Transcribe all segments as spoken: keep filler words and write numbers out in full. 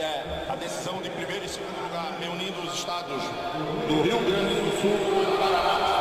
é a decisão de primeiro e segundo lugar, reunindo os estados do Rio Grande do Sul e do Paraná.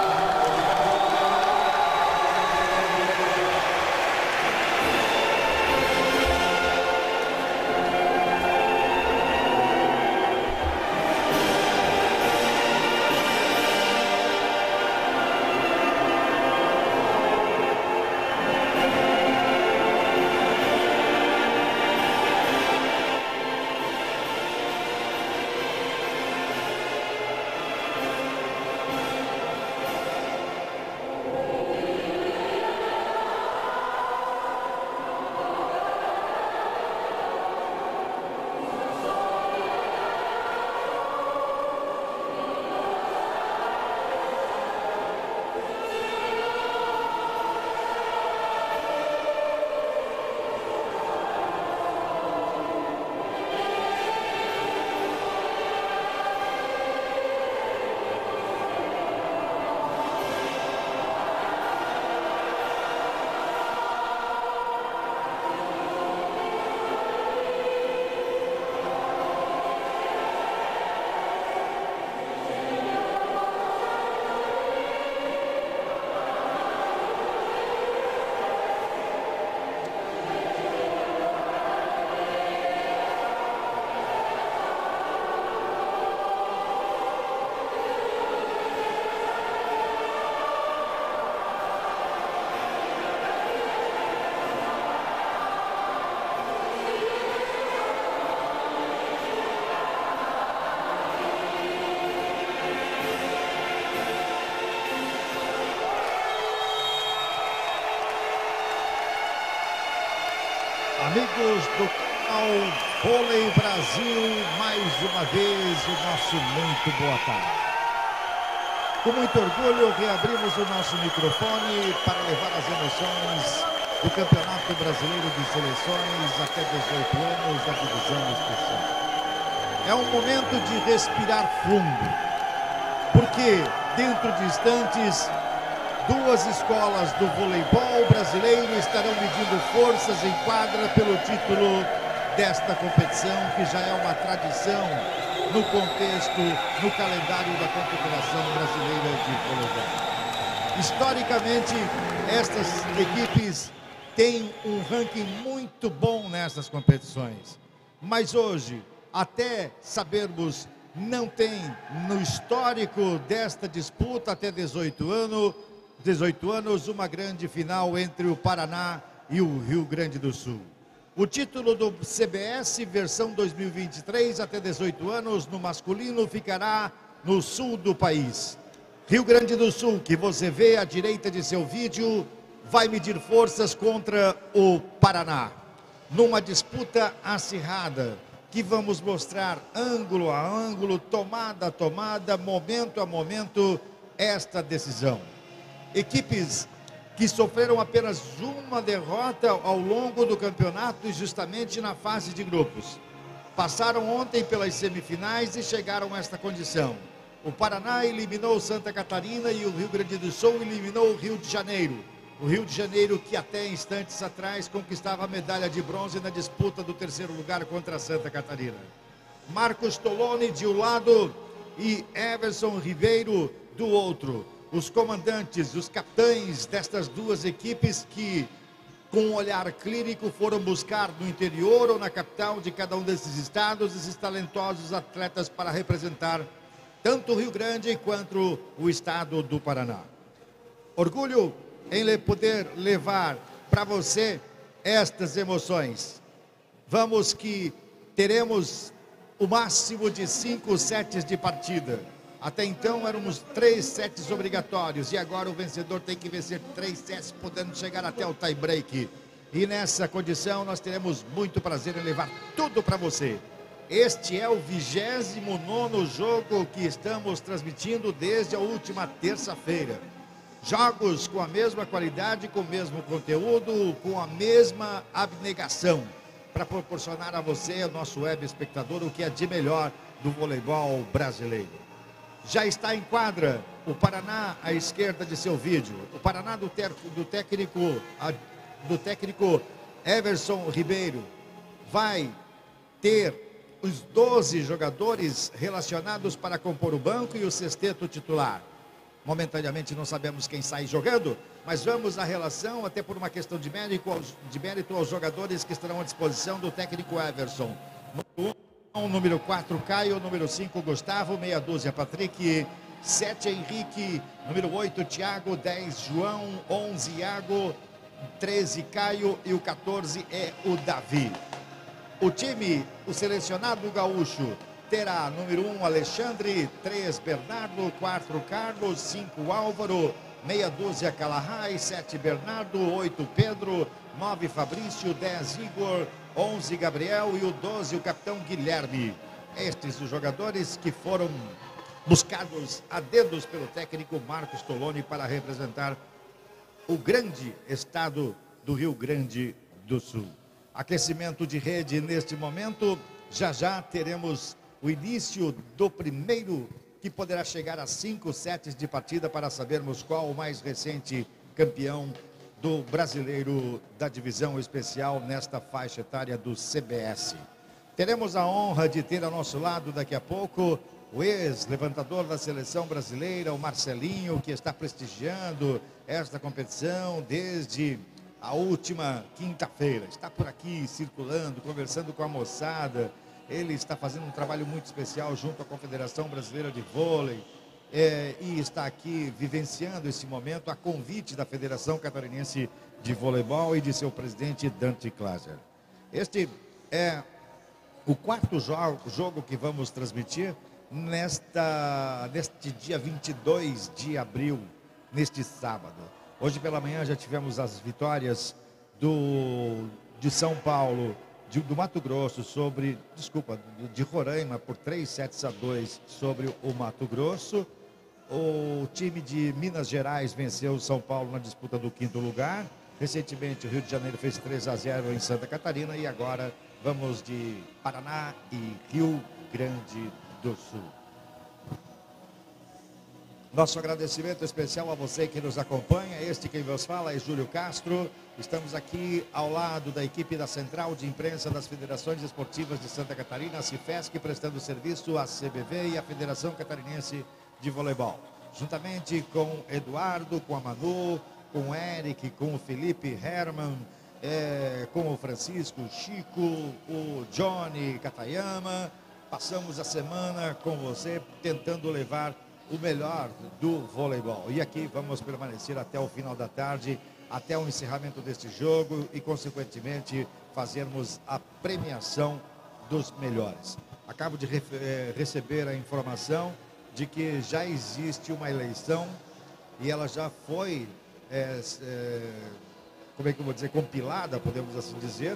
Amigos do canal Vôlei Brasil, mais uma vez o nosso muito boa tarde. Com muito orgulho, reabrimos o nosso microfone para levar as emoções do Campeonato Brasileiro de Seleções até dezoito anos da divisão especial. É um momento de respirar fundo, porque dentro de instantes duas escolas do voleibol brasileiro estarão medindo forças em quadra pelo título desta competição, que já é uma tradição no contexto, no calendário da Confederação Brasileira de Voleibol. Historicamente, estas equipes têm um ranking muito bom nessas competições, mas hoje, até sabermos, não tem no histórico desta disputa até dezoito anos, dezoito anos, uma grande final entre o Paraná e o Rio Grande do Sul. O título do C B S, versão dois mil e vinte e três, até dezoito anos, no masculino, ficará no sul do país. Rio Grande do Sul, que você vê à direita de seu vídeo, vai medir forças contra o Paraná, numa disputa acirrada, que vamos mostrar ângulo a ângulo, tomada a tomada, momento a momento, esta decisão. Equipes que sofreram apenas uma derrota ao longo do campeonato e justamente na fase de grupos. Passaram ontem pelas semifinais e chegaram a esta condição. O Paraná eliminou Santa Catarina e o Rio Grande do Sul eliminou o Rio de Janeiro. O Rio de Janeiro que até instantes atrás conquistava a medalha de bronze na disputa do terceiro lugar contra a Santa Catarina. Marcos Toloni de um lado e Everson Ribeiro do outro. Os comandantes, os capitães destas duas equipes que, com um olhar clínico, foram buscar no interior ou na capital de cada um desses estados esses talentosos atletas para representar tanto o Rio Grande quanto o estado do Paraná. Orgulho em poder levar para você estas emoções. Vamos que teremos o máximo de cinco sets de partida. Até então éramos três sets obrigatórios e agora o vencedor tem que vencer três sets, podendo chegar até o tie break. E nessa condição nós teremos muito prazer em levar tudo para você. Este é o vigésimo nono jogo que estamos transmitindo desde a última terça-feira. Jogos com a mesma qualidade, com o mesmo conteúdo, com a mesma abnegação, para proporcionar a você, o nosso web espectador, o que é de melhor do voleibol brasileiro. Já está em quadra o Paraná à esquerda de seu vídeo. O Paraná do, ter, do, técnico, do técnico Everson Ribeiro vai ter os doze jogadores relacionados para compor o banco e o sexteto titular. Momentaneamente não sabemos quem sai jogando, mas vamos à relação, até por uma questão de mérito, aos, de mérito aos jogadores que estarão à disposição do técnico Everson. Número um, número quatro, Caio, número cinco, Gustavo, meia dúzia, Patrick, sete, Henrique, número oito, Thiago, dez, João, onze, Iago, treze, Caio e o quatorze é o Davi. O time, o selecionado gaúcho, terá número um, Alexandre, três, Bernardo, quatro, Carlos, cinco, Álvaro, meia dúzia, Calahai, sete, Bernardo, oito, Pedro, nove, Fabrício, dez, Igor, onze, Gabriel e o doze, o capitão Guilherme. Estes os jogadores que foram buscados a dedos pelo técnico Marcos Toloni para representar o grande estado do Rio Grande do Sul. Aquecimento de rede neste momento, já já teremos o início do primeiro, que poderá chegar a cinco sets de partida para sabermos qual o mais recente campeão do brasileiro da divisão especial nesta faixa etária do C B S. Teremos a honra de ter ao nosso lado daqui a pouco o ex-levantador da seleção brasileira, o Marcelinho, que está prestigiando esta competição desde a última quinta-feira. Está por aqui circulando, conversando com a moçada. Ele está fazendo um trabalho muito especial junto à Confederação Brasileira de Vôlei é, e está aqui vivenciando esse momento a convite da Federação Catarinense de Voleibol e de seu presidente Dante Klaser. Este é o quarto jogo, jogo que vamos transmitir nesta, neste dia vinte e dois de abril, neste sábado. Hoje pela manhã já tivemos as vitórias do, de São Paulo, de, do Mato Grosso sobre, desculpa, de Roraima por três sets a dois sobre o Mato Grosso. O time de Minas Gerais venceu o São Paulo na disputa do quinto lugar. Recentemente o Rio de Janeiro fez três a zero em Santa Catarina e agora vamos de Paraná e Rio Grande do Sul. Nosso agradecimento especial a você que nos acompanha. Este quem vos fala é Júlio Castro. Estamos aqui ao lado da equipe da Central de Imprensa das Federações Esportivas de Santa Catarina, a Cifesc, prestando serviço à C B V e à Federação Catarinense de Voleibol. Juntamente com Eduardo, com a Manu, com o Eric, com o Felipe Herman, é, com o Francisco, o Chico, o Johnny Katayama. Passamos a semana com você tentando levar o melhor do voleibol. E aqui vamos permanecer até o final da tarde, até o encerramento deste jogo e, consequentemente, fazermos a premiação dos melhores. Acabo de re eh, receber a informação de que já existe uma eleição e ela já foi, é, é, como é que eu vou dizer, compilada, podemos assim dizer,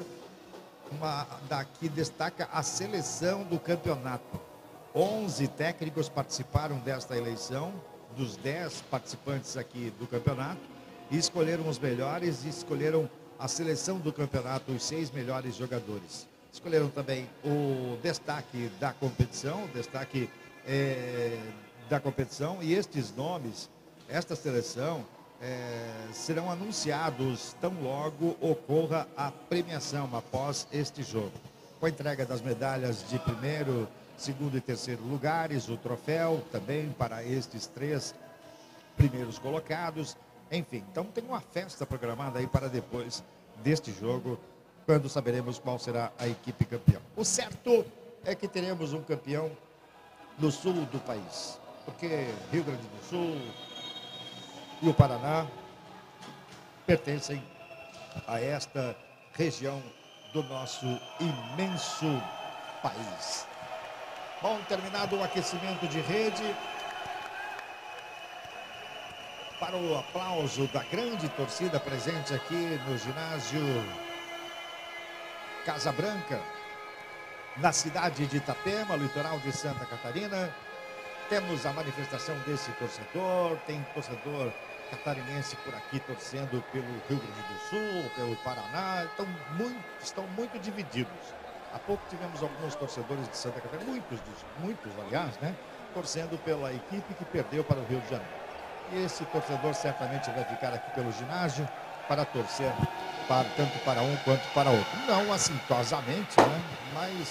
uma daqui destaca a seleção do campeonato. onze técnicos participaram desta eleição, dos dez participantes aqui do campeonato, e escolheram os melhores e escolheram a seleção do campeonato, os seis melhores jogadores. Escolheram também o destaque da competição, o destaque é, da competição, e estes nomes, esta seleção, é, serão anunciados tão logo ocorra a premiação após este jogo. Com a entrega das medalhas de primeiro, segundo e terceiro lugares, o troféu também para estes três primeiros colocados. Enfim, então tem uma festa programada aí para depois deste jogo, quando saberemos qual será a equipe campeã. O certo é que teremos um campeão no sul do país, porque Rio Grande do Sul e o Paraná pertencem a esta região do nosso imenso país. Bom, terminado o aquecimento de rede, para o aplauso da grande torcida presente aqui no ginásio Casa Branca, na cidade de Itapema, litoral de Santa Catarina, temos a manifestação desse torcedor, tem torcedor catarinense por aqui torcendo pelo Rio Grande do Sul, pelo Paraná, estão muito, estão muito divididos. Há pouco tivemos alguns torcedores de Santa Catarina, muitos, muitos aliás, né, torcendo pela equipe que perdeu para o Rio de Janeiro. E esse torcedor certamente vai ficar aqui pelo ginásio para torcer para, tanto para um quanto para outro. Não assintosamente, né, mas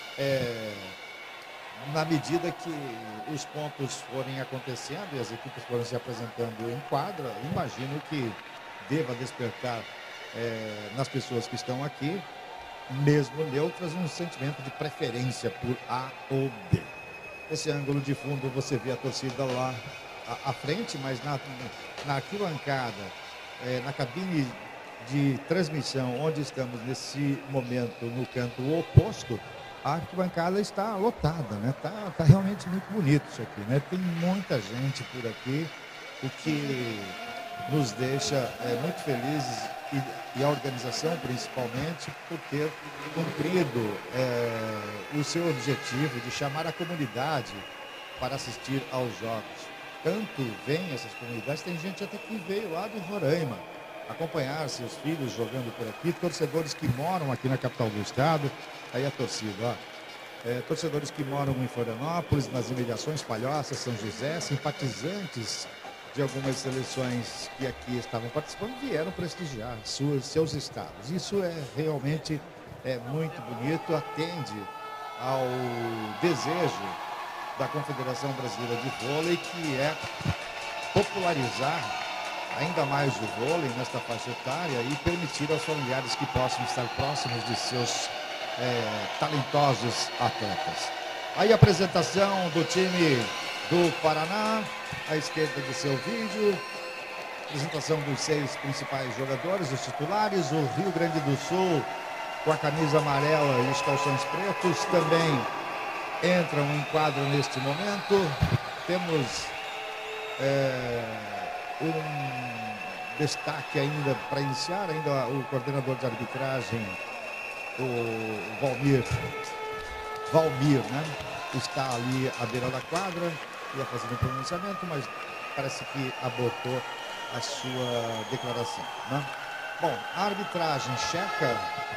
é, na medida que os pontos forem acontecendo e as equipes forem se apresentando em quadra, imagino que deva despertar é, nas pessoas que estão aqui, mesmo neutras, um sentimento de preferência por A ou B. Esse ângulo de fundo você vê a torcida lá à, à frente, mas na, na arquibancada, é, na cabine de transmissão, onde estamos nesse momento no canto oposto, a arquibancada está lotada, né? Tá, tá realmente muito bonito isso aqui, né? Tem muita gente por aqui, o que nos deixa é, muito felizes e, e a organização principalmente por ter cumprido é, o seu objetivo de chamar a comunidade para assistir aos jogos. Tanto vem essas comunidades, tem gente até que veio lá de Roraima acompanhar seus filhos jogando por aqui, torcedores que moram aqui na capital do estado, aí a torcida, ó. É, torcedores que moram em Florianópolis, nas imediações, Palhoça, São José, simpatizantes de algumas seleções que aqui estavam participando, vieram prestigiar suas, seus estados. Isso é realmente é, muito bonito, atende ao desejo da Confederação Brasileira de Vôlei, que é popularizar ainda mais o vôlei nesta faixa etária e permitir aos familiares que possam estar próximos de seus é, talentosos atletas. Aí a apresentação do time do Paraná, à esquerda do seu vídeo, apresentação dos seis principais jogadores, os titulares, o Rio Grande do Sul com a camisa amarela e os calções pretos também entram em quadro neste momento. Temos é, um destaque ainda para iniciar, ainda o coordenador de arbitragem, o Valmir, Valmir, né? Está ali à beira da quadra, ia fazendo um pronunciamento, mas parece que abortou a sua declaração, né? Bom, a arbitragem checa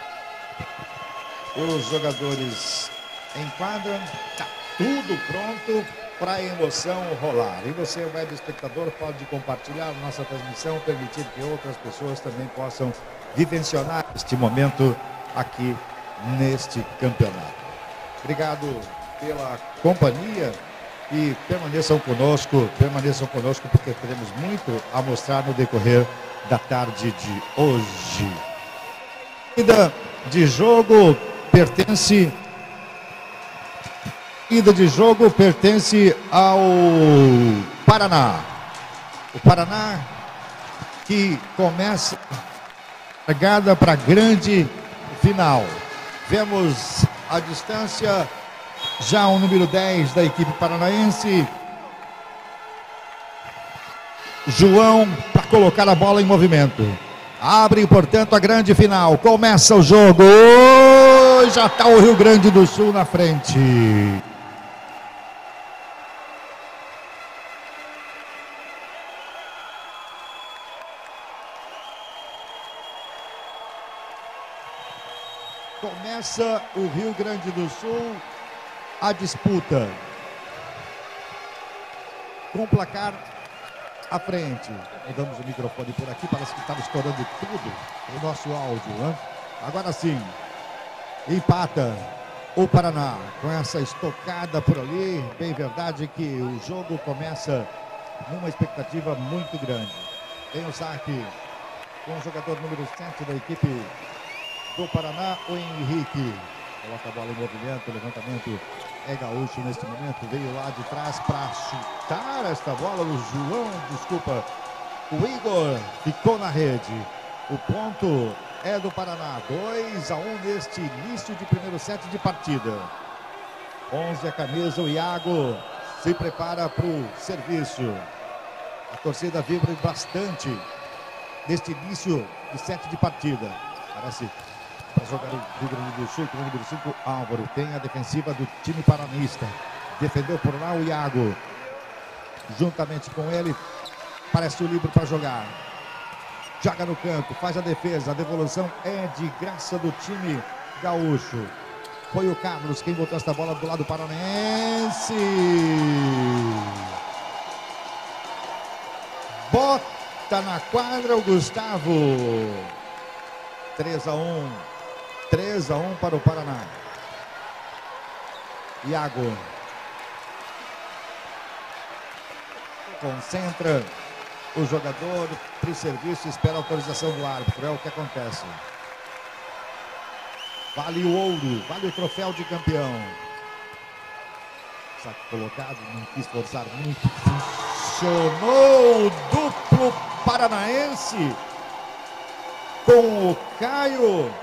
os jogadores em quadra, tá tudo pronto para a emoção rolar. E você, web espectador, pode compartilhar nossa transmissão, permitir que outras pessoas também possam vivenciar este momento aqui neste campeonato. Obrigado pela companhia e permaneçam conosco, permaneçam conosco porque teremos muito a mostrar no decorrer da tarde de hoje. A ida de jogo pertence ida de jogo pertence ao Paraná. O Paraná que começa a chegada para a grande final. Vemos a distância, já o número dez da equipe paranaense, João, para colocar a bola em movimento. Abre, portanto, a grande final. Começa o jogo. Oh, já está o Rio Grande do Sul na frente. Começa o Rio Grande do Sul a disputa com o placar à frente. Mudamos o microfone por aqui, parece que estava estourando tudo o nosso áudio, né? Agora sim, empata o Paraná com essa estocada por ali. Bem verdade que o jogo começa numa expectativa muito grande. Tem o saque com o jogador número sete da equipe do Paraná, o Henrique. Coloca a bola em movimento, o levantamento é gaúcho neste momento. Veio lá de trás para chutar esta bola. O João, desculpa, o Igor ficou na rede. O ponto é do Paraná. dois a um neste início de primeiro set de partida. onze a camisa, o Iago se prepara para o serviço. A torcida vibra bastante neste início de set de partida. Parece para jogar o Rio Grande do Sul, com o número cinco, Álvaro. Tem a defensiva do time paranista. Defendeu por lá o Iago. Juntamente com ele, parece o livre para jogar. Joga no canto, faz a defesa. A devolução é de graça do time gaúcho. Foi o Carlos quem botou esta bola do lado paranaense. Bota na quadra o Gustavo. três a um. três a um para o Paraná. Iago. Concentra o jogador para o serviço e espera a autorização do árbitro. É o que acontece. Vale o ouro, vale o troféu de campeão. Saque colocado, não quis forçar muito. Funcionou o duplo paranaense com o Caio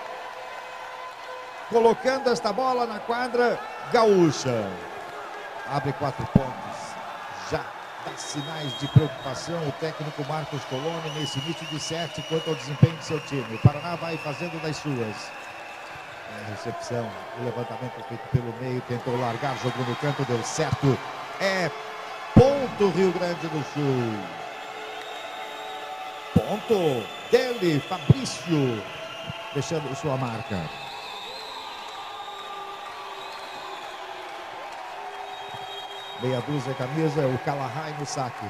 colocando esta bola na quadra gaúcha. Abre quatro pontos. Já dá sinais de preocupação o técnico Marcos Coloni nesse início de sete quanto ao desempenho de seu time. O Paraná vai fazendo das suas. É a recepção, o levantamento feito pelo meio, tentou largar, jogou no canto, deu certo. É ponto Rio Grande do Sul. Ponto dele, Fabrício, deixando sua marca. Meia dúzia camisa, o Kalahai no saque.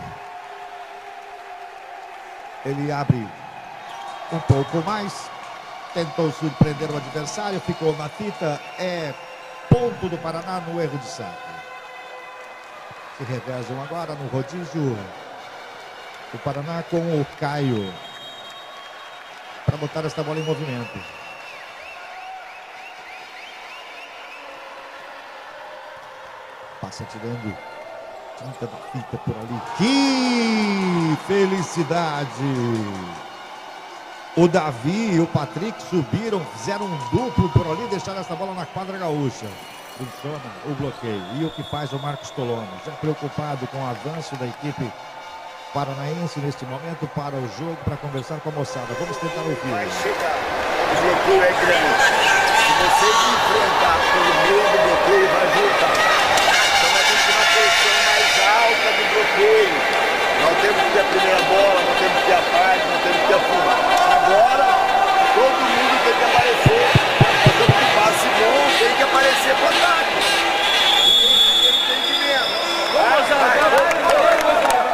Ele abre um pouco mais. Tentou surpreender o adversário, ficou na fita. É ponto do Paraná no erro de saque. Se revezam agora no rodízio. O Paraná com o Caio para botar esta bola em movimento. Passa tirando tinta da fita por ali. Que felicidade! O Davi e o Patrick subiram, fizeram um duplo por ali, deixaram essa bola na quadra gaúcha. Funciona o bloqueio. E o que faz o Marcos Coloni? Já preocupado com o avanço da equipe paranaense neste momento para o jogo, para conversar com a moçada. Vamos tentar ouvir. Vai chegar. O bloqueio é grande. Se você enfrentar pelo meio do bloqueio, vai voltar. Então nós temos que ter uma pressão mais alta do bloqueio. Nós temos que ter a primeira bola, nós temos que ter a parte, nós temos que ter a fuga. Agora, todo mundo tem que aparecer. Nós temos que passe bom, tem que aparecer para o ataque. Entendimento. Vai, vai, vai.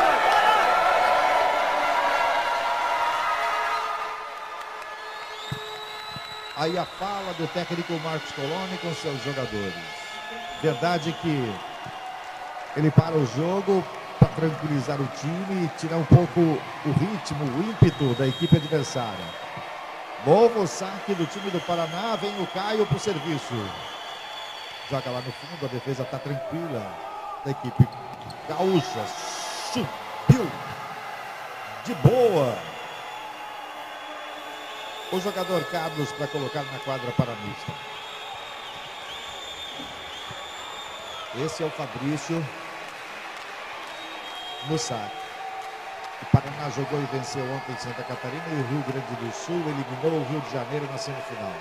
Aí a fala do técnico Marcos Coloni com seus jogadores. Verdade que ele para o jogo para tranquilizar o time e tirar um pouco o ritmo, o ímpeto da equipe adversária. Novo saque do time do Paraná, vem o Caio para o serviço. Joga lá no fundo, a defesa está tranquila da equipe gaúcha. Subiu de boa o jogador Carlos para colocar na quadra paranista. Esse é o Fabrício no saque. O Paraná jogou e venceu ontem em Santa Catarina e o Rio Grande do Sul eliminou o Rio de Janeiro na semifinal.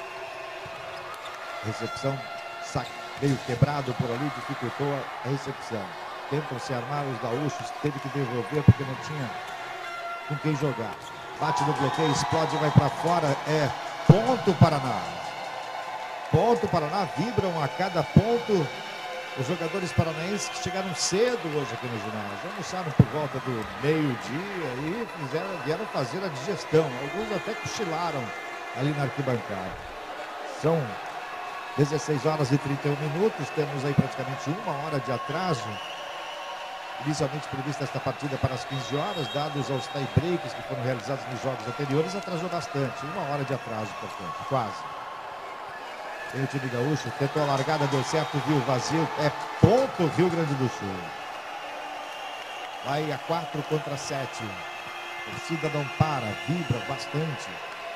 Recepção, saque meio quebrado por ali, dificultou a recepção. Tentam se armar os gaúchos, teve que devolver porque não tinha com quem jogar. Bate no bloqueio, explode e vai para fora. É ponto Paraná. Ponto Paraná, vibram a cada ponto os jogadores paranaenses que chegaram cedo hoje aqui no ginásio. Almoçaram por volta do meio-dia e fizeram, vieram fazer a digestão. Alguns até cochilaram ali na arquibancada. São dezesseis horas e trinta e um minutos. Temos aí praticamente uma hora de atraso. Inicialmente prevista esta partida para as quinze horas, dados aos tie-breaks que foram realizados nos jogos anteriores, atrasou bastante. Uma hora de atraso, portanto, quase. Tem o time gaúcho, tentou a largada, deu certo, viu, vazio. É ponto Rio Grande do Sul. Vai a quatro contra sete. A torcida não para, vibra bastante.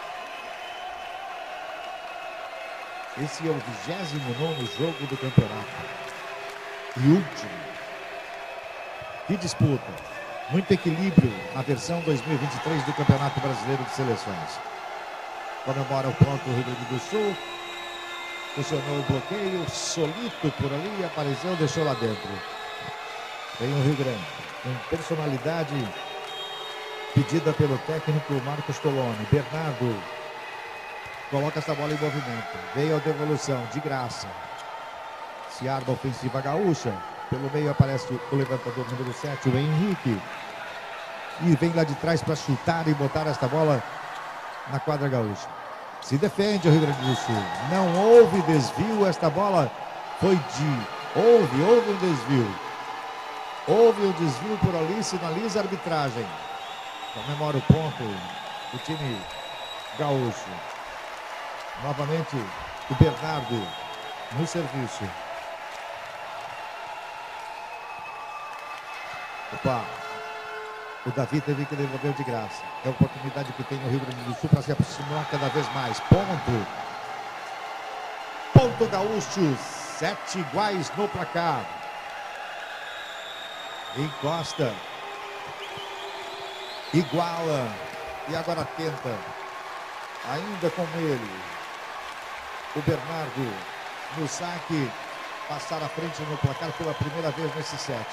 Esse é o vigésimo nono jogo do campeonato. E último. Que disputa. Muito equilíbrio na versão dois mil e vinte e três do Campeonato Brasileiro de Seleções. Comemora o ponto Rio Grande do Sul. Funcionou o bloqueio, Solito por ali, apareceu, deixou lá dentro. Vem o Rio Grande, com personalidade pedida pelo técnico Marcos Coloni. Bernardo coloca essa bola em movimento. Veio a devolução, de graça. Se arma a ofensiva gaúcha. Pelo meio aparece o levantador número sete, o Henrique. E vem lá de trás para chutar e botar esta bola na quadra gaúcha. Se defende o Rio Grande do Sul. Não houve desvio, esta bola Foi de... Houve, houve um desvio. Houve um desvio por ali, sinaliza a arbitragem. Comemora o ponto do time gaúcho. Novamente o Bernardo no serviço. Opa, o Davi teve que devolver de graça. É a oportunidade que tem no Rio Grande do Sul para se aproximar cada vez mais. Ponto. Ponto gaúcho. Sete iguais no placar. Encosta. Iguala. E agora tenta. Ainda com ele. O Bernardo no saque. Passar à frente no placar pela primeira vez nesse set.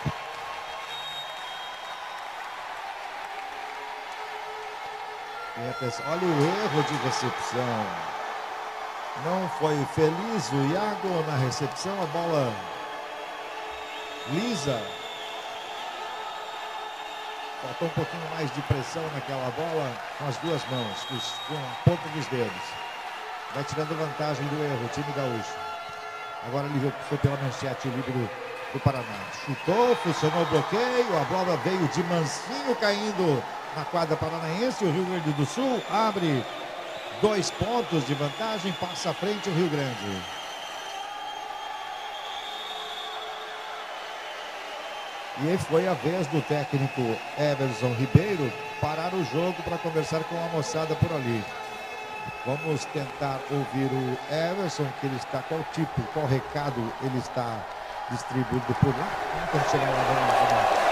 Olha o erro de recepção. Não foi feliz o Iago na recepção. A bola lisa. Faltou um pouquinho mais de pressão naquela bola com as duas mãos, com a ponta dos dedos. Vai tirando vantagem do erro o time gaúcho. Agora ele foi pela manchete o líbero do Paraná. Chutou, funcionou o bloqueio. A bola veio de mansinho caindo na quadra paranaense. O Rio Grande do Sul abre dois pontos de vantagem, passa à frente o Rio Grande. E foi a vez do técnico Everson Ribeiro parar o jogo para conversar com a moçada por ali. Vamos tentar ouvir o Everson, que ele está, qual tipo, qual recado ele está distribuindo por lá. Vamos chegar lá, vamos lá, vamos lá.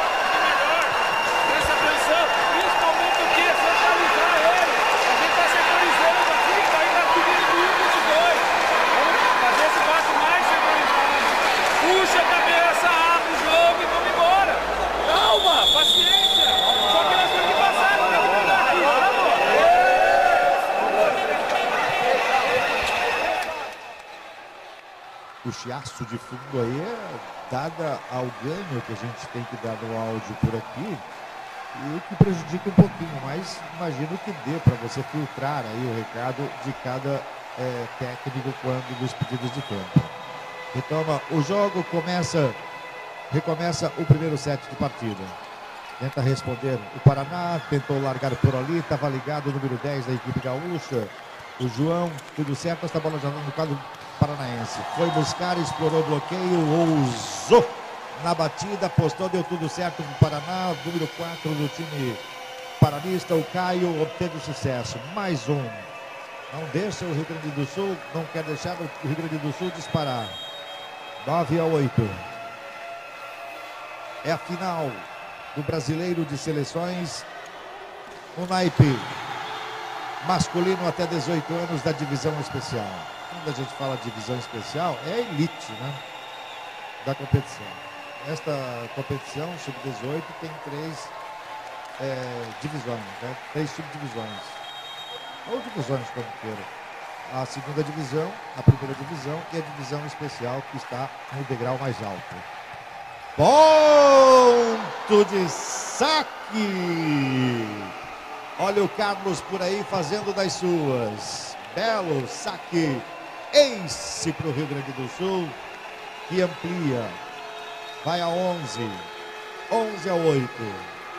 O chiaço de fundo aí é dada ao ganho que a gente tem que dar no áudio por aqui, e que prejudica um pouquinho, mas imagino que dê para você filtrar aí o recado de cada é, técnico quando dos pedidos de tempo. Então, o jogo começa, recomeça o primeiro set de partida. Tenta responder o Paraná, tentou largar por ali, estava ligado o número dez da equipe gaúcha, o João, tudo certo, essa bola já no quadro paranaense. Foi buscar, explorou o bloqueio, ousou na batida, postou, deu tudo certo no Paraná. Número quatro do time paranista, o Caio, obteve sucesso. Mais um. Não deixa o Rio Grande do Sul, não quer deixar o Rio Grande do Sul disparar. nove a oito. É a final do Brasileiro de Seleções. O naipe masculino até dezoito anos da divisão especial. Quando a gente fala de divisão especial, é a elite, né, da competição. Esta competição, sub dezoito, tem três é, divisões, né? Três subdivisões. Ou divisões, como queira. A segunda divisão, a primeira divisão e a divisão especial, que está no degrau mais alto. Ponto de saque! Olha o Carlos por aí fazendo das suas. Belo saque. Ace para o Rio Grande do Sul, que amplia. Vai a onze. onze a oito.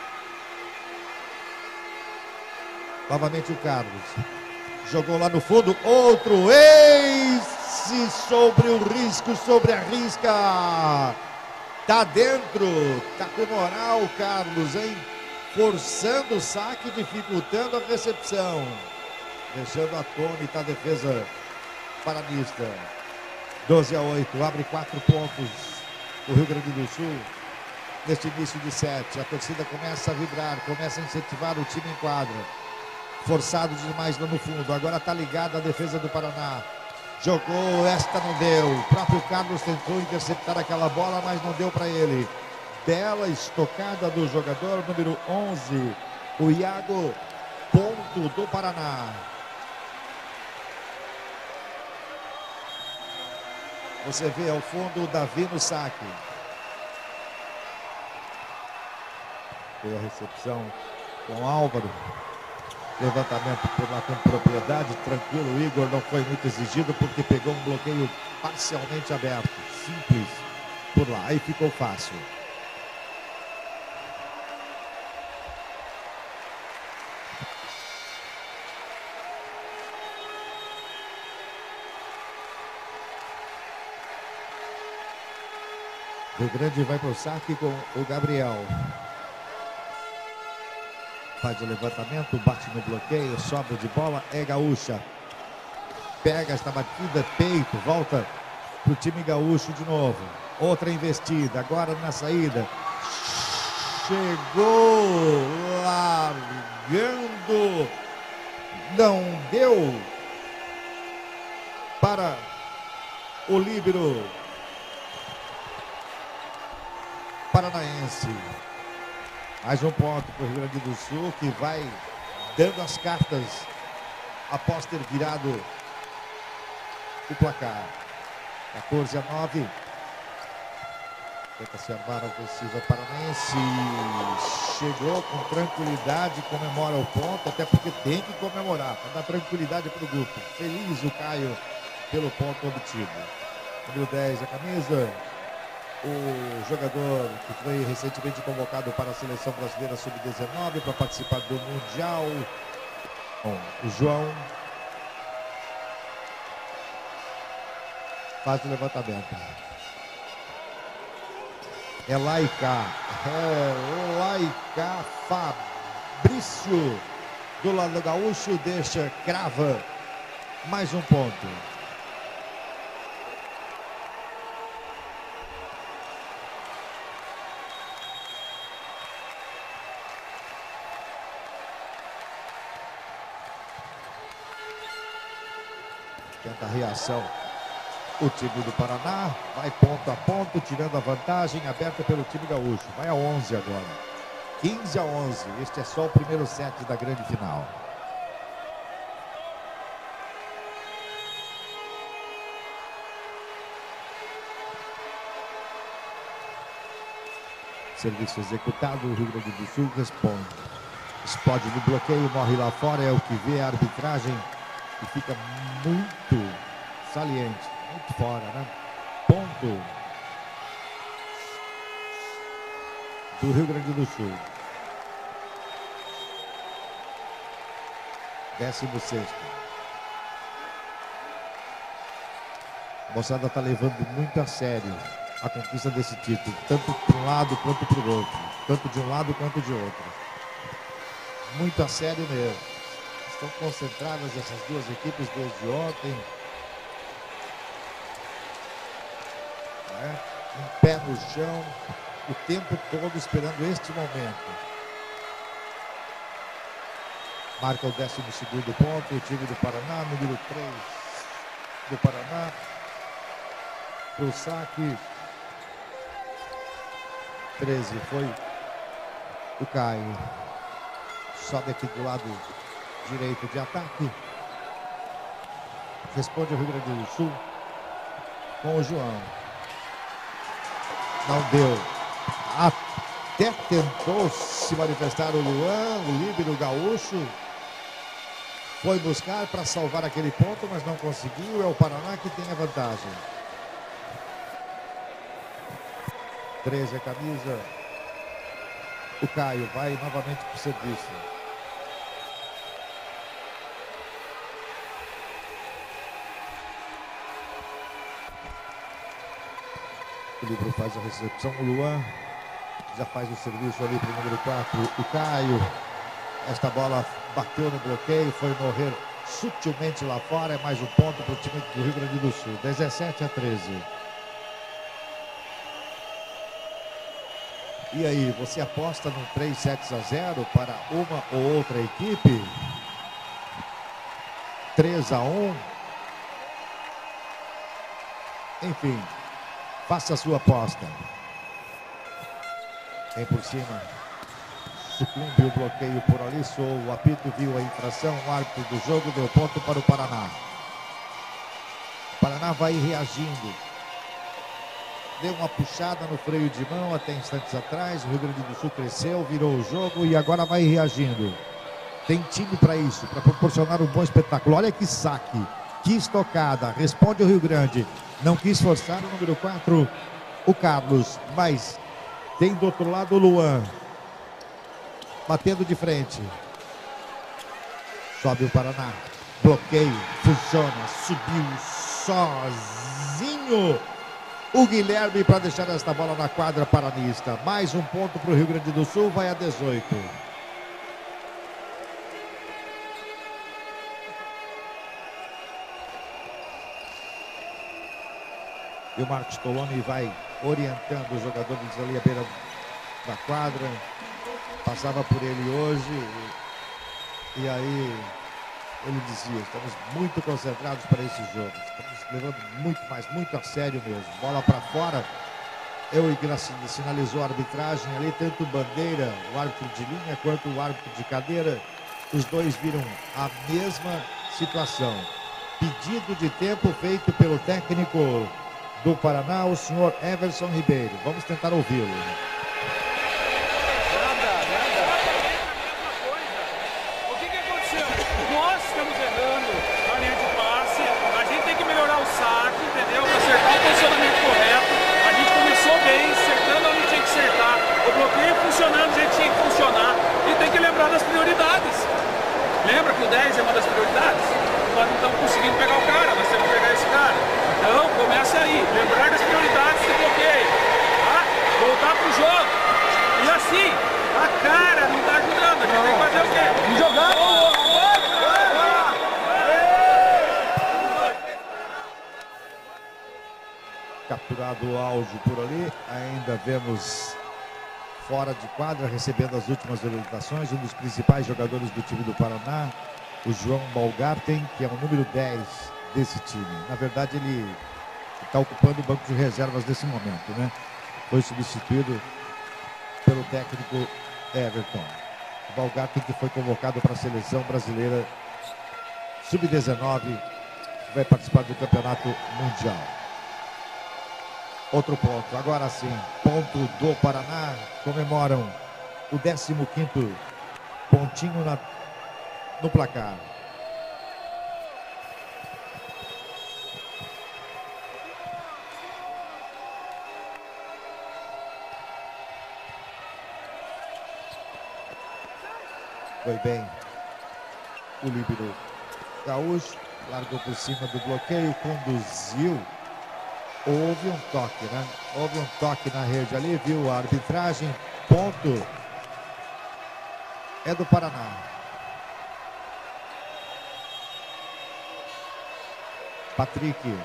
Novamente o Carlos. Jogou lá no fundo. Outro ace sobre o risco, sobre a risca. Tá dentro. Tá com moral o Carlos, hein? Forçando o saque, dificultando a recepção. Deixando atônita a defesa paranista. doze a oito, abre quatro pontos o Rio Grande do Sul neste início de sete. A torcida começa a vibrar, começa a incentivar o time em quadra. Forçado demais lá no fundo, agora está ligada a defesa do Paraná. Jogou, esta não deu. O próprio Carlos tentou interceptar aquela bola, mas não deu para ele. Bela estocada do jogador número onze, o Iago. Ponto do Paraná. Você vê ao fundo o Davi no saque. Foi a recepção com Álvaro. Levantamento por lá com propriedade, tranquilo. O Igor não foi muito exigido porque pegou um bloqueio parcialmente aberto. Simples por lá. Aí ficou fácil. Rio Grande vai para o saque com o Gabriel. Faz o levantamento, bate no bloqueio, sobra de bola, é gaúcha. Pega esta batida, peito, volta para o time gaúcho de novo. Outra investida, agora na saída. Chegou, largando. Não deu para o líbero paranaense. Mais um ponto para o Rio Grande do Sul, que vai dando as cartas após ter virado o placar. quatorze a nove. Tenta se armar a ofensiva paranaense. Chegou com tranquilidade, comemora o ponto, até porque tem que comemorar, para dar tranquilidade para o grupo. Feliz o Caio pelo ponto obtido. Número dez, a camisa. O jogador que foi recentemente convocado para a seleção brasileira sub dezenove para participar do Mundial. Bom, o João faz o levantamento. É lá e cá. É lá e cá. Fabrício do lado gaúcho deixa, crava mais um ponto. Tenta a reação o time do Paraná, vai ponto a ponto, tirando a vantagem, aberta pelo time gaúcho. Vai a onze agora, quinze a onze. Este é só o primeiro set da grande final. Serviço executado, o Rio Grande do Sul responde. Explode no bloqueio, morre lá fora, é o que vê a arbitragem. E fica muito saliente, muito fora, né? Ponto do Rio Grande do Sul. décimo sexto. A moçada está levando muito a sério a conquista desse título, tanto para um lado quanto para o outro, tanto de um lado quanto de outro. Muito a sério mesmo. Estão concentradas essas duas equipes desde ontem. É, um pé no chão, o tempo todo esperando este momento. Marca o décimo segundo ponto, o time do Paraná, número três do Paraná. Para o saque. treze foi o Caio. Sobe aqui do lado direito de ataque. Responde o Rio Grande do Sul com o João. Não deu. Até tentou se manifestar o Luan, o líbero gaúcho. Foi buscar para salvar aquele ponto, mas não conseguiu. É o Paraná que tem a vantagem. treze a camisa. O Caio vai novamente para o serviço. O livro faz a recepção, o Luan já faz o serviço ali para o número quatro, o Caio. Esta bola bateu no bloqueio, foi morrer sutilmente lá fora. É mais um ponto para o time do Rio Grande do Sul, dezessete a treze. E aí, você aposta no três sets a zero para uma ou outra equipe? três a um? Enfim, faça a sua aposta. Vem por cima. Sucumbe o bloqueio por ali. Sou o apito, viu a infração. O árbitro do jogo deu ponto para o Paraná. O Paraná vai reagindo. Deu uma puxada no freio de mão até instantes atrás. O Rio Grande do Sul cresceu, virou o jogo e agora vai reagindo. Tem time para isso, para proporcionar um bom espetáculo. Olha que saque. Que estocada. Responde o Rio Grande. Não quis forçar o número quatro, o Carlos. Mas tem do outro lado o Luan. Batendo de frente. Sobe o Paraná. Bloqueio. Funciona. Subiu sozinho o Guilherme para deixar esta bola na quadra paranista. Mais um ponto para o Rio Grande do Sul. Vai a dezoito. E o Marcos Toloni vai orientando os jogadores ali à beira da quadra. Passava por ele hoje. E, e aí ele dizia, estamos muito concentrados para esse jogo. Estamos levando muito, mas muito a sério mesmo. Bola para fora. Eu e Gracinha sinalizou a arbitragem ali, tanto Bandeira, o árbitro de linha, quanto o árbitro de cadeira. Os dois viram a mesma situação. Pedido de tempo feito pelo técnico do Paraná, o senhor Everson Ribeiro. Vamos tentar ouvi-lo. Nada, nada. O que que aconteceu? Nós estamos errando a linha de passe, a gente tem que melhorar o saque, entendeu? Para acertar o posicionamento correto. A gente começou bem, acertando onde tinha que acertar. O bloqueio funcionando, a gente tinha que funcionar. E tem que lembrar das prioridades. Lembra que o dez é uma das prioridades? Nós não estamos conseguindo pegar o cara, nós temos que pegar esse cara. Então, começa aí, lembrar das prioridades do bloqueio, tá? Voltar pro jogo. E assim, a cara não tá ajudando, a gente tem que fazer o quê? Jogar! Capturado o áudio por ali, ainda vemos fora de quadra, recebendo as últimas orientações, um dos principais jogadores do time do Paraná, o João Balgarten, que é o número dez desse time. Na verdade, ele está ocupando o banco de reservas nesse momento, né? Foi substituído pelo técnico Everton. O Balgarten, que foi convocado para a seleção brasileira sub dezenove, vai participar do campeonato mundial. Outro ponto, agora sim, ponto do Paraná. Comemoram o décimo quinto pontinho na, no placar. Foi bem o líbero gaúcho, largou por cima do bloqueio, conduziu. Houve um toque, né? Houve um toque na rede ali, viu a arbitragem, ponto. É do Paraná. Patrick.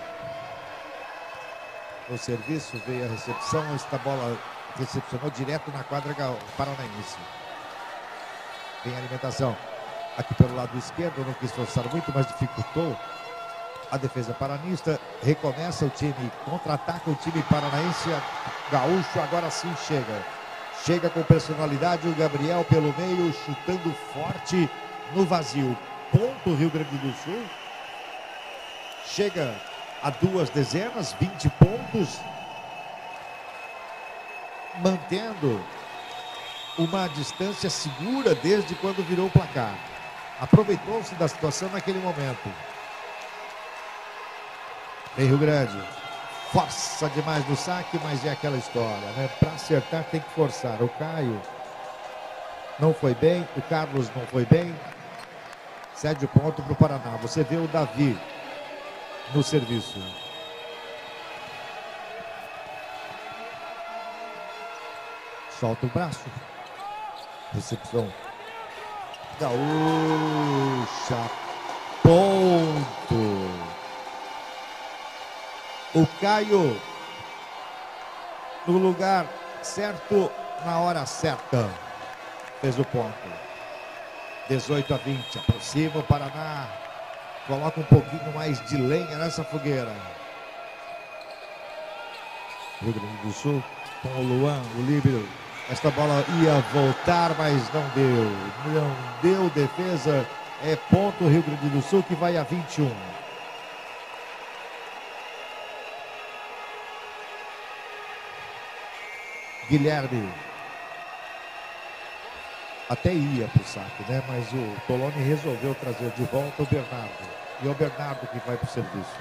O serviço, veio a recepção, esta bola recepcionou direto na quadra paranaense. Tem alimentação aqui pelo lado esquerdo, não quis forçar muito, mas dificultou a defesa paranista. Recomeça o time, contra-ataca o time paranaense. Gaúcho agora sim chega. Chega com personalidade o Gabriel pelo meio, chutando forte no vazio. Ponto Rio Grande do Sul. Chega a duas dezenas, vinte pontos. Mantendo uma distância segura desde quando virou o placar. Aproveitou-se da situação naquele momento. Vem Rio Grande, força demais no saque, mas é aquela história, né? Para acertar tem que forçar. O Caio não foi bem, o Carlos não foi bem. Cede o ponto para o Paraná. Você vê o Davi no serviço. Solta o braço. Recepção. Gaúcha. Ponto. O Caio no lugar certo, na hora certa. Fez o ponto. dezoito a vinte. Aproxima o Paraná. Coloca um pouquinho mais de lenha nessa fogueira. Rio Grande do Sul com o Luan, o líbero. Esta bola ia voltar, mas não deu. Não deu defesa. É ponto Rio Grande do Sul, que vai a vinte e um. Guilherme até ia para o saque, né? Mas o Toloni resolveu trazer de volta o Bernardo. E é o Bernardo que vai para o serviço.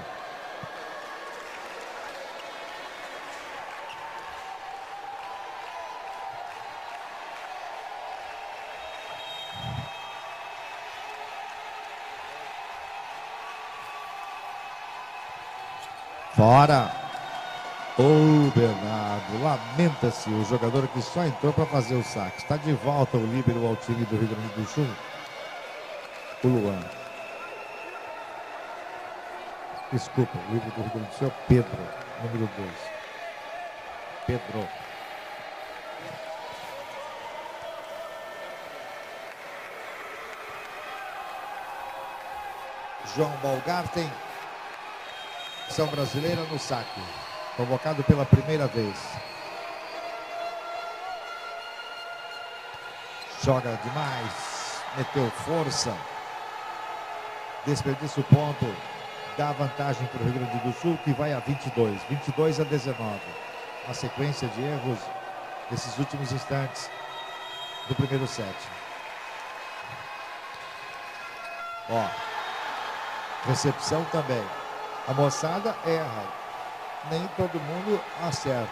Fora. O Bernardo, lamenta-se o jogador que só entrou para fazer o saque. Está de volta o líbero ao time do Rio Grande do Sul. O Luan. Desculpa, o líbero do Rio Grande do Sul é o Pedro, número dois. Pedro. João Baumgarten. São brasileira no saque. Convocado pela primeira vez. Joga demais. Meteu força. Desperdiça o ponto. Dá vantagem para o Rio Grande do Sul, que vai a vinte e dois. vinte e dois a dezenove. Uma sequência de erros nesses últimos instantes do primeiro set. Ó. Recepção também. A moçada erra. Nem todo mundo acerta.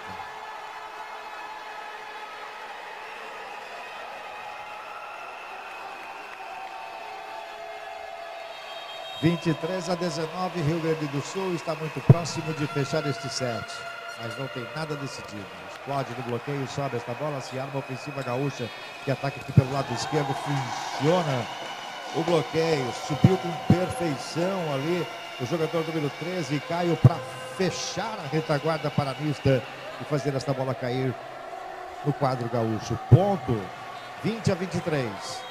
vinte e três a dezenove, Rio Grande do Sul está muito próximo de fechar este set, mas não tem nada decidido. Explode no bloqueio, sobe esta bola, se arma a ofensiva gaúcha, que ataca aqui pelo lado esquerdo, funciona o bloqueio, subiu com perfeição ali o jogador número treze, Caio, para fechar a retaguarda paranista e fazer esta bola cair no quadro gaúcho. Ponto, vinte a vinte e três.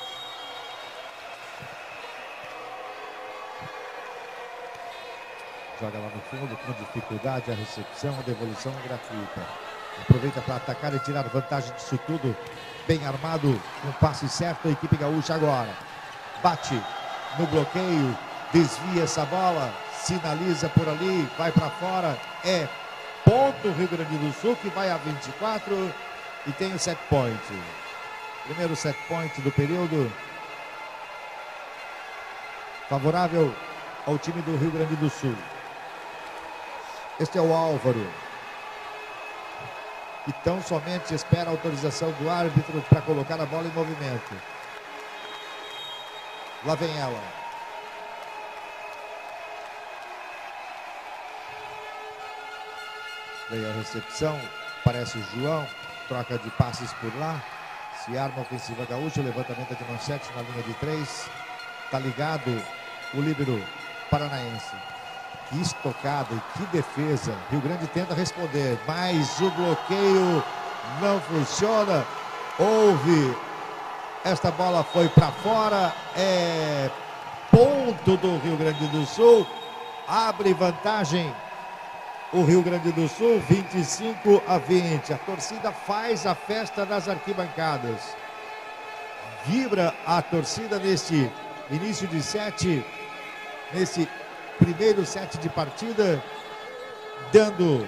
Joga lá no fundo, com dificuldade a recepção, a devolução é gratuita. Aproveita para atacar e tirar vantagem disso tudo. Bem armado, com passe certo a equipe gaúcha agora. Bate no bloqueio, desvia essa bola, sinaliza por ali, vai para fora. É ponto Rio Grande do Sul, que vai a vinte e quatro e tem o set point. Primeiro set point do período. Favorável ao time do Rio Grande do Sul. Este é o Álvaro, que tão somente espera a autorização do árbitro para colocar a bola em movimento. Lá vem ela. Veio a recepção, parece o João, troca de passes por lá. Se arma a ofensiva gaúcha, levantamento de manchete na linha de três. Tá ligado o líbero paranaense. Que estocada e que defesa. Rio Grande tenta responder, mas o bloqueio não funciona. Houve, esta bola foi para fora. É ponto do Rio Grande do Sul. Abre vantagem o Rio Grande do Sul, vinte e cinco a vinte. A torcida faz a festa nas arquibancadas. Vibra a torcida nesse início de set, nesse primeiro set de partida, dando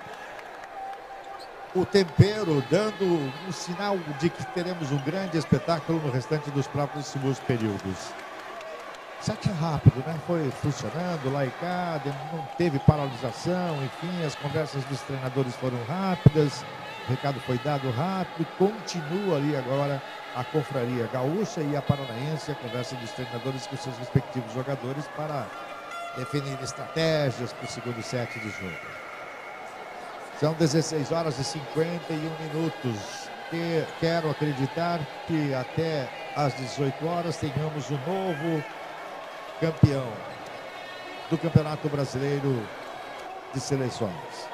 o tempero, dando um sinal de que teremos um grande espetáculo no restante dos próximos períodos. Set rápido, né? Foi funcionando lá e cá, não teve paralisação, enfim, as conversas dos treinadores foram rápidas, o recado foi dado rápido, continua ali agora a confraria gaúcha e a paranaense, a conversa dos treinadores com seus respectivos jogadores para definir estratégias para o segundo set de jogo. São dezesseis horas e cinquenta e um minutos. E quero acreditar que até às dezoito horas tenhamos um novo campeão do Campeonato Brasileiro de Seleções.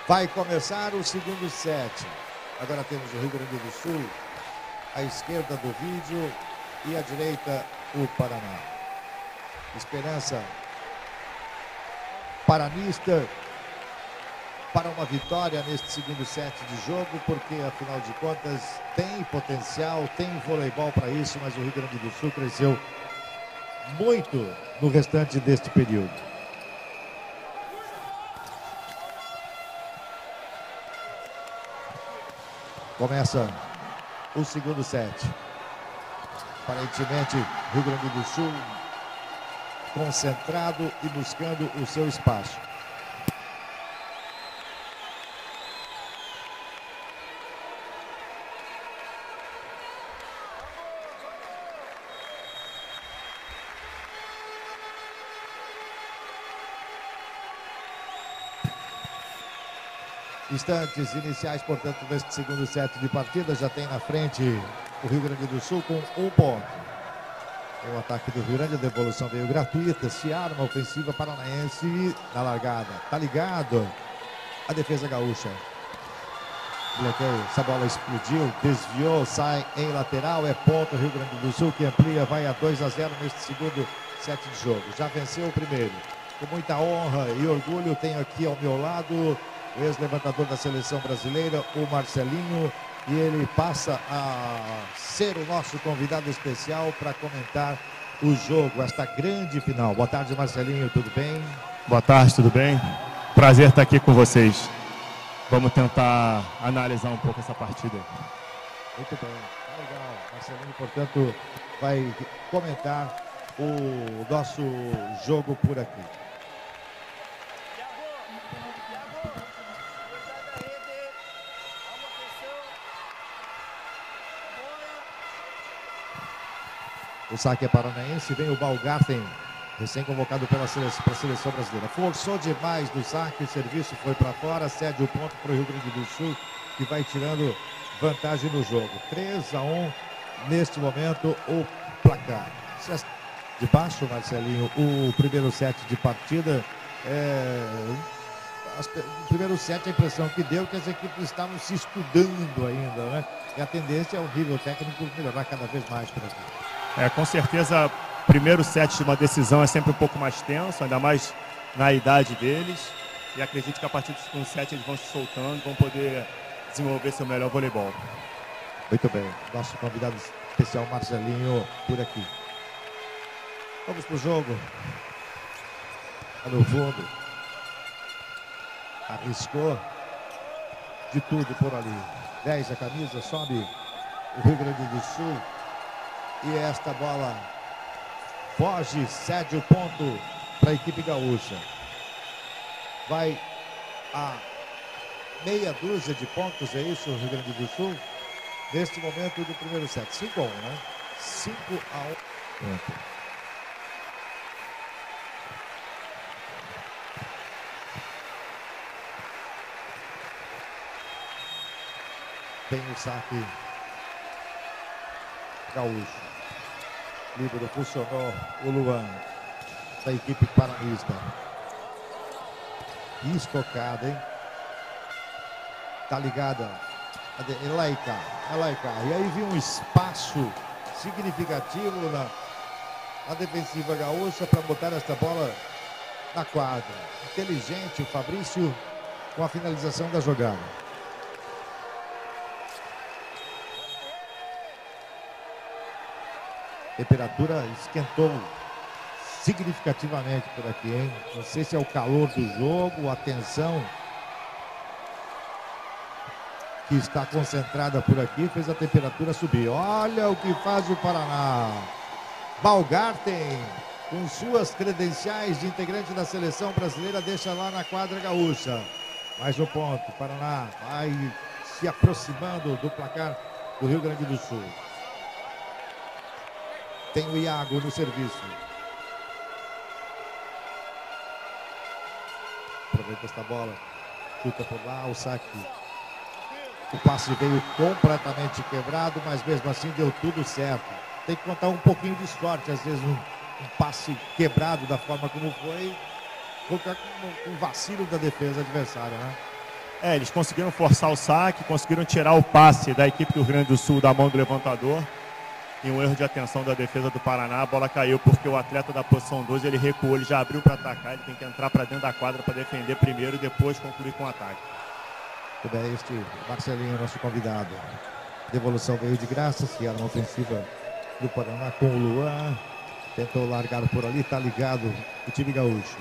Vai começar o segundo set. Agora temos o Rio Grande do Sul, à esquerda do vídeo e à direita o Paraná. Esperança paranista para uma vitória neste segundo set de jogo, porque afinal de contas tem potencial, tem voleibol para isso, mas o Rio Grande do Sul cresceu muito no restante deste período. Começa o segundo set. Aparentemente, Rio Grande do Sul concentrado e buscando o seu espaço. Instantes iniciais, portanto, neste segundo set de partida. Já tem na frente o Rio Grande do Sul com um ponto. O ataque do Rio Grande, a devolução veio gratuita. Se arma ofensiva paranaense na largada. Tá ligado a defesa gaúcha. Bloqueio, essa bola explodiu, desviou, sai em lateral. É ponto Rio Grande do Sul, que amplia, vai a dois a zero neste segundo set de jogo. Já venceu o primeiro. Com muita honra e orgulho, tenho aqui ao meu lado o ex-levantador da seleção brasileira, o Marcelinho, e ele passa a ser o nosso convidado especial para comentar o jogo, esta grande final. Boa tarde, Marcelinho, tudo bem? Boa tarde, tudo bem? Prazer estar aqui com vocês. Vamos tentar analisar um pouco essa partida. Muito bem, legal. Marcelinho, portanto, vai comentar o nosso jogo por aqui. O saque é paranaense, vem o Baumgarten, recém-convocado pela seleção, pela seleção brasileira. Forçou demais no saque, o serviço foi para fora, cede o ponto para o Rio Grande do Sul, que vai tirando vantagem no jogo. três a um neste momento, o placar. De baixo, Marcelinho, o primeiro set de partida. É... O primeiro set, a impressão que deu que as equipes estavam se estudando ainda, né? E a tendência é o nível técnico melhorar cada vez mais por aqui. É, com certeza, primeiro set de uma decisão é sempre um pouco mais tenso, ainda mais na idade deles. E acredito que a partir do segundo set eles vão se soltando, vão poder desenvolver seu melhor voleibol. Muito bem, nosso convidado especial Marcelinho por aqui. Vamos pro jogo. No fundo, arriscou de tudo por ali. dez a camisa, sobe o Rio Grande do Sul. E esta bola foge, cede o ponto para a equipe gaúcha. Vai a meia dúzia de pontos, é isso, Rio Grande do Sul? Neste momento do primeiro set. cinco a um, né? cinco a um. Tem o saque gaúcho. Líbero funcionou o Luan da equipe paranista. Estocada, hein? Tá ligada a Elaica, Elaica. E aí viu um espaço significativo na, na defensiva gaúcha para botar esta bola na quadra. Inteligente o Fabrício com a finalização da jogada. Temperatura esquentou significativamente por aqui, hein? Não sei se é o calor do jogo, a tensão que está concentrada por aqui, fez a temperatura subir. Olha o que faz o Paraná. Baumgarten, com suas credenciais de integrante da seleção brasileira, deixa lá na quadra gaúcha. Mais um ponto, Paraná vai se aproximando do placar do Rio Grande do Sul. Tem o Iago no serviço. Aproveita esta bola. Chuta por lá, o saque. O passe veio completamente quebrado, mas mesmo assim deu tudo certo. Tem que contar um pouquinho de sorte. Às vezes um, um passe quebrado da forma como foi, com um vacilo da defesa adversária, né? É, eles conseguiram forçar o saque, conseguiram tirar o passe da equipe do Rio Grande do Sul da mão do levantador. E um erro de atenção da defesa do Paraná, a bola caiu porque o atleta da posição doze, ele recuou, ele já abriu para atacar, ele tem que entrar para dentro da quadra para defender primeiro e depois concluir com o ataque. Tudo bem, este Marcelinho, nosso convidado. Devolução veio de graça, se era uma ofensiva do Paraná com o Luan. Tentou largar por ali, tá ligado o time gaúcho.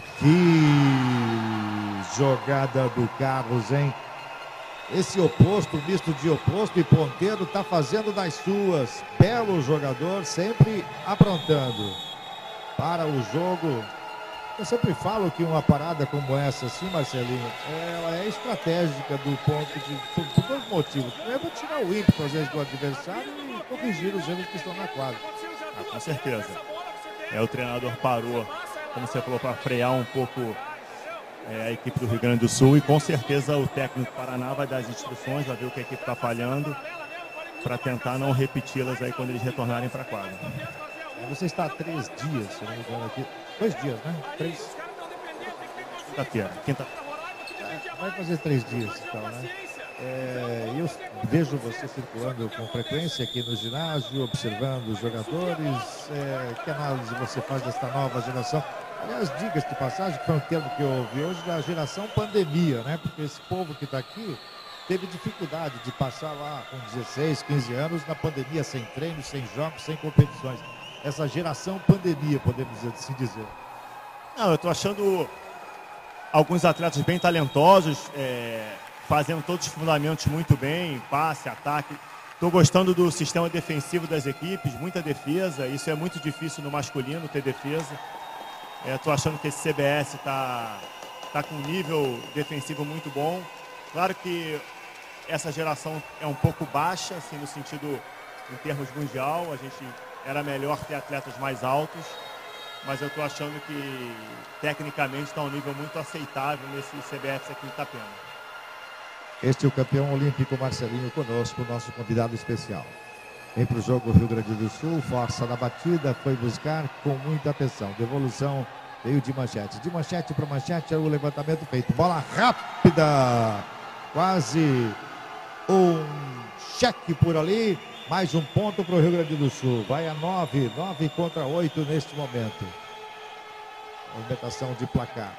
Que jogada do Carlos, hein? Esse oposto, misto de oposto e ponteiro, tá fazendo das suas. Belo jogador, sempre aprontando. Para o jogo. Eu sempre falo que uma parada como essa, assim, Marcelinho, ela é estratégica do ponto de... Por, por dois motivos. Primeiro, para tirar o ímpeto, às vezes, do adversário e corrigir os erros que estão na quadra. Ah, com certeza. É, o treinador parou, como você falou, para frear um pouco é, a equipe do Rio Grande do Sul. E com certeza o técnico do Paraná vai dar as instruções, vai ver o que a equipe está falhando, para tentar não repeti-las aí quando eles retornarem para a quadra. Você está há três dias, se não me engano aqui. Dois dias, né? Três. Quinta-feira. Quinta... É, vai fazer três dias, então, né? É, eu vejo você circulando com frequência aqui no ginásio, observando os jogadores. É, que análise você faz desta nova geração? Aliás, diga-se de passagem, que foi um termo que eu ouvi hoje, da geração pandemia, né? Porque esse povo que está aqui teve dificuldade de passar lá com dezesseis, quinze anos na pandemia, sem treinos, sem jogos, sem competições. Essa geração pandemia, podemos assim dizer. Não, eu estou achando alguns atletas bem talentosos, é, fazendo todos os fundamentos muito bem, passe, ataque. Estou gostando do sistema defensivo das equipes, muita defesa. Isso é muito difícil no masculino, ter defesa. Estou é, achando que esse C B S está tá com um nível defensivo muito bom. Claro que essa geração é um pouco baixa, assim, no sentido, em termos mundial. A gente era melhor ter atletas mais altos, mas eu estou achando que tecnicamente está um nível muito aceitável nesse C B S aqui em Itapema. Este é o campeão olímpico Marcelinho conosco, nosso convidado especial. Vem para o jogo Rio Grande do Sul, força na batida, foi buscar com muita atenção. Devolução veio de manchete. De manchete para manchete é o levantamento feito. Bola rápida, quase um cheque por ali. Mais um ponto para o Rio Grande do Sul. Vai a nove, nove contra oito neste momento. Movimentação de placar.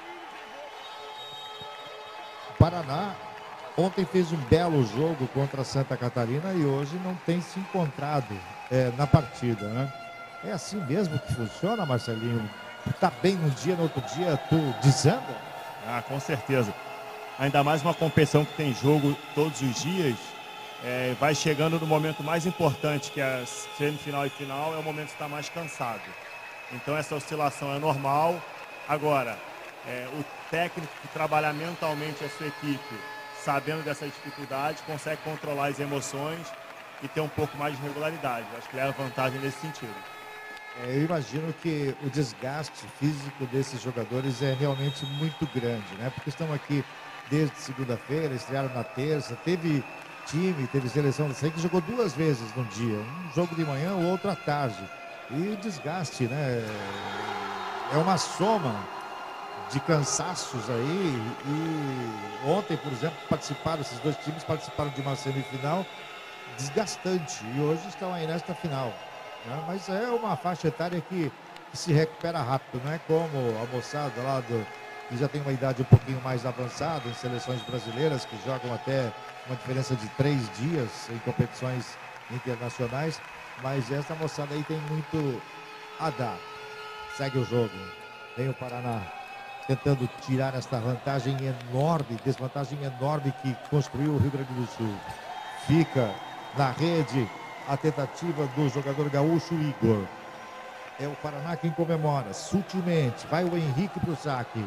O Paraná ontem fez um belo jogo contra Santa Catarina e hoje não tem se encontrado é, na partida, né? É assim mesmo que funciona, Marcelinho? Tá bem num dia, no outro dia tu desanda? Ah, com certeza. Ainda mais uma competição que tem jogo todos os dias. É, vai chegando no momento mais importante, que é a semifinal e final, é o momento que está mais cansado. Então essa oscilação é normal. Agora, é, o técnico que trabalha mentalmente a sua equipe, sabendo dessa dificuldade, consegue controlar as emoções e ter um pouco mais de regularidade. Acho que leva vantagem nesse sentido. É, eu imagino que o desgaste físico desses jogadores é realmente muito grande, né? Porque estão aqui desde segunda-feira, estrearam na terça, teve time, teve seleção que jogou duas vezes no dia, um jogo de manhã, o outro à tarde. E desgaste, né? É uma soma de cansaços aí. E ontem, por exemplo, participaram, esses dois times participaram de uma semifinal desgastante e hoje estão aí nesta final, né? Mas é uma faixa etária que, que se recupera rápido, não é como a moçada lá do, que já tem uma idade um pouquinho mais avançada em seleções brasileiras que jogam até uma diferença de três dias em competições internacionais, mas essa moçada aí tem muito a dar. Segue o jogo, vem o Paraná tentando tirar esta vantagem enorme, desvantagem enorme que construiu o Rio Grande do Sul. Fica na rede a tentativa do jogador gaúcho Igor. É o Paraná quem comemora, sutilmente, vai o Henrique para o saque.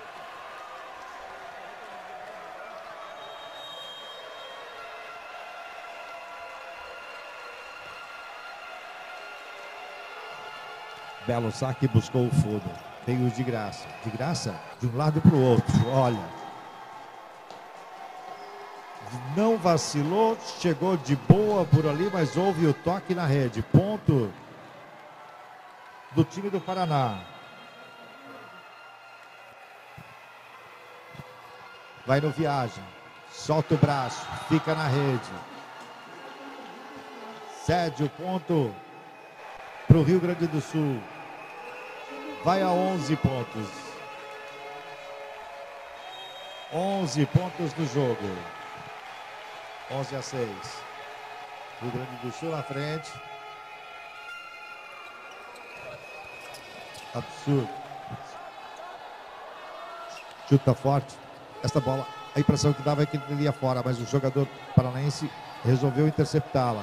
Belo saque, buscou o fundo. Veio de graça. De graça? De um lado para o outro. Olha. Não vacilou, chegou de boa por ali, mas houve o toque na rede. Ponto do time do Paraná. Vai no Viagem. Solta o braço. Fica na rede. Cede o ponto para o Rio Grande do Sul. Vai a onze pontos. onze pontos no jogo. onze a seis. Rio Grande do Sul na frente. Absurdo. Chuta forte. Esta bola, a impressão que dava é que ele ia fora, mas o jogador paranaense resolveu interceptá-la.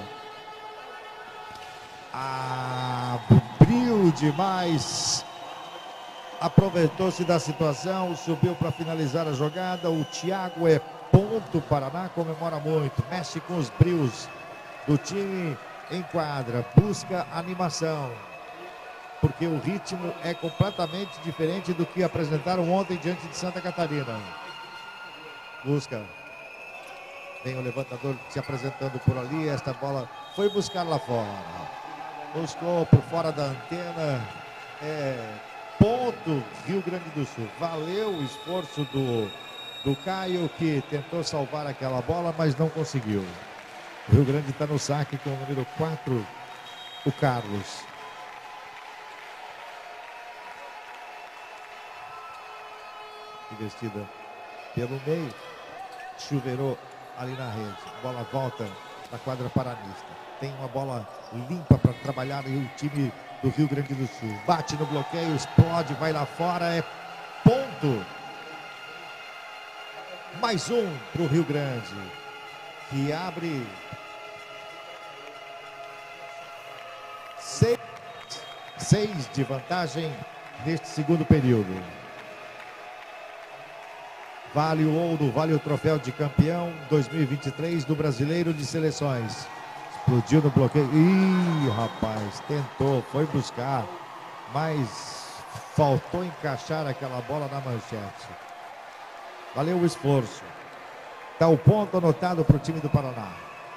Abriu demais. Aproveitou-se da situação, subiu para finalizar a jogada. O Thiago é ponto. Paraná comemora muito, mexe com os brios do time em quadra, busca animação, porque o ritmo é completamente diferente do que apresentaram ontem diante de Santa Catarina. Busca, tem o levantador se apresentando por ali. Esta bola foi buscar lá fora, buscou por fora da antena. É ponto Rio Grande do Sul. Valeu o esforço do, do Caio, que tentou salvar aquela bola, mas não conseguiu. O Rio Grande está no saque com o número quatro, o Carlos. Investida pelo meio, chuveirou ali na rede. A bola volta na quadra paranista. Tem uma bola limpa para trabalhar e o time do Rio Grande do Sul. Bate no bloqueio, explode, vai lá fora, é ponto. Mais um para o Rio Grande, que abre seis, seis de vantagem neste segundo período. Vale o ouro, vale o troféu de campeão dois mil e vinte e três do Brasileiro de Seleções. Explodiu no bloqueio. Ih, rapaz, tentou, foi buscar, mas faltou encaixar aquela bola na manchete. Valeu o esforço. Está o ponto anotado para o time do Paraná.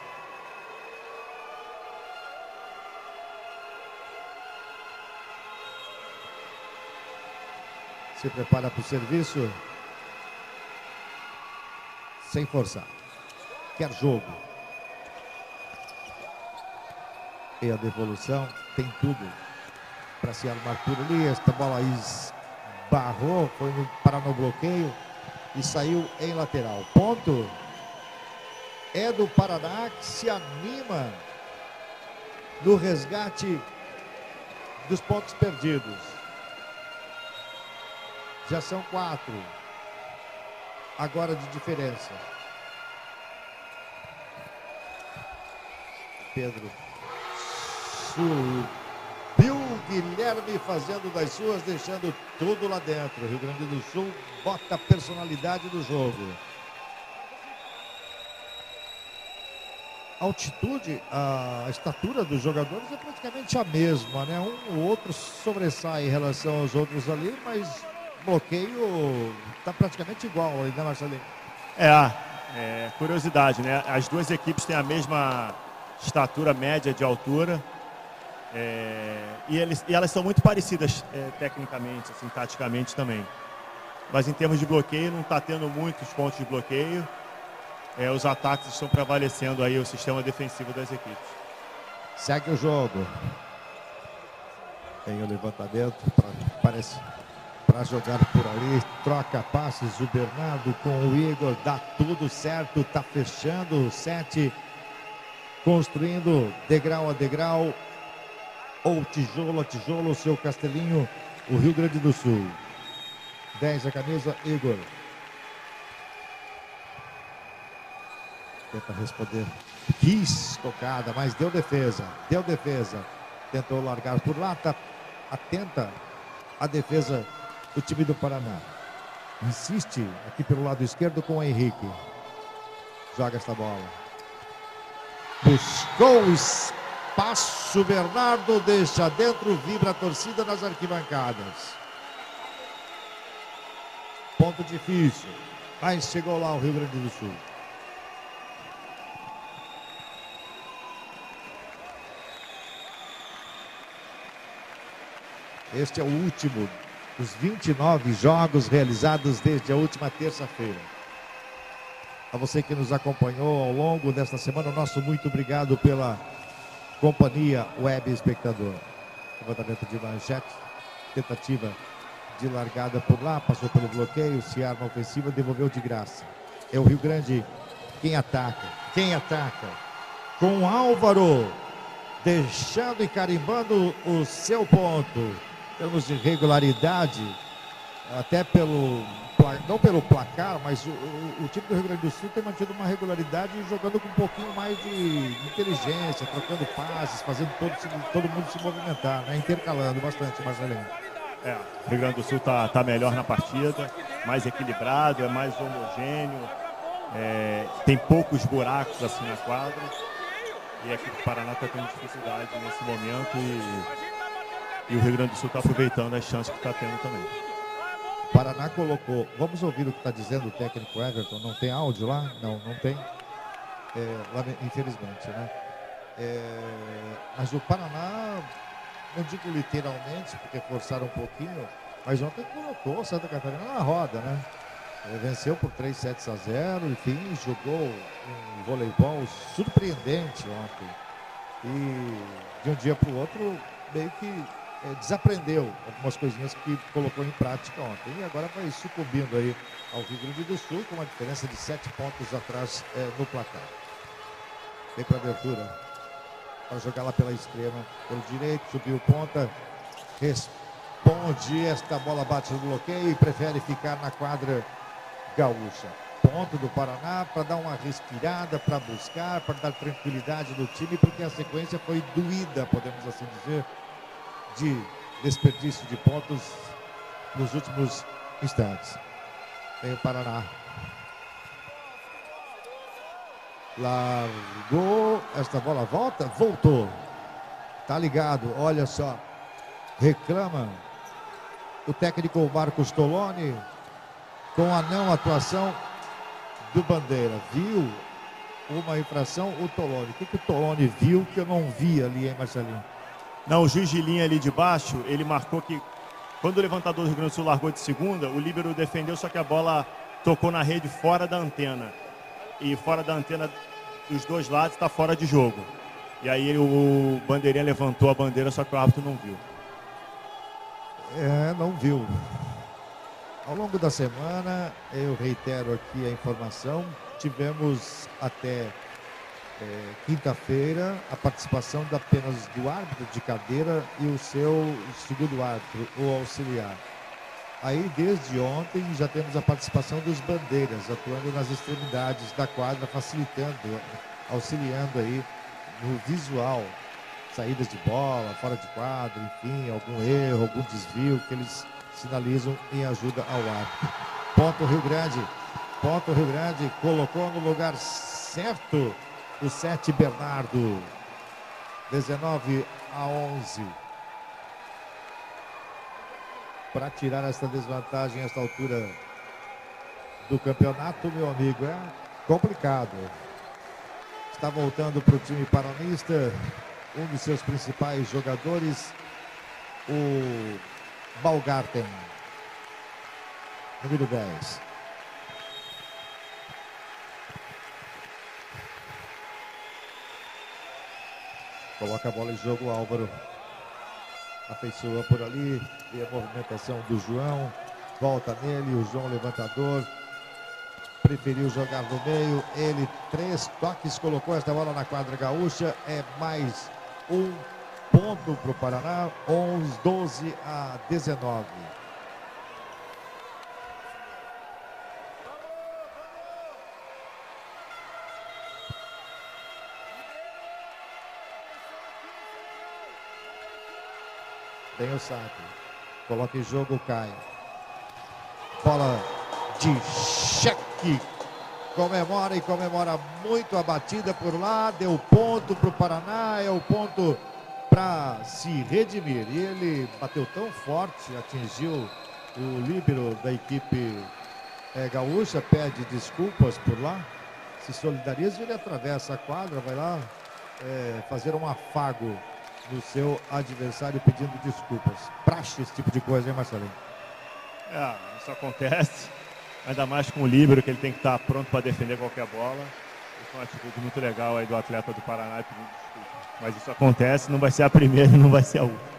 Se prepara para o serviço. Sem forçar. Quer jogo. E a devolução tem tudo para se armar por ali. Esta bola esbarrou, foi no, parar no bloqueio e saiu em lateral. Ponto é do Paraná, que se anima no resgate dos pontos perdidos. Já são quatro agora de diferença. Pedro subiu, Guilherme fazendo das suas, deixando tudo lá dentro. Rio Grande do Sul bota a personalidade do jogo. A altitude, a estatura dos jogadores é praticamente a mesma, né? Um ou outro sobressai em relação aos outros ali, mas bloqueio está praticamente igual, né, Marcelinho? É, é, curiosidade, né? As duas equipes têm a mesma estatura média de altura, é, e, eles, e elas são muito parecidas é, tecnicamente, assim, taticamente também. Mas em termos de bloqueio, não está tendo muitos pontos de bloqueio. É, os ataques estão prevalecendo aí o sistema defensivo das equipes. Segue o jogo. Tem o levantamento, pra, parece, para jogar por ali. Troca passes o Bernardo com o Igor. Dá tudo certo, tá fechando. Sete, construindo degrau a degrau, ou tijolo a tijolo, o seu castelinho, o Rio Grande do Sul. dez a camisa, Igor. Tenta responder. Quis tocada, mas deu defesa. Deu defesa. Tentou largar por lá. Tá atenta a defesa do time do Paraná. Insiste aqui pelo lado esquerdo com o Henrique. Joga esta bola. Buscou espaço. Bernardo deixa dentro. Vibra a torcida nas arquibancadas. Ponto difícil. Mas chegou lá o Rio Grande do Sul. Este é o último dos vinte e nove jogos realizados desde a última terça-feira. A você que nos acompanhou ao longo desta semana, nosso muito obrigado pela companhia, web espectador. Levantamento de manchete, tentativa de largada por lá, passou pelo bloqueio, se arma ofensiva, devolveu de graça. É o Rio Grande quem ataca, quem ataca, com Álvaro, deixando e carimbando o seu ponto. Temos de regularidade, até pelo, não pelo placar, mas o, o, o time do Rio Grande do Sul tem mantido uma regularidade e jogando com um pouquinho mais de inteligência, trocando passes, fazendo todo, todo mundo se movimentar, né? Intercalando bastante, Marcelinho. É, o Rio Grande do Sul está tá melhor na partida, mais equilibrado, é mais homogêneo, é, tem poucos buracos assim na quadra. E a equipe do Paraná está tendo dificuldade nesse momento e, e o Rio Grande do Sul está aproveitando as chances que está tendo também. O Paraná colocou, vamos ouvir o que está dizendo o técnico Everton, não tem áudio lá? Não, não tem, é, lá, infelizmente, né? É, mas o Paraná, não digo literalmente, porque forçaram um pouquinho, mas ontem colocou Santa Catarina na roda, né? É, venceu por três sets a zero, enfim, jogou um voleibol surpreendente ontem. E de um dia para o outro, meio que é, desaprendeu algumas coisinhas que colocou em prática ontem. E agora vai sucumbindo aí ao Rio Grande do Sul, com uma diferença de sete pontos atrás é, no placar. Vem para a abertura, para jogar lá pela extrema, pelo direito, subiu ponta, responde, esta bola bate no bloqueio e prefere ficar na quadra gaúcha. Ponto do Paraná para dar uma respirada, para buscar, para dar tranquilidade no time, porque a sequência foi doída, podemos assim dizer, de desperdício de pontos nos últimos instantes. Vem o Paraná. Largou, esta bola volta, voltou. Tá ligado, olha só. Reclama o técnico Marcos Toloni com a não atuação do Bandeira. Viu uma infração o Toloni. O que, que o Toloni viu que eu não vi ali, hein, Marcelinho? Não, o juiz de linha ali de baixo, ele marcou que quando o levantador do Rio Grande do Sul largou de segunda, o líbero defendeu, só que a bola tocou na rede fora da antena. E fora da antena dos dois lados está fora de jogo. E aí o bandeirinha levantou a bandeira, só que o árbitro não viu. É, não viu. Ao longo da semana, eu reitero aqui a informação, tivemos até é, quinta-feira a participação apenas do árbitro de cadeira e o seu segundo árbitro, o auxiliar. Aí, desde ontem, já temos a participação dos bandeiras, atuando nas extremidades da quadra, facilitando, auxiliando aí no visual, saídas de bola, fora de quadra, enfim, algum erro, algum desvio que eles sinalizam em ajuda ao árbitro. Ponto Rio Grande, ponto Rio Grande, colocou no lugar certo o sete Bernardo, dezenove a onze. Para tirar essa desvantagem, essa altura do campeonato, meu amigo, é complicado. Está voltando para o time paranista um de seus principais jogadores, o Balgarten, número dez. Coloca a bola em jogo o Álvaro. Afeiçoa por ali, e a movimentação do João, volta nele, o João levantador, preferiu jogar no meio, ele três toques, colocou esta bola na quadra gaúcha, é mais um ponto para o Paraná, onze, doze a dezenove. Tem o saque. Coloca em jogo o Caio. Bola de cheque. Comemora e comemora muito a batida por lá. Deu ponto para o Paraná. É o ponto para se redimir. E ele bateu tão forte, atingiu o líbero da equipe é, gaúcha. Pede desculpas por lá. Se solidariza e ele atravessa a quadra. Vai lá é, fazer um afago do seu adversário pedindo desculpas. Praxe esse tipo de coisa, hein, Marcelinho? É, isso acontece. ainda mais com o líbero, que ele tem que estar pronto para defender qualquer bola. Isso é uma atitude muito legal aí do atleta do Paraná. Mas isso acontece, não vai ser a primeira e não vai ser a última.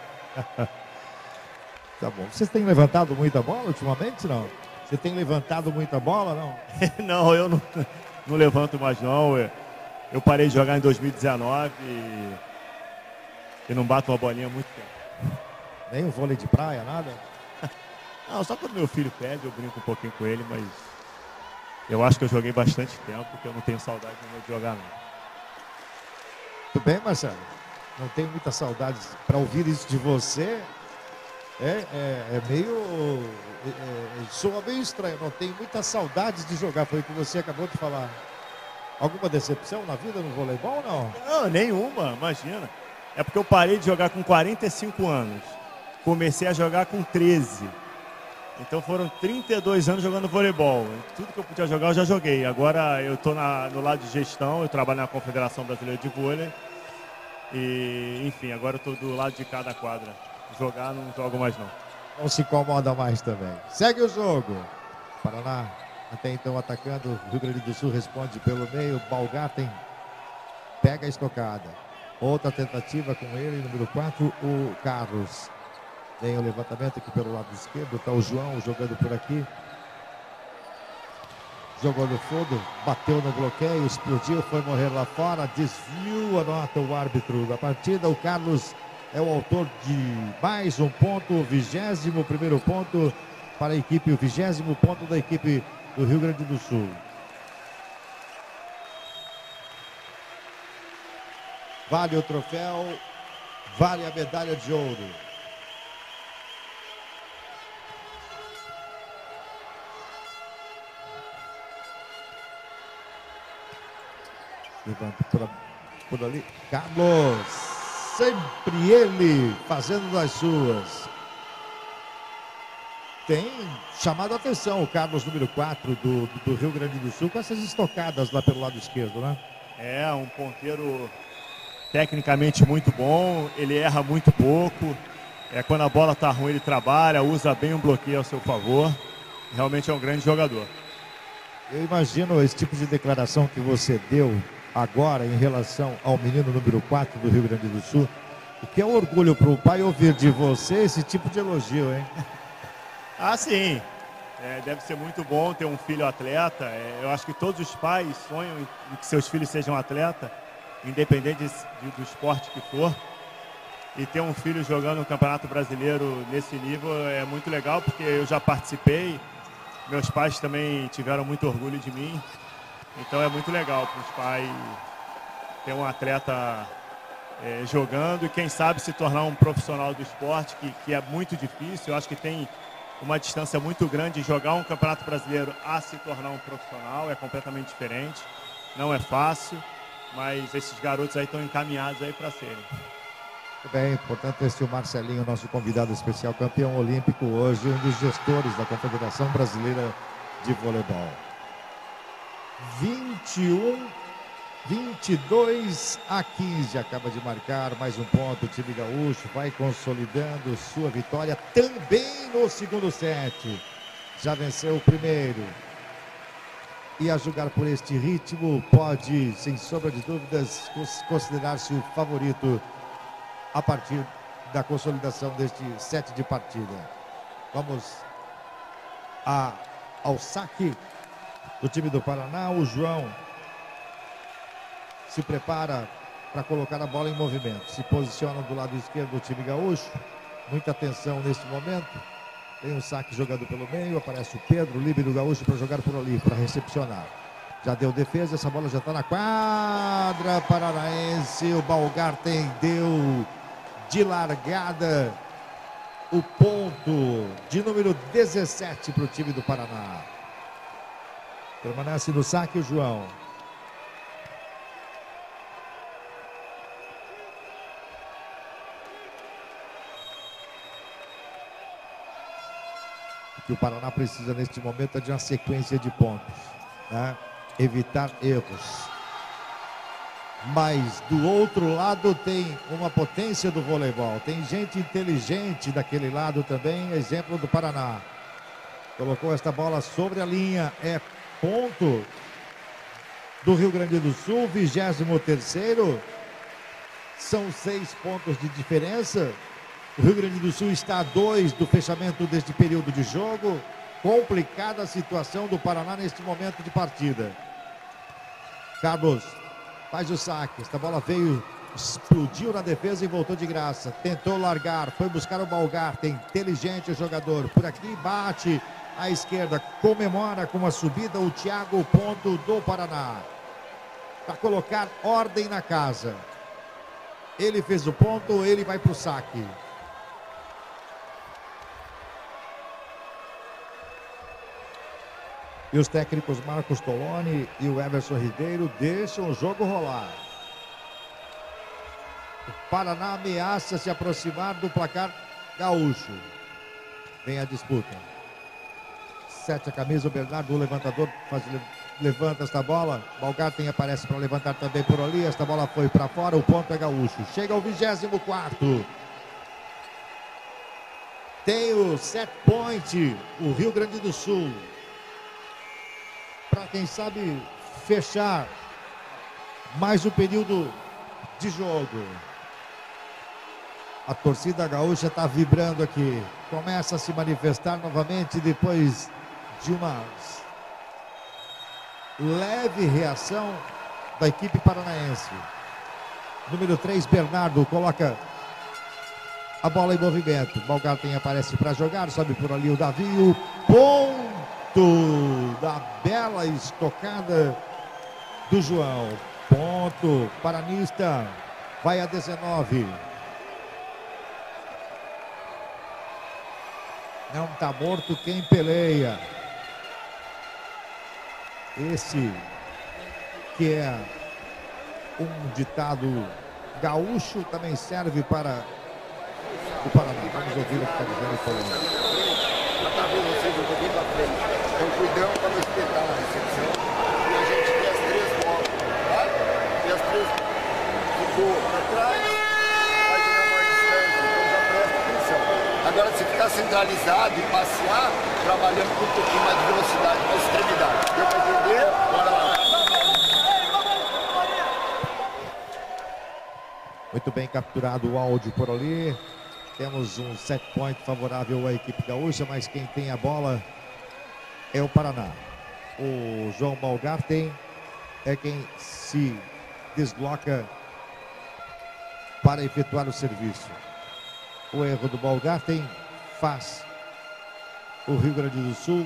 Tá bom. Vocês têm levantado muita bola ultimamente, não? Você tem levantado muita bola, não? Não, eu não, não levanto mais, não. Eu, eu parei de jogar em dois mil e dezenove e, e não bato uma bolinha há muito tempo. Nem o vôlei de praia, nada? Não, só quando meu filho pede, eu brinco um pouquinho com ele, mas eu acho que eu joguei bastante tempo, porque eu não tenho saudade nenhuma de jogar, não. Tudo bem, Marcelo? Não tenho muita saudade para ouvir isso de você. É, é, é meio... É, é, soa meio estranho. Não tenho muita saudade de jogar. Foi o que você acabou de falar. Alguma decepção na vida no voleibol ou não? Não, nenhuma, imagina. É porque eu parei de jogar com quarenta e cinco anos. Comecei a jogar com treze. Então foram trinta e dois anos jogando voleibol. Tudo que eu podia jogar eu já joguei. Agora eu estou no lado de gestão, eu trabalho na Confederação Brasileira de Vôlei. E, enfim, agora eu estou do lado de cada quadra. Jogar não jogo mais não. Não se incomoda mais também. Segue o jogo. Paraná, até então atacando. Rio Grande do Sul responde pelo meio. Baumgarten pega a estocada. Outra tentativa com ele, número quatro, o Carlos. Vem o levantamento aqui pelo lado esquerdo. Está o João jogando por aqui. Jogou no fundo, bateu no bloqueio, explodiu, foi morrer lá fora. Desviou, anota o árbitro da partida. O Carlos é o autor de mais um ponto, o vigésimo primeiro ponto para a equipe, o vigésimo ponto da equipe do Rio Grande do Sul. Vale o troféu, vale a medalha de ouro. Levanta por, por ali. Carlos, sempre ele fazendo das suas. Tem chamado a atenção o Carlos, número quatro do, do Rio Grande do Sul, com essas estocadas lá pelo lado esquerdo, né? É, um ponteiro tecnicamente muito bom, ele erra muito pouco. É, quando a bola tá ruim ele trabalha, usa bem o bloqueio ao seu favor. Realmente é um grande jogador. Eu imagino esse tipo de declaração que você deu agora em relação ao menino número quatro do Rio Grande do Sul. O que é um orgulho para o pai ouvir de você esse tipo de elogio, hein? Ah, sim. É, deve ser muito bom ter um filho atleta. É, eu acho que todos os pais sonham em que seus filhos sejam atletas, independente de, de, do esporte que for. E ter um filho jogando no Campeonato Brasileiro nesse nível é muito legal, porque eu já participei. Meus pais também tiveram muito orgulho de mim. Então é muito legal para os pais ter um atleta é, jogando e quem sabe se tornar um profissional do esporte, que, que é muito difícil. Eu acho que tem uma distância muito grande de jogar um Campeonato Brasileiro a se tornar um profissional. É completamente diferente, não é fácil, mas esses garotos aí estão encaminhados aí para serem. Muito bem, portanto esse é o Marcelinho, nosso convidado especial, campeão olímpico hoje, um dos gestores da Confederação Brasileira de Voleibol. vinte e um, vinte e dois a quinze, acaba de marcar mais um ponto. O time gaúcho vai consolidando sua vitória também no segundo set. Já venceu o primeiro. E a jogar por este ritmo pode, sem sombra de dúvidas, considerar-se o favorito a partir da consolidação deste set de partida. Vamos a, ao saque do time do Paraná. O João se prepara para colocar a bola em movimento. Se posiciona do lado esquerdo do time gaúcho. Muita atenção neste momento. Tem um saque jogado pelo meio. Aparece o Pedro, líbero gaúcho, para jogar por ali, para recepcionar. Já deu defesa, essa bola já está na quadra paranaense. O Baumgarten deu de largada o ponto de número dezessete para o time do Paraná. Permanece no saque o João. O que o Paraná precisa neste momento é de uma sequência de pontos, né? Evitar erros. Mas do outro lado tem uma potência do voleibol. Tem gente inteligente daquele lado também, exemplo do Paraná. Colocou esta bola sobre a linha. É ponto do Rio Grande do Sul, vigésimo terceiro. São seis pontos de diferença. O Rio Grande do Sul está a dois do fechamento deste período de jogo. Complicada a situação do Paraná neste momento de partida. Carlos faz o saque. Esta bola veio, explodiu na defesa e voltou de graça. Tentou largar, foi buscar o Baumgarten. Inteligente o jogador. Por aqui bate à esquerda. Comemora com uma subida o Thiago, ponto do Paraná. Para colocar ordem na casa. Ele fez o ponto, ele vai para o saque. E os técnicos Marcos Toloni e o Everson Ribeiro deixam o jogo rolar. O Paraná ameaça se aproximar do placar gaúcho. Vem a disputa. Sete a camisa, o Bernardo, o levantador, faz, levanta esta bola. Baumgarten aparece para levantar também por ali. Esta bola foi para fora, o ponto é gaúcho. Chega ao vigésimo quarto. Tem o set point, o Rio Grande do Sul. Para quem sabe fechar mais um período de jogo. A torcida gaúcha está vibrando aqui. Começa a se manifestar novamente depois de uma leve reação da equipe paranaense. Número três, Bernardo, coloca a bola em movimento. Baumgarten aparece para jogar, sobe por ali o Davi. O ponto da bela estocada do João. Ponto paranista. Vai a dezenove. Não está morto quem peleia. Esse que é um ditado gaúcho também serve para o Paraná. Vamos ouvir o que está dizendo o Colônia. Para ver vocês um pouquinho para frente. Então cuidamos para não espetar na recepção. E a gente tem as três bolas, tá? E as três ficou para trás, vai jogar mais distância. Então já presta atenção. Agora se ficar centralizado e passear, trabalhando com um pouquinho mais de velocidade na extremidade. Deu para entender? Bora lá. Muito bem capturado o áudio por ali. Temos um set point favorável à equipe gaúcha, mas quem tem a bola é o Paraná. O João Baumgarten é quem se desloca para efetuar o serviço. O erro do Baumgarten faz o Rio Grande do Sul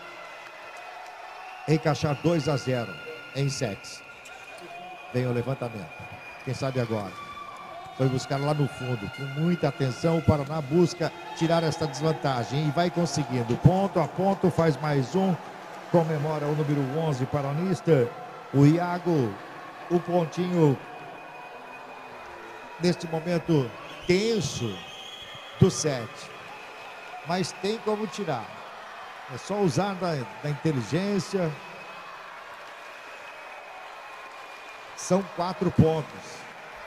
encaixar dois a zero em sets. Vem o levantamento. Quem sabe agora? Foi buscar lá no fundo, com muita atenção, o Paraná busca tirar esta desvantagem e vai conseguindo. Ponto a ponto, faz mais um, comemora o número onze paranista, o Iago, o pontinho, neste momento tenso do set, mas tem como tirar, é só usar da, da inteligência. São quatro pontos.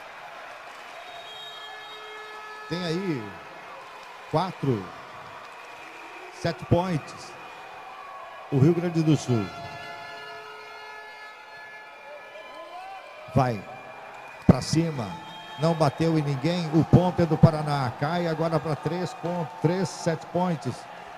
Tem aí quatro set points o Rio Grande do Sul. Vai para cima, não bateu em ninguém. O ponto é do Paraná. Cai agora para três pontos, três set points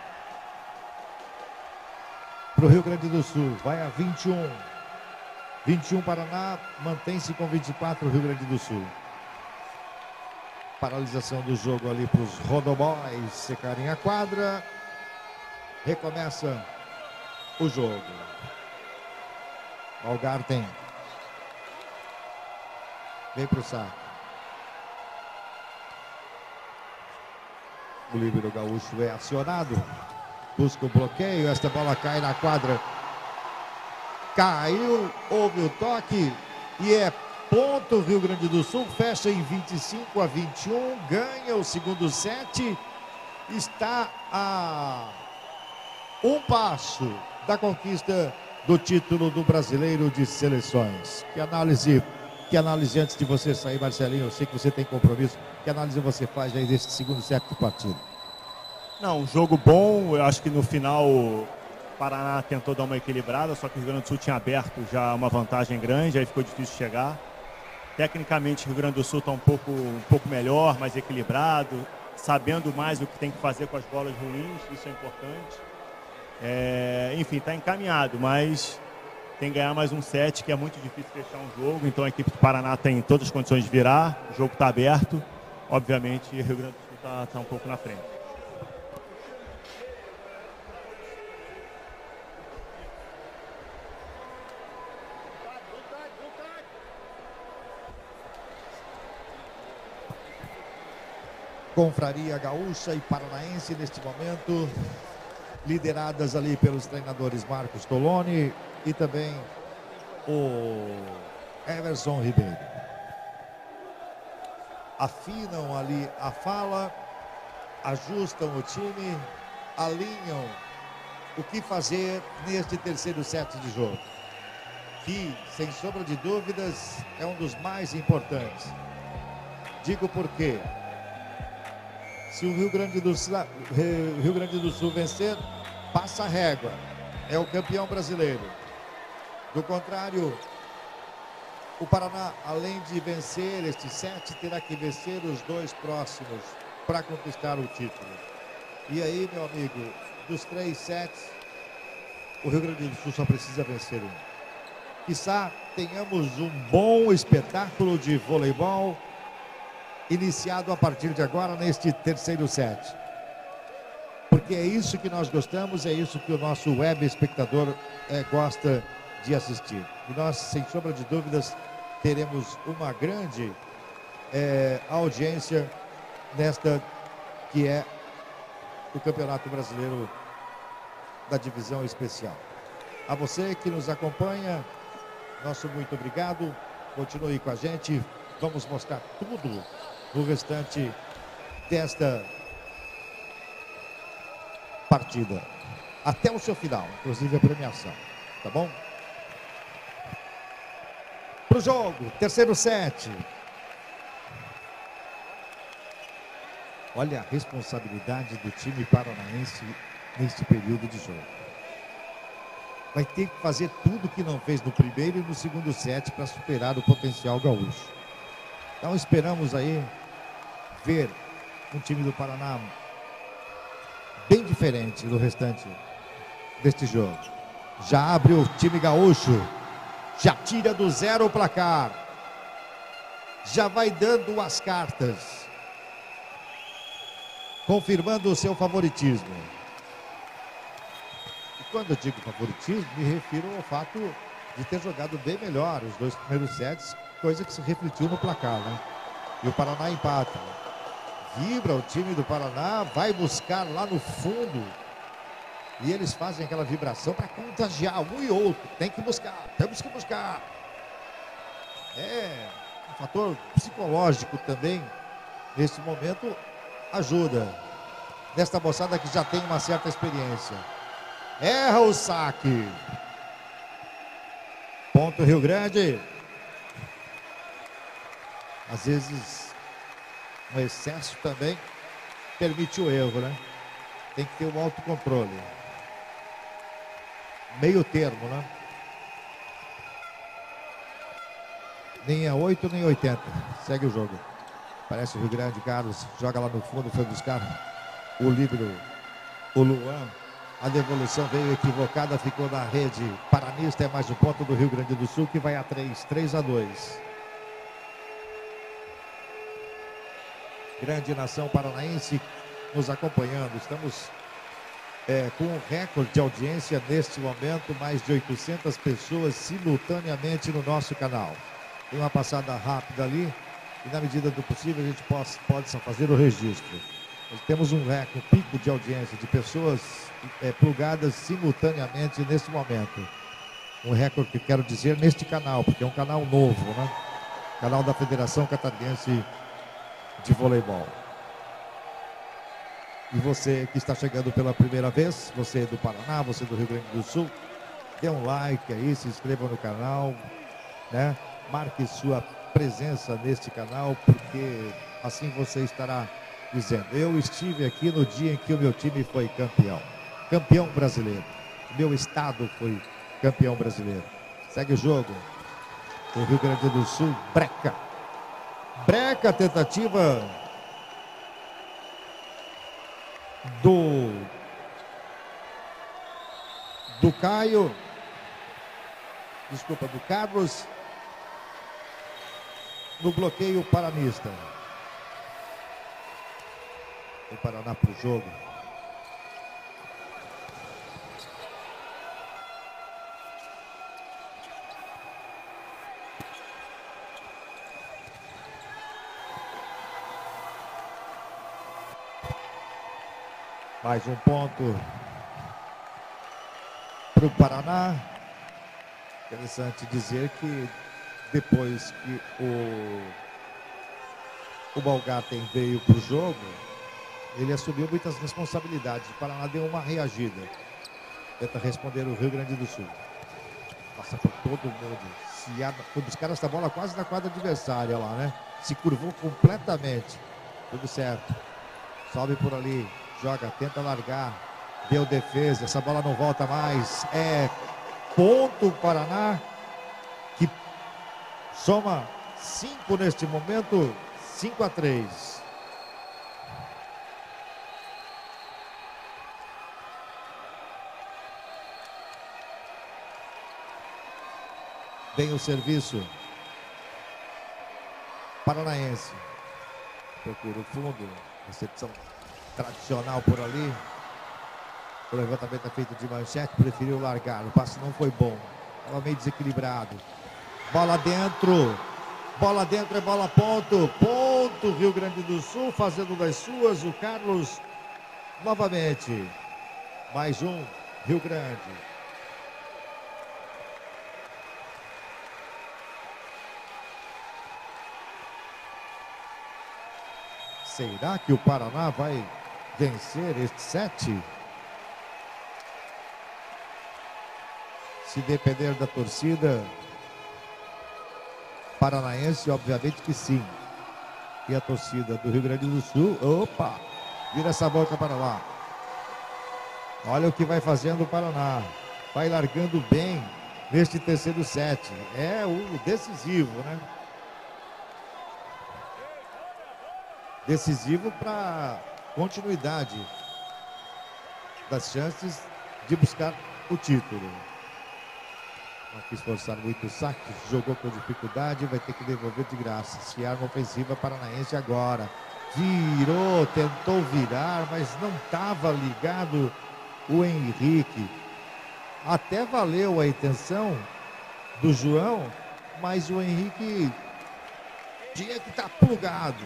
para o Rio Grande do Sul. Vai a vinte e um. vinte e um Paraná, mantém-se com vinte e quatro o Rio Grande do Sul. Paralisação do jogo ali para os Rodoboys secarem a quadra. Recomeça o jogo. Baumgarten vem para o saque. O líbero gaúcho é acionado. Busca o bloqueio. Esta bola cai na quadra. Caiu, houve o toque e é ponto. Rio Grande do Sul fecha em vinte e cinco a vinte e um, ganha o segundo set, está a um passo da conquista do título do Brasileiro de Seleções. Que análise, que análise antes de você sair, Marcelinho, eu sei que você tem compromisso, que análise você faz aí desse segundo set de partida? Não, um jogo bom. Eu acho que no final o Paraná tentou dar uma equilibrada, só que o Rio Grande do Sul tinha aberto já uma vantagem grande, aí ficou difícil chegar. Tecnicamente o Rio Grande do Sul está um pouco, um pouco melhor, mais equilibrado, sabendo mais o que tem que fazer com as bolas ruins, isso é importante. É, enfim, está encaminhado, mas tem que ganhar mais um set, que é muito difícil fechar um jogo, então a equipe do Paraná tem todas as condições de virar, o jogo está aberto, obviamente o Rio Grande do Sul está tá um pouco na frente. Confraria Gaúcha e Paranaense neste momento, lideradas ali pelos treinadores Marcos Toloni e também o Everson Ribeiro. Afinam ali a fala, ajustam o time, alinham o que fazer neste terceiro set de jogo, que, sem sombra de dúvidas, é um dos mais importantes. Digo por quê? Se o Rio Grande do Sul, Rio Grande do Sul vencer, passa a régua. É o campeão brasileiro. Do contrário, o Paraná, além de vencer este set, terá que vencer os dois próximos para conquistar o título. E aí, meu amigo, dos três sets, o Rio Grande do Sul só precisa vencer um. Quizá tenhamos um bom espetáculo de voleibol iniciado a partir de agora neste terceiro set, porque é isso que nós gostamos, é isso que o nosso web espectador é, gosta de assistir, e nós, sem sombra de dúvidas, teremos uma grande é, audiência nesta que é o Campeonato Brasileiro da Divisão Especial. A você que nos acompanha, nosso muito obrigado, continue com a gente, vamos mostrar tudo no restante desta partida, até o seu final, inclusive a premiação, tá bom? Pro jogo, terceiro set. Olha a responsabilidade do time paranaense neste período de jogo. Vai ter que fazer tudo que não fez no primeiro e no segundo set para superar o potencial gaúcho. Então esperamos aí ver um time do Paraná bem diferente do restante deste jogo. Já abre o time gaúcho, já tira do zero o placar, já vai dando as cartas, confirmando o seu favoritismo. E quando eu digo favoritismo, me refiro ao fato de ter jogado bem melhor os dois primeiros sets, coisa que se refletiu no placar, né? E o Paraná empata. Vibra o time do Paraná, vai buscar lá no fundo. E eles fazem aquela vibração para contagiar um e outro. Tem que buscar, temos que buscar. É um fator psicológico também, nesse momento, ajuda. Desta moçada que já tem uma certa experiência. Erra o saque. Ponto Rio Grande. Às vezes o excesso também permite o erro, né? Tem que ter um autocontrole. Meio termo, né? Nem é oito, nem oitenta. Segue o jogo. Parece o Rio Grande, Carlos. Joga lá no fundo, foi buscar o líbero, o Luan. A devolução veio equivocada, ficou na rede. Paranista é mais um ponto do Rio Grande do Sul, que vai a três, três a dois. Grande nação paranaense nos acompanhando. Estamos é, com um recorde de audiência neste momento, mais de oitocentas pessoas simultaneamente no nosso canal. Tem uma passada rápida ali e, na medida do possível, a gente pode, pode fazer o registro. Nós temos um recorde, um pico de audiência de pessoas é, plugadas simultaneamente neste momento. Um recorde que quero dizer neste canal, porque é um canal novo, né? Canal da Federação Catarinense de Voleibol. E você que está chegando pela primeira vez, você do Paraná, você do Rio Grande do Sul, dê um like aí, se inscreva no canal, né? Marque sua presença neste canal, porque assim você estará dizendo: eu estive aqui no dia em que o meu time foi campeão. Campeão brasileiro. Meu estado foi campeão brasileiro. Segue o jogo. O Rio Grande do Sul breca. Breca a tentativa do do Caio. Desculpa, do Carlos. No bloqueio paranista. O Paraná para o jogo. Mais um ponto para o Paraná. Interessante dizer que depois que o, o Baumgarten veio para o jogo, ele assumiu muitas responsabilidades. O Paraná deu uma reagida. Tenta responder o Rio Grande do Sul. Passa por todo mundo. Se a, foi buscar essa bola quase na quadra adversária lá, né? Se curvou completamente. Tudo certo. Sobe por ali. Joga, tenta largar. Deu defesa. Essa bola não volta mais. É ponto Paraná, que soma cinco neste momento. cinco a três. Vem o serviço paranaense. Procura o fundo. Recepção tradicional por ali. O levantamento é feito de manchete. Preferiu largar. O passe não foi bom. Estava meio desequilibrado. Bola dentro. Bola dentro é bola ponto. Ponto Rio Grande do Sul fazendo das suas. O Carlos novamente. Mais um Rio Grande. Será que o Paraná vai vencer este set? Se depender da torcida paranaense, obviamente que sim. E a torcida do Rio Grande do Sul, opa, vira essa boca para lá. Olha o que vai fazendo o Paraná. Vai largando bem neste terceiro set. É o decisivo, né? Decisivo para continuidade das chances de buscar o título. Não quis forçar muito o saque, jogou com dificuldade, vai ter que devolver de graça. Se arma ofensiva paranaense agora. Virou, tentou virar, mas não estava ligado o Henrique. Até valeu a intenção do João, mas o Henrique tinha que estar plugado.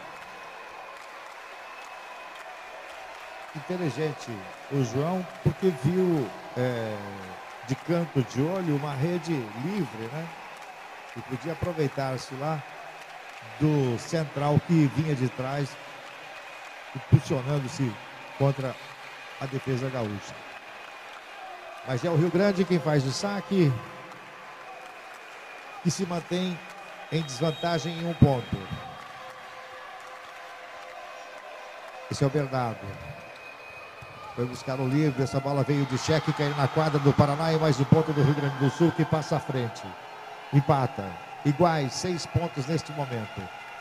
Inteligente o João, porque viu é, de canto de olho uma rede livre, né? E podia aproveitar-se lá do central que vinha de trás, impulsionando-se contra a defesa gaúcha. Mas é o Rio Grande quem faz o saque, que se mantém em desvantagem em um ponto. Esse é o Bernardo. Foi buscar o livre, essa bola veio de cheque, caiu na quadra do Paraná e mais um ponto do Rio Grande do Sul que passa à frente. Empata. Iguais, seis pontos neste momento.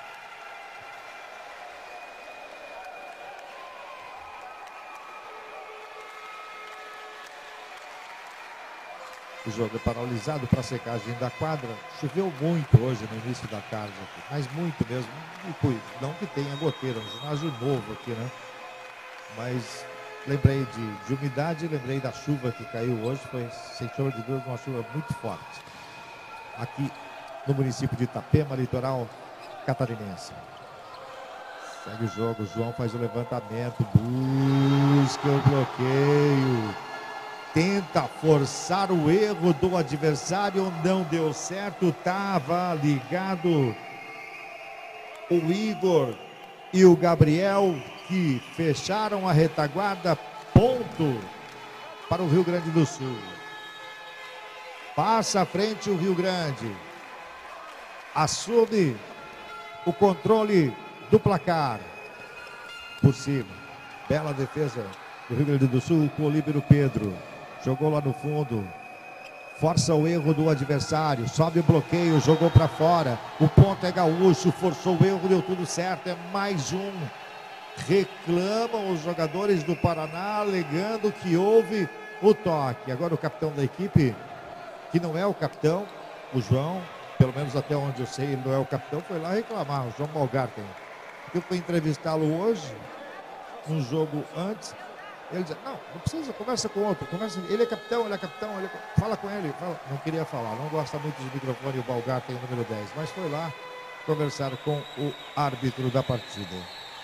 O jogo é paralisado para a secagem da quadra. Choveu muito hoje no início da tarde aqui, mas muito mesmo. Não que tenha goteira, um ginásio novo aqui, né? Mas lembrei de, de umidade, lembrei da chuva que caiu hoje. Foi, sem sombra de dúvida, uma chuva muito forte. Aqui no município de Itapema, litoral catarinense. Segue o jogo, o João faz o levantamento, busca o bloqueio. Tenta forçar o erro do adversário, não deu certo, estava ligado o Igor e o Gabriel, que fecharam a retaguarda. Ponto para o Rio Grande do Sul. Passa à frente o Rio Grande. Assume o controle do placar. por cima. Bela defesa do Rio Grande do Sul com o líbero Pedro. Jogou lá no fundo. Força o erro do adversário. Sobe o bloqueio, jogou para fora. O ponto é gaúcho, forçou o erro, deu tudo certo. É mais um. Reclamam os jogadores do Paraná, alegando que houve o toque. Agora o capitão da equipe, que não é o capitão, o João, pelo menos até onde eu sei, ele não é o capitão, foi lá reclamar, o João Malgarten. Eu fui entrevistá-lo hoje, num jogo antes. Ele disse, não, não precisa, conversa com outro, conversa, ele é capitão, ele é capitão, ele é... fala com ele, fala. Não queria falar, não gosta muito de microfone, o Balgarten, número dez, mas foi lá conversar com o árbitro da partida.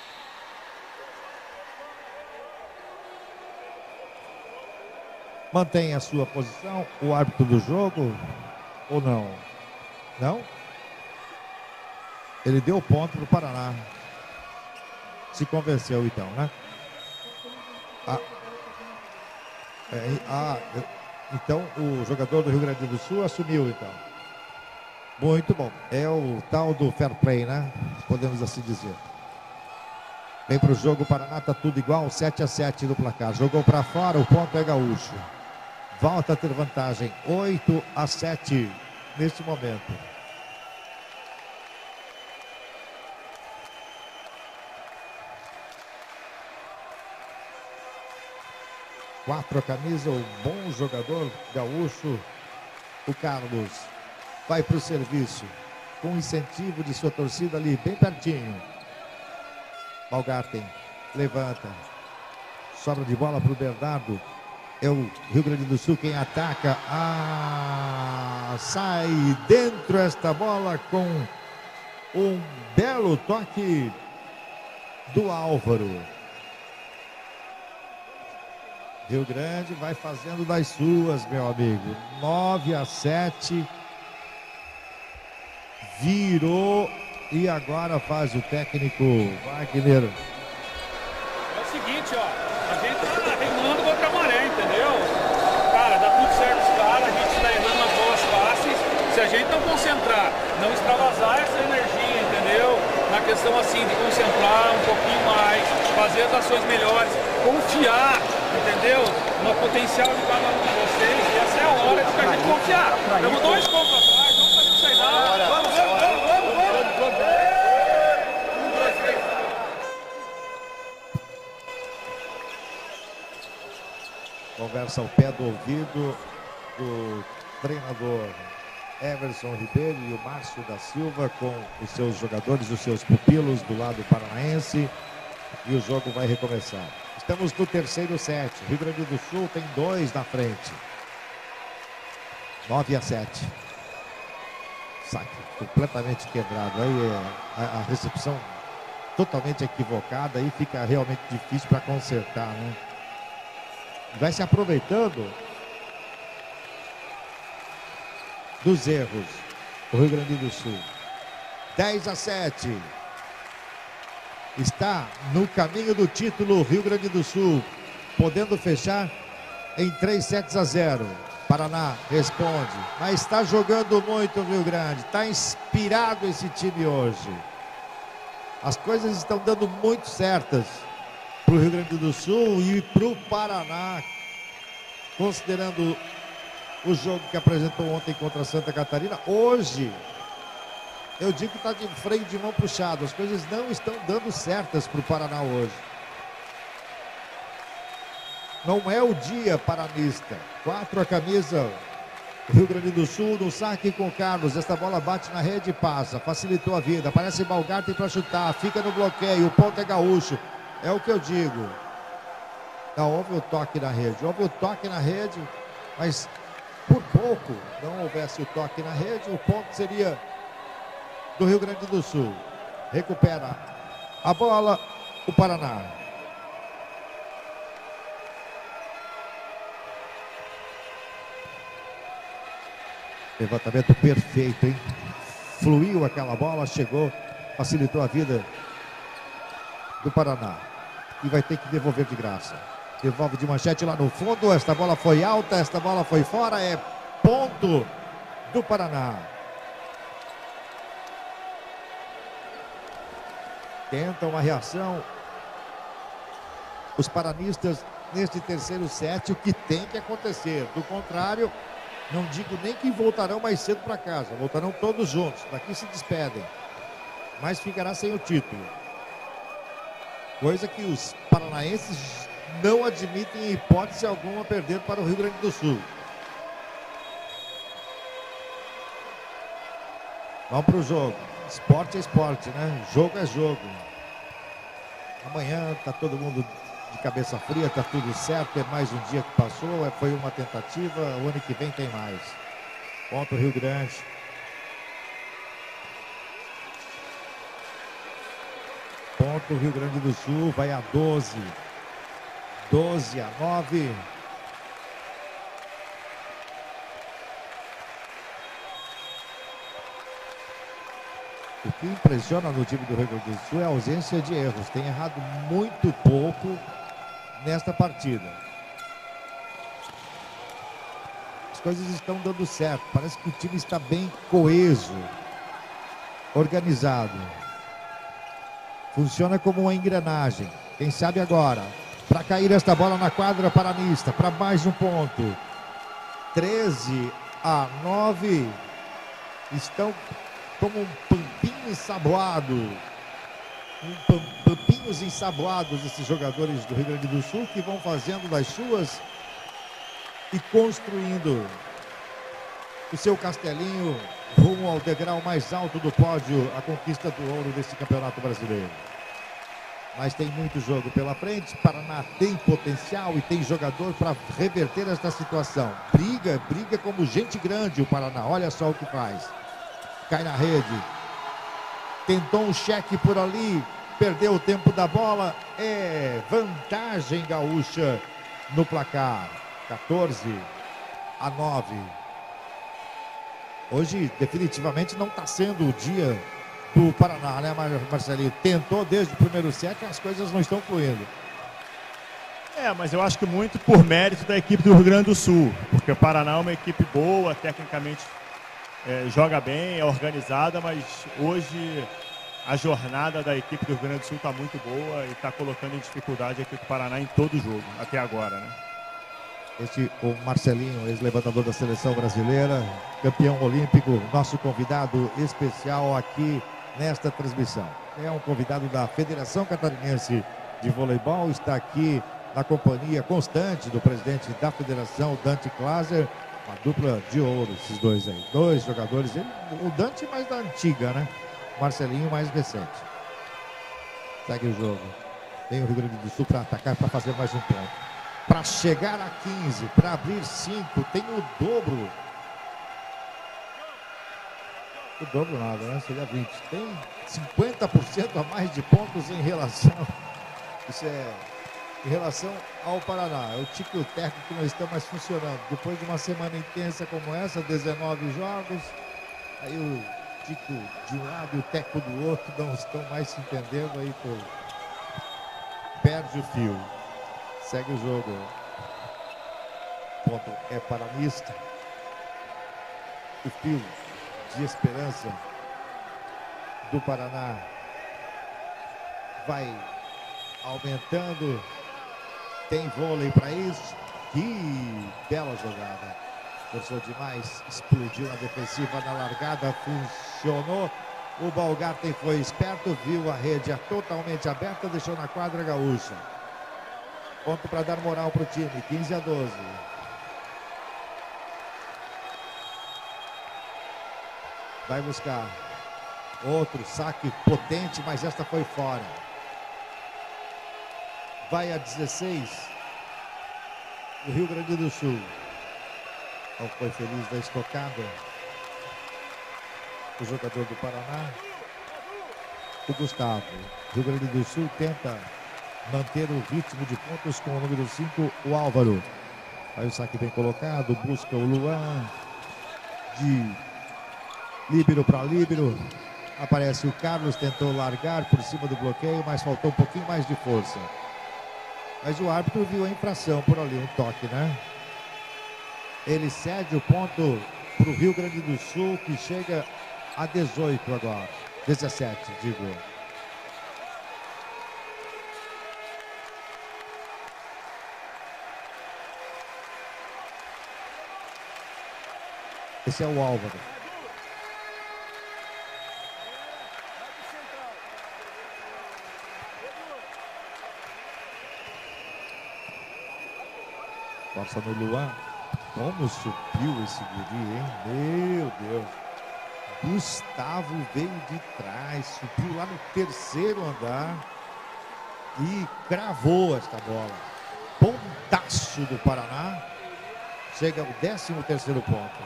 Mantém a sua posição, o árbitro do jogo, ou não? Não? Ele deu ponto para o Paraná. Se convenceu então, né? Ah, é, ah, então o jogador do Rio Grande do Sul assumiu então. Muito bom. É o tal do fair play, né? Podemos assim dizer. Vem para o jogo, o Paraná tá tudo igual, sete a sete no placar. Jogou para fora, o ponto é gaúcho. Volta a ter vantagem, oito a sete neste momento. Quatro a camisa, o bom jogador gaúcho, o Carlos, vai para o serviço, com incentivo de sua torcida ali, bem pertinho. Balgarten, levanta, sobra de bola para o Bernardo, é o Rio Grande do Sul quem ataca, ah, sai dentro esta bola com um belo toque do Álvaro. Rio Grande vai fazendo das suas, meu amigo. nove a sete. Virou e agora faz o técnico Wagner. É o seguinte, ó. A gente tá remando contra a maré, entendeu? Cara, dá tudo certo os caras, a gente tá errando as boas passes. Se a gente não concentrar, não extravasar essa energia, entendeu? Na questão assim de concentrar um pouquinho mais, fazer as ações melhores, confiar, entendeu? No potencial de cada um de vocês, e essa é a hora de a gente confiar. Estamos dois pontos atrás, vamos fazer um sair. Vamos, vamos, vamos, vamos, vamos, vamos. Conversa ao pé do ouvido do treinador Everson Ribeiro e o Márcio da Silva com os seus jogadores, os seus pupilos do lado paranaense, e o jogo vai recomeçar. Estamos no terceiro set. Rio Grande do Sul tem dois na frente. nove a sete. Saque completamente quebrado. Aí é a, a recepção totalmente equivocada. Aí fica realmente difícil para consertar, né? Vai se aproveitando dos erros do Rio Grande do Sul. dez a sete. Está no caminho do título Rio Grande do Sul, podendo fechar em três sets a zero. Paraná responde, mas está jogando muito o Rio Grande, está inspirado esse time hoje. As coisas estão dando muito certas para o Rio Grande do Sul e para o Paraná, considerando o jogo que apresentou ontem contra Santa Catarina. Hoje, eu digo que está de freio de mão puxado. As coisas não estão dando certas para o Paraná hoje. Não é o dia paranista. Quatro a camisa. Rio Grande do Sul no saque com o Carlos. Esta bola bate na rede e passa. Facilitou a vida. Parece Balgarten para chutar. Fica no bloqueio. O ponto é gaúcho. É o que eu digo. Não houve o toque na rede. Houve o toque na rede, mas por pouco não houvesse o toque na rede, o ponto seria do Rio Grande do Sul. Recupera a bola o Paraná. Levantamento perfeito, hein? Fluiu aquela bola, chegou, facilitou a vida do Paraná. E vai ter que devolver de graça. Devolve de manchete lá no fundo. Esta bola foi alta, esta bola foi fora. É ponto do Paraná. Tenta uma reação os paranistas neste terceiro set, o que tem que acontecer. Do contrário, não digo nem que voltarão mais cedo para casa, voltarão todos juntos, daqui se despedem, mas ficará sem o título. Coisa que os paranaenses não admitem em hipótese alguma perder para o Rio Grande do Sul. Vamos para o jogo. Esporte é esporte, né? Jogo é jogo. Amanhã tá todo mundo de cabeça fria, tá tudo certo. É mais um dia que passou, é, foi uma tentativa. O ano que vem tem mais. Ponto Rio Grande. Ponto Rio Grande do Sul, vai a doze. doze a nove. O que impressiona no time do Rio Grande do Sul é a ausência de erros. Tem errado muito pouco nesta partida. As coisas estão dando certo. Parece que o time está bem coeso, organizado. Funciona como uma engrenagem. Quem sabe agora, para cair esta bola na quadra paranista, para mais um ponto. treze a nove. Estão como um pampinho ensaboado. Um pam, pampinhos ensaboados esses jogadores do Rio Grande do Sul, que vão fazendo das suas e construindo o seu castelinho rumo ao degrau mais alto do pódio, a conquista do ouro desse Campeonato Brasileiro. Mas tem muito jogo pela frente. Paraná tem potencial e tem jogador para reverter esta situação. Briga, briga como gente grande o Paraná. Olha só o que faz. Cai na rede. Tentou um cheque por ali. Perdeu o tempo da bola. É vantagem gaúcha no placar. quatorze a nove. Hoje definitivamente não está sendo o dia do Paraná, né, Marcelinho? Tentou desde o primeiro set, as coisas não estão fluindo. É, mas eu acho que muito por mérito da equipe do Rio Grande do Sul, porque o Paraná é uma equipe boa, tecnicamente é, joga bem, é organizada, mas hoje a jornada da equipe do Rio Grande do Sul está muito boa e está colocando em dificuldade a equipe do Paraná em todo o jogo, até agora, né? Este, o Marcelinho, ex-levantador da seleção brasileira, campeão olímpico, nosso convidado especial aqui nesta transmissão. É um convidado da Federação Catarinense de Voleibol, está aqui na companhia constante do presidente da Federação, Dante Glaser, uma dupla de ouro, esses dois aí. Dois jogadores, ele, o Dante mais da antiga, né? O Marcelinho mais recente. Segue o jogo. Tem o Rio Grande do Sul para atacar, para fazer mais um ponto. Para chegar a quinze, para abrir cinco, tem o dobro. O dobro nada, né? Seria vinte. Tem cinquenta por cento a mais de pontos em relação. Isso é em relação ao Paraná. É o tipo técnico que não está mais funcionando. Depois de uma semana intensa como essa, dezenove jogos, aí o tico de um lado e o teco do outro não estão mais se entendendo, aí pô, perde o fio. Segue o jogo. Ponto é paranista. O fio de esperança do Paraná vai aumentando. Tem vôlei para isso. Que bela jogada. Forçou demais. Explodiu na defensiva, na largada. Funcionou. O Balgarten foi esperto. Viu a rede totalmente aberta. Deixou na quadra gaúcha. Ponto para dar moral para o time. quinze a doze. Vai buscar outro saque potente, mas esta foi fora. Vai a dezesseis. O Rio Grande do Sul. Não foi feliz da estocada. O jogador do Paraná. O Gustavo. Rio Grande do Sul tenta manter o ritmo de pontos com o número cinco, o Álvaro. Aí o saque bem colocado, busca o Luan. De líbero para líbero. Aparece o Carlos, tentou largar por cima do bloqueio, mas faltou um pouquinho mais de força. Mas o árbitro viu a infração por ali, um toque, né? Ele cede o ponto para o Rio Grande do Sul, que chega a dezoito agora. dezessete, digo. Esse é o Álvaro. Força no Luan. Como subiu esse guri, hein? Meu Deus. Gustavo veio de trás, subiu lá no terceiro andar e cravou esta bola. Pontaço do Paraná. Chega ao décimo terceiro ponto.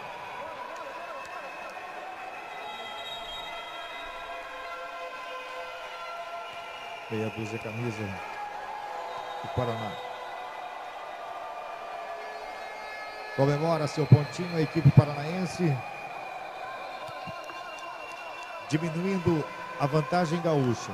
Meia dúzia camisa do Paraná. Comemora seu pontinho a equipe paranaense, diminuindo a vantagem gaúcha.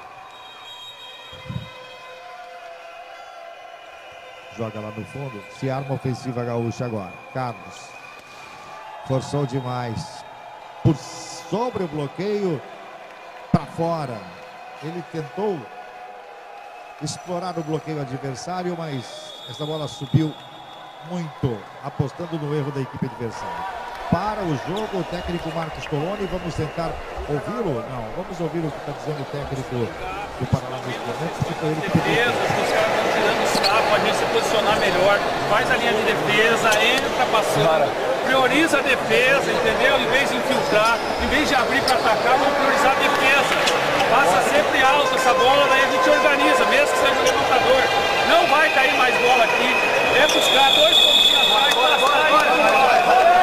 Joga lá no fundo, se arma ofensiva gaúcha agora. Carlos forçou demais, por sobre o bloqueio, para fora. Ele tentou explorar o bloqueio adversário, mas essa bola subiu muito, apostando no erro da equipe adversária. Para o jogo, o técnico Marcos Coloni, vamos tentar ouvi-lo? Não, vamos ouvir o que está dizendo o técnico do Paraná nesse momento, porque foi ele que defesa, os caras estão tirando o sapo, a gente se posicionar melhor, faz a linha de defesa, entra passando, prioriza a defesa, entendeu? Em vez de infiltrar, em vez de abrir para atacar, vamos priorizar a defesa. Passa sempre alto essa bola, daí a gente organiza, mesmo que seja um levantador. Não vai cair mais bola aqui. É buscar dois pontinhos atrás, bora, bora, bora, bora, bora.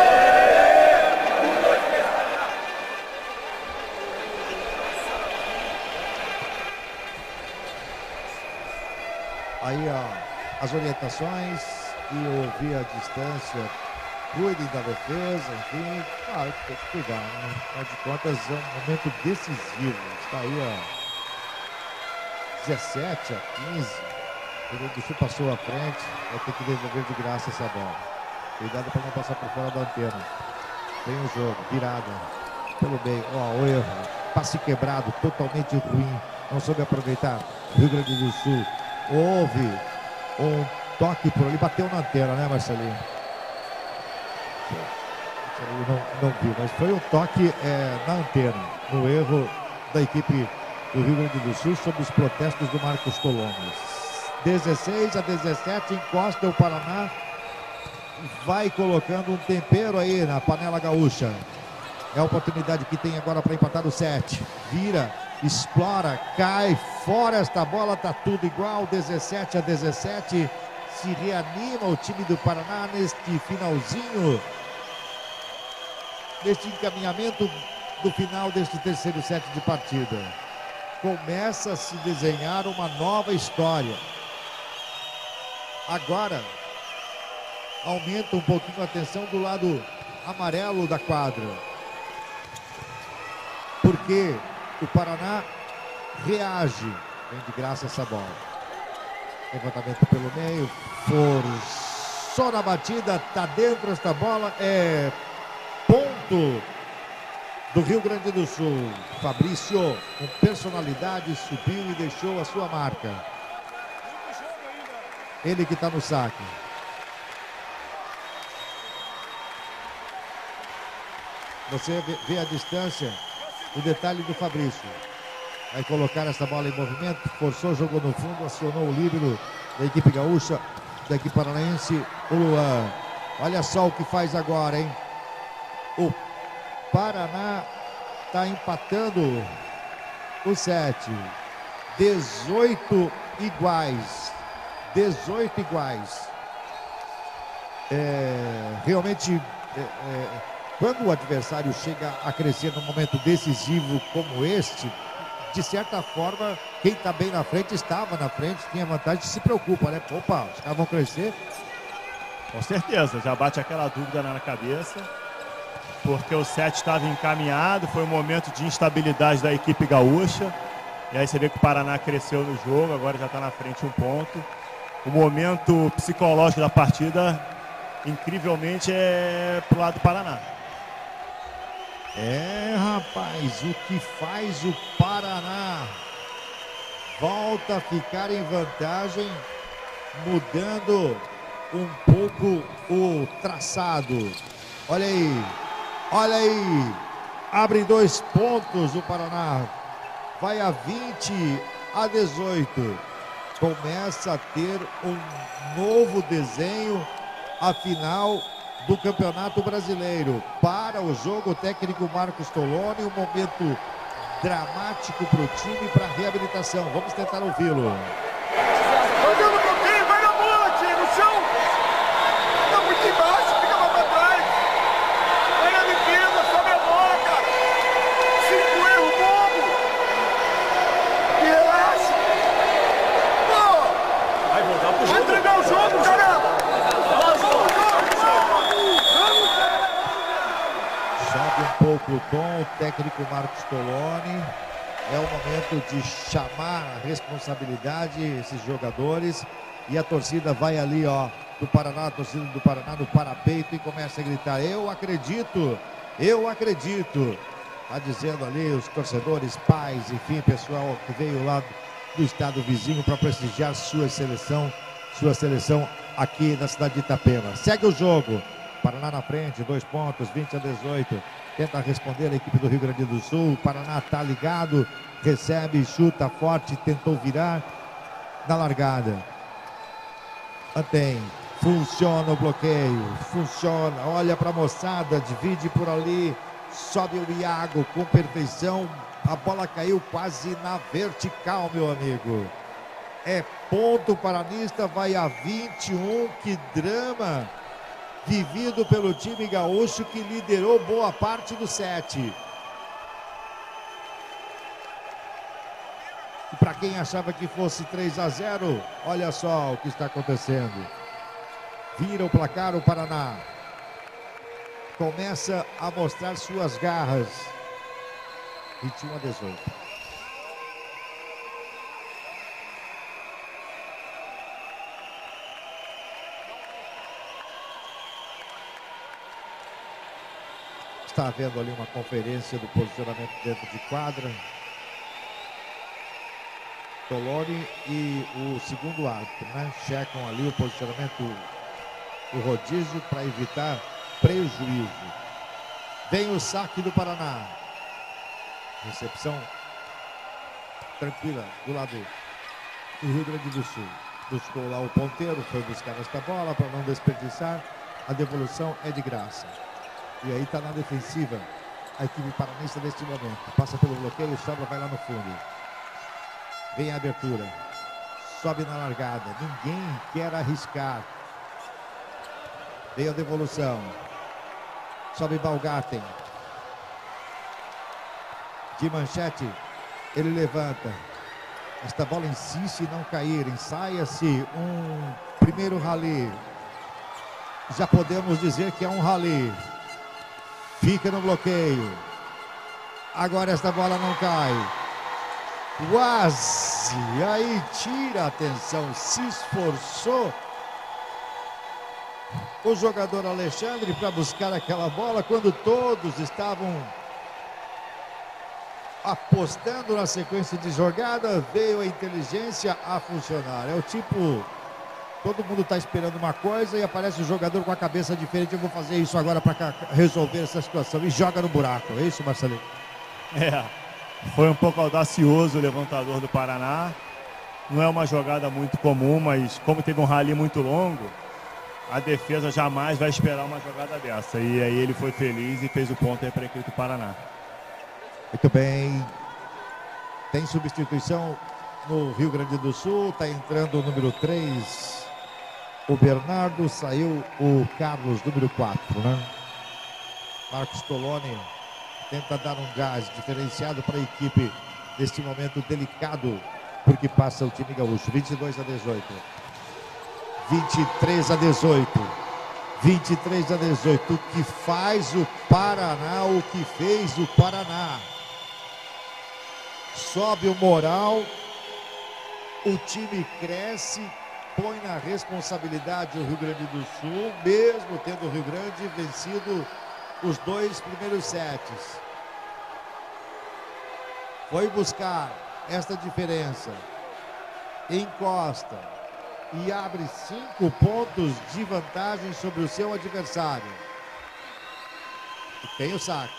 Aí, ó, as orientações e ouvir a distância, cuidem da defesa, enfim, claro, tem que cuidar, né? Afinal de contas, é um momento decisivo. Está aí, ó, dezessete a quinze. O Rio Grande do Sul passou à frente, vai ter que devolver de graça essa bola. Cuidado para não passar por fora da antena. Tem o jogo, virada pelo meio, ó, o erro, passe quebrado, totalmente ruim, não soube aproveitar. Rio Grande do Sul, houve um toque por ali, bateu na antena, né, Marcelinho? Marcelinho não, não viu, mas foi um toque é, na antena, no erro da equipe do Rio Grande do Sul sob os protestos do Marcos Coloni. dezesseis a dezessete, encosta o Paraná, vai colocando um tempero aí na panela gaúcha. É a oportunidade que tem agora para empatar o set. Vira, explora, cai fora esta bola, tá tudo igual, dezessete a dezessete. Se reanima o time do Paraná neste finalzinho, neste encaminhamento do final deste terceiro set de partida. Começa a se desenhar uma nova história. Agora, aumenta um pouquinho a atenção do lado amarelo da quadra. Porque o Paraná reage. Vem de graça essa bola. Levantamento pelo meio. Forçou na batida. Tá dentro esta bola. É ponto do Rio Grande do Sul. Fabrício, com personalidade, subiu e deixou a sua marca. Ele que está no saque. Você vê a distância, o detalhe do Fabrício. Vai colocar essa bola em movimento, forçou, jogou no fundo, acionou o líbero da equipe gaúcha, da equipe paranaense, o Luan. Olha só o que faz agora, hein? O Paraná está empatando o set. dezoito iguais. dezoito iguais. É, realmente, é, é, quando o adversário chega a crescer num momento decisivo como este, de certa forma, quem está bem na frente, estava na frente, tinha vantagem, se preocupa, né? Opa, os caras vão crescer. Com certeza, já bate aquela dúvida na cabeça, porque o set estava encaminhado, foi um momento de instabilidade da equipe gaúcha, e aí você vê que o Paraná cresceu no jogo, agora já está na frente um ponto. O momento psicológico da partida, incrivelmente, é pro lado do Paraná. É, rapaz, o que faz o Paraná? Volta a ficar em vantagem, mudando um pouco o traçado. Olha aí, olha aí, abre dois pontos o Paraná, vai a vinte a dezoito, começa a ter um novo desenho, a final do Campeonato Brasileiro. Para o jogo, o técnico Marcos Toloni, um momento dramático para o time, para a reabilitação. Vamos tentar ouvi-lo. Fazendo um pouquinho, vai na bola, tio, no chão. Tá muito embaixo, fica mais pra trás. Vai na defesa, sobe a bola, cara. Cinco erros bobo. E relaxa. Pô, Vai voltar pro vai jogo. entregar o jogo, caramba. Sobe um pouco o tom, o técnico Marcos Toloni. É o momento de chamar a responsabilidade esses jogadores. E a torcida vai ali, ó, do Paraná, a torcida do Paraná no parapeito e começa a gritar: eu acredito, eu acredito. Tá dizendo ali os torcedores, pais, enfim, pessoal que veio lá do estado vizinho para prestigiar sua seleção, sua seleção aqui na cidade de Itapema. Segue o jogo. Paraná na frente, dois pontos, vinte a dezoito. Tenta responder a equipe do Rio Grande do Sul. O Paraná tá ligado, recebe, chuta forte, tentou virar na largada. Mantém, funciona o bloqueio, funciona, olha para a moçada, divide por ali, sobe o Iago com perfeição. A bola caiu quase na vertical, meu amigo. É ponto paranista, vai a vinte e um, que drama vivido pelo time gaúcho que liderou boa parte do set. E para quem achava que fosse três a zero, olha só o que está acontecendo. Vira o placar o Paraná. Começa a mostrar suas garras. vinte e um a dezoito. Está havendo ali uma conferência do posicionamento dentro de quadra. Toloni e o segundo árbitro, né? Checam ali o posicionamento, o rodízio, para evitar prejuízo. Vem o saque do Paraná. Recepção tranquila do lado do Rio Grande do Sul. Buscou lá o ponteiro, foi buscar esta bola para não desperdiçar. A devolução é de graça. E aí está na defensiva a equipe paranista neste momento. Passa pelo bloqueio, sobra, vai lá no fundo. Vem a abertura. Sobe na largada. Ninguém quer arriscar. Vem a devolução. Sobe Baumgarten. De manchete, ele levanta. Esta bola insiste em não cair. Ensaia-se um primeiro rally. Já podemos dizer que é um rally. Fica no bloqueio. Agora esta bola não cai. Quase. Aí tira a atenção. Se esforçou o jogador Alexandre para buscar aquela bola quando todos estavam apostando na sequência de jogada. Veio a inteligência a funcionar. É o tipo... Todo mundo está esperando uma coisa e aparece o jogador com a cabeça diferente. Eu vou fazer isso agora para resolver essa situação. E joga no buraco. É isso, Marcelinho? É, foi um pouco audacioso o levantador do Paraná. Não é uma jogada muito comum, mas como teve um rally muito longo, a defesa jamais vai esperar uma jogada dessa. E aí ele foi feliz e fez o ponto aí para a equipe do Paraná. Muito bem. Tem substituição no Rio Grande do Sul. Está entrando o número três. O Bernardo, saiu o Carlos, número quatro, né? Marcos Toloni tenta dar um gás diferenciado para a equipe neste momento delicado, porque passa o time gaúcho. vinte e dois a dezoito. vinte e três a dezoito. vinte e três a dezoito. O que faz o Paraná, o que fez o Paraná. Sobe o moral, o time cresce, põe na responsabilidade o Rio Grande do Sul, mesmo tendo o Rio Grande vencido os dois primeiros sets. Foi buscar esta diferença, encosta e abre cinco pontos de vantagem sobre o seu adversário. E tem o saque.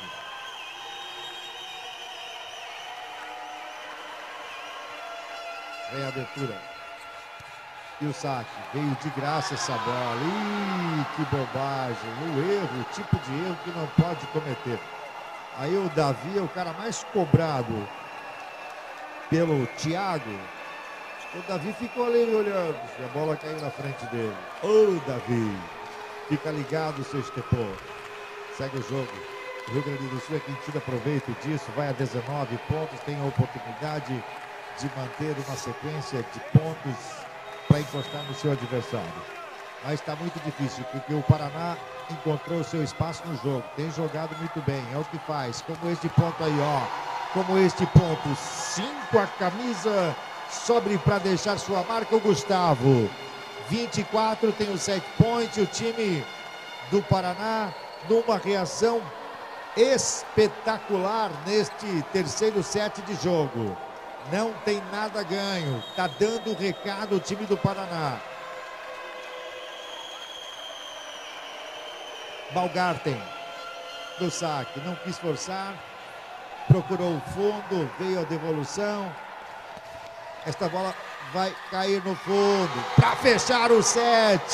Vem a abertura. E o saque. Veio de graça essa bola. Ih, que bobagem. O erro, o tipo de erro que não pode cometer. Aí o Davi é o cara mais cobrado pelo Thiago. O Davi ficou ali olhando. E a bola caiu na frente dele. Ô, Davi. Fica ligado, seu estepô. Segue o jogo. O Rio Grande do Sul é quem tira proveito disso. Vai a dezenove pontos. Tem a oportunidade de manter uma sequência de pontos para encostar no seu adversário. Mas está muito difícil, porque o Paraná encontrou o seu espaço no jogo. Tem jogado muito bem. É o que faz. Como este ponto aí, ó. Como este ponto. Cinco a camisa. Sobre para deixar sua marca o Gustavo. vinte e quatro tem o set point. O time do Paraná numa reação espetacular neste terceiro set de jogo. Não tem nada ganho. Tá dando o recado o time do Paraná. Baumgarten do saque. Não quis forçar. Procurou o fundo. Veio a devolução. Esta bola vai cair no fundo para fechar o set.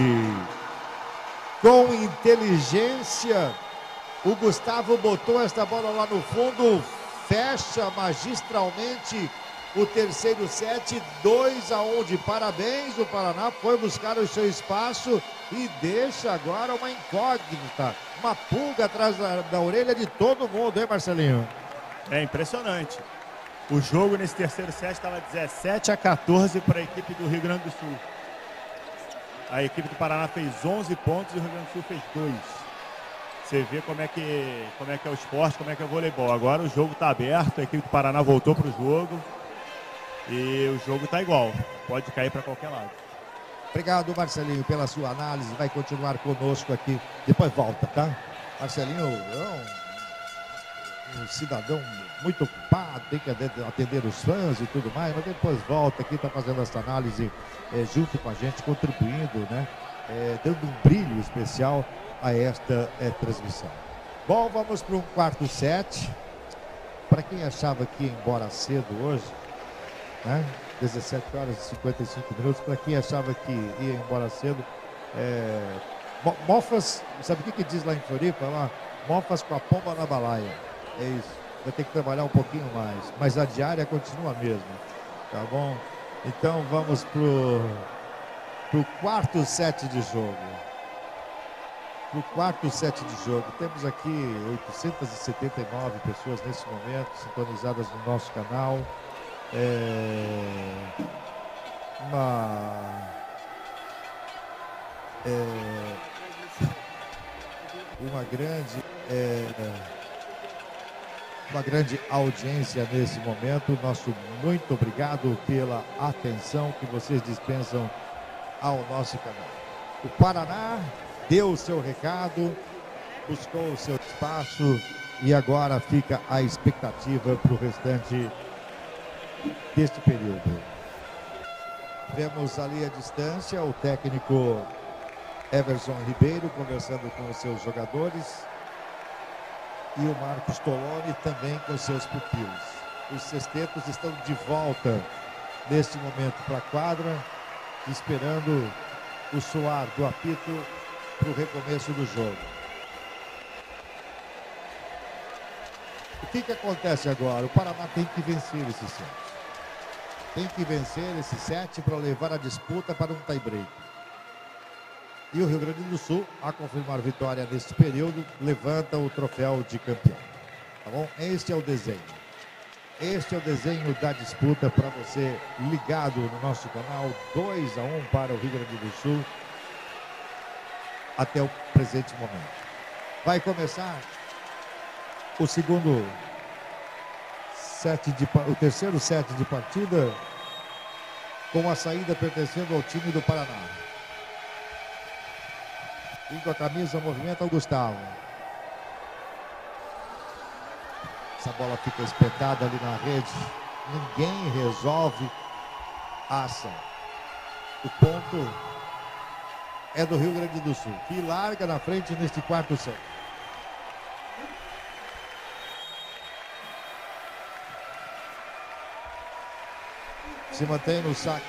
Com inteligência, o Gustavo botou esta bola lá no fundo, fecha magistralmente o terceiro set, dois a um de parabéns. O Paraná foi buscar o seu espaço e deixa agora uma incógnita, uma pulga atrás da, da orelha de todo mundo, hein, Marcelinho? É impressionante. O jogo nesse terceiro set estava dezessete a quatorze para a equipe do Rio Grande do Sul. A equipe do Paraná fez onze pontos e o Rio Grande do Sul fez dois. Você vê como é que, como é, que é o esporte, como é que é o voleibol. Agora o jogo está aberto, a equipe do Paraná voltou para o jogo e o jogo está igual. Pode cair para qualquer lado. Obrigado, Marcelinho, pela sua análise. Vai continuar conosco aqui. Depois volta, tá? Marcelinho é um, um cidadão muito ocupado, tem que atender os fãs e tudo mais, mas depois volta aqui, está fazendo essa análise é, junto com a gente, contribuindo, né? É, dando um brilho especial a esta é, transmissão. Bom, vamos para um quarto set. Para quem achava que ia embora cedo hoje, né? dezessete horas e cinquenta e cinco minutos, para quem achava que ia embora cedo, é, mofas, sabe o que, que diz lá em Floripa? Lá, mofas com a pomba na balaia. É isso. Vai ter que trabalhar um pouquinho mais, mas a diária continua a mesma, tá bom? Então vamos pro, pro quarto set de jogo. Pro quarto set de jogo. Temos aqui oitocentas e setenta e nove pessoas nesse momento, sintonizadas no nosso canal. É, uma, é, uma grande... É, Uma grande audiência nesse momento. Nosso muito obrigado pela atenção que vocês dispensam ao nosso canal. O Paraná deu o seu recado, buscou o seu espaço e agora fica a expectativa para o restante deste período. Vemos ali à distância o técnico Everson Ribeiro conversando com os seus jogadores. E o Marcos Toloni também com seus pupilos. Os sextetos estão de volta neste momento para a quadra, esperando o soar do apito para o recomeço do jogo. O que, que acontece agora? O Paraná tem que vencer esse set. Tem que vencer esse set para levar a disputa para um tie-break. E o Rio Grande do Sul, a confirmar vitória neste período, levanta o troféu de campeão. Tá bom? Este é o desenho. Este é o desenho da disputa para você ligado no nosso canal. dois a um para o Rio Grande do Sul até o presente momento. Vai começar o segundo set de, o terceiro set de partida com a saída pertencendo ao time do Paraná. Indo a camisa, movimenta o Gustavo. Essa bola fica espetada ali na rede. Ninguém resolve a ação. O ponto é do Rio Grande do Sul, que larga na frente neste quarto set. Se mantém no saque.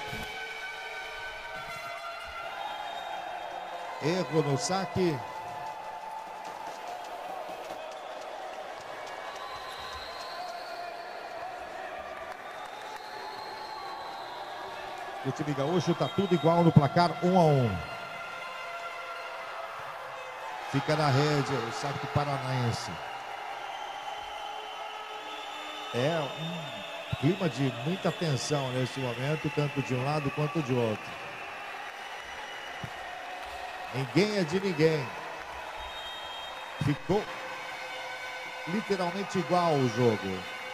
Erro no saque. O time gaúcho está tudo igual no placar, um a um. Fica na rede o saque paranaense. É um clima de muita tensão neste momento, tanto de um lado quanto de outro. Ninguém é de ninguém. Ficou literalmente igual o jogo.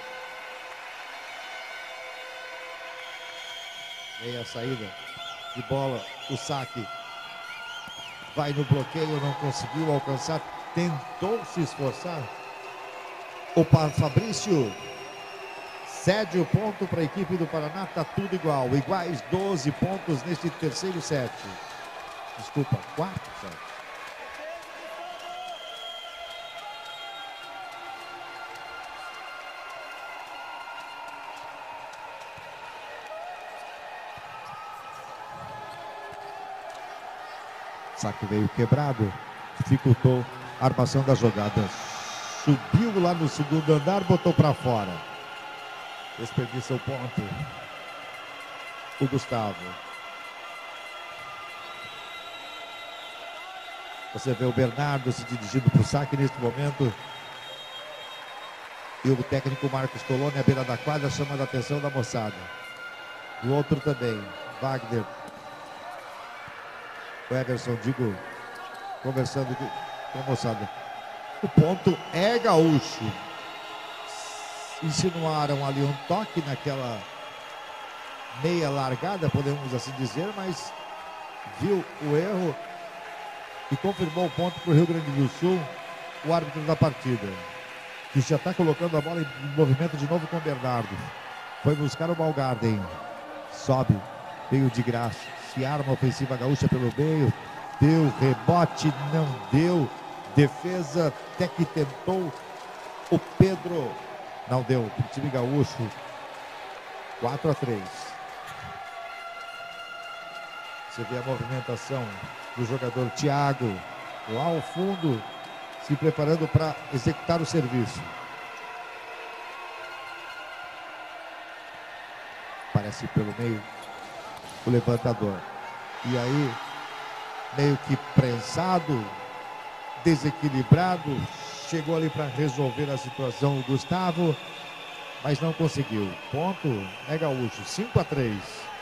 Meia saída de bola, o saque. Vai no bloqueio, não conseguiu alcançar. Tentou se esforçar. O Fabrício cede o ponto para a equipe do Paraná. Está tudo igual. Iguais doze pontos neste terceiro set. Desculpa, quarto set. Saque veio quebrado, dificultou a armação da jogada. Subiu lá no segundo andar, botou para fora. Desperdiça o ponto. O Gustavo. Você vê o Bernardo se dirigindo para o saque neste momento. E o técnico Marcos Toloni à beira da quadra, chamando a atenção da moçada. Do outro também, Wagner. O Everson, digo, conversando com a moçada. O ponto é gaúcho. Insinuaram ali um toque naquela meia largada, podemos assim dizer, mas viu o erro e confirmou o ponto para o Rio Grande do Sul, o árbitro da partida, que já está colocando a bola em movimento de novo com o Bernardo. Foi buscar o Balgarden. Sobe, veio de graça. Se arma a ofensiva gaúcha pelo meio. Deu rebote, não deu. Defesa até que tentou. O Pedro não deu. O time gaúcho. quatro a três. Você vê a movimentação do jogador Thiago lá ao fundo, se preparando para executar o serviço. Aparece pelo meio o levantador. E aí, meio que prensado, desequilibrado, chegou ali para resolver a situação o Gustavo, mas não conseguiu. Ponto é gaúcho, cinco a três.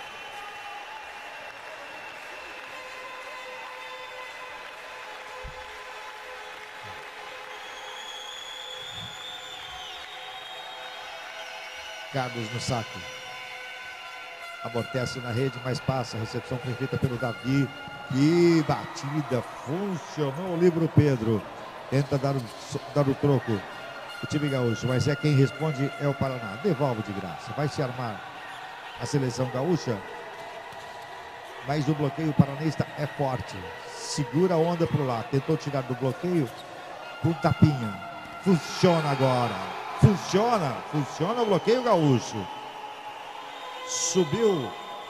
Carlos no saque. Amortece na rede, mas passa. A recepção foi feita pelo Davi. Que batida, funcionou o livro Pedro. Tenta dar o, dar o troco o time gaúcho, mas é quem responde é o Paraná. Devolve de graça. Vai se armar a seleção gaúcha, mas o bloqueio paranista é forte. Segura a onda pro lado. Tentou tirar do bloqueio com tapinha. Funciona agora. Funciona. Funciona o bloqueio gaúcho. Subiu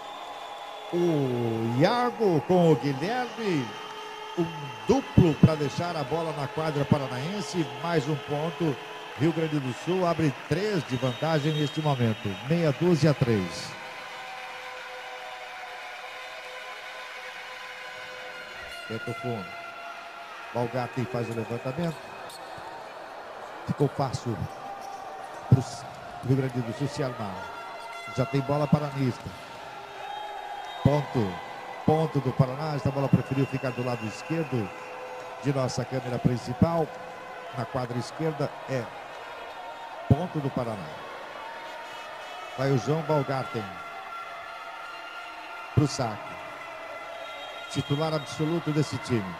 o Iago com o Guilherme. Um duplo para deixar a bola na quadra paranaense. Mais um ponto. Rio Grande do Sul abre três de vantagem neste momento. Meia dúzia a três. Tenta o fundo. Balgarten faz o levantamento. Ficou fácil para o Rio Grande do Sul se armar. Já tem bola paranista. Ponto. Ponto do Paraná. Esta bola preferiu ficar do lado esquerdo de nossa câmera principal. Na quadra esquerda é ponto do Paraná. Vai o João Balgarten para o saque. Titular absoluto desse time.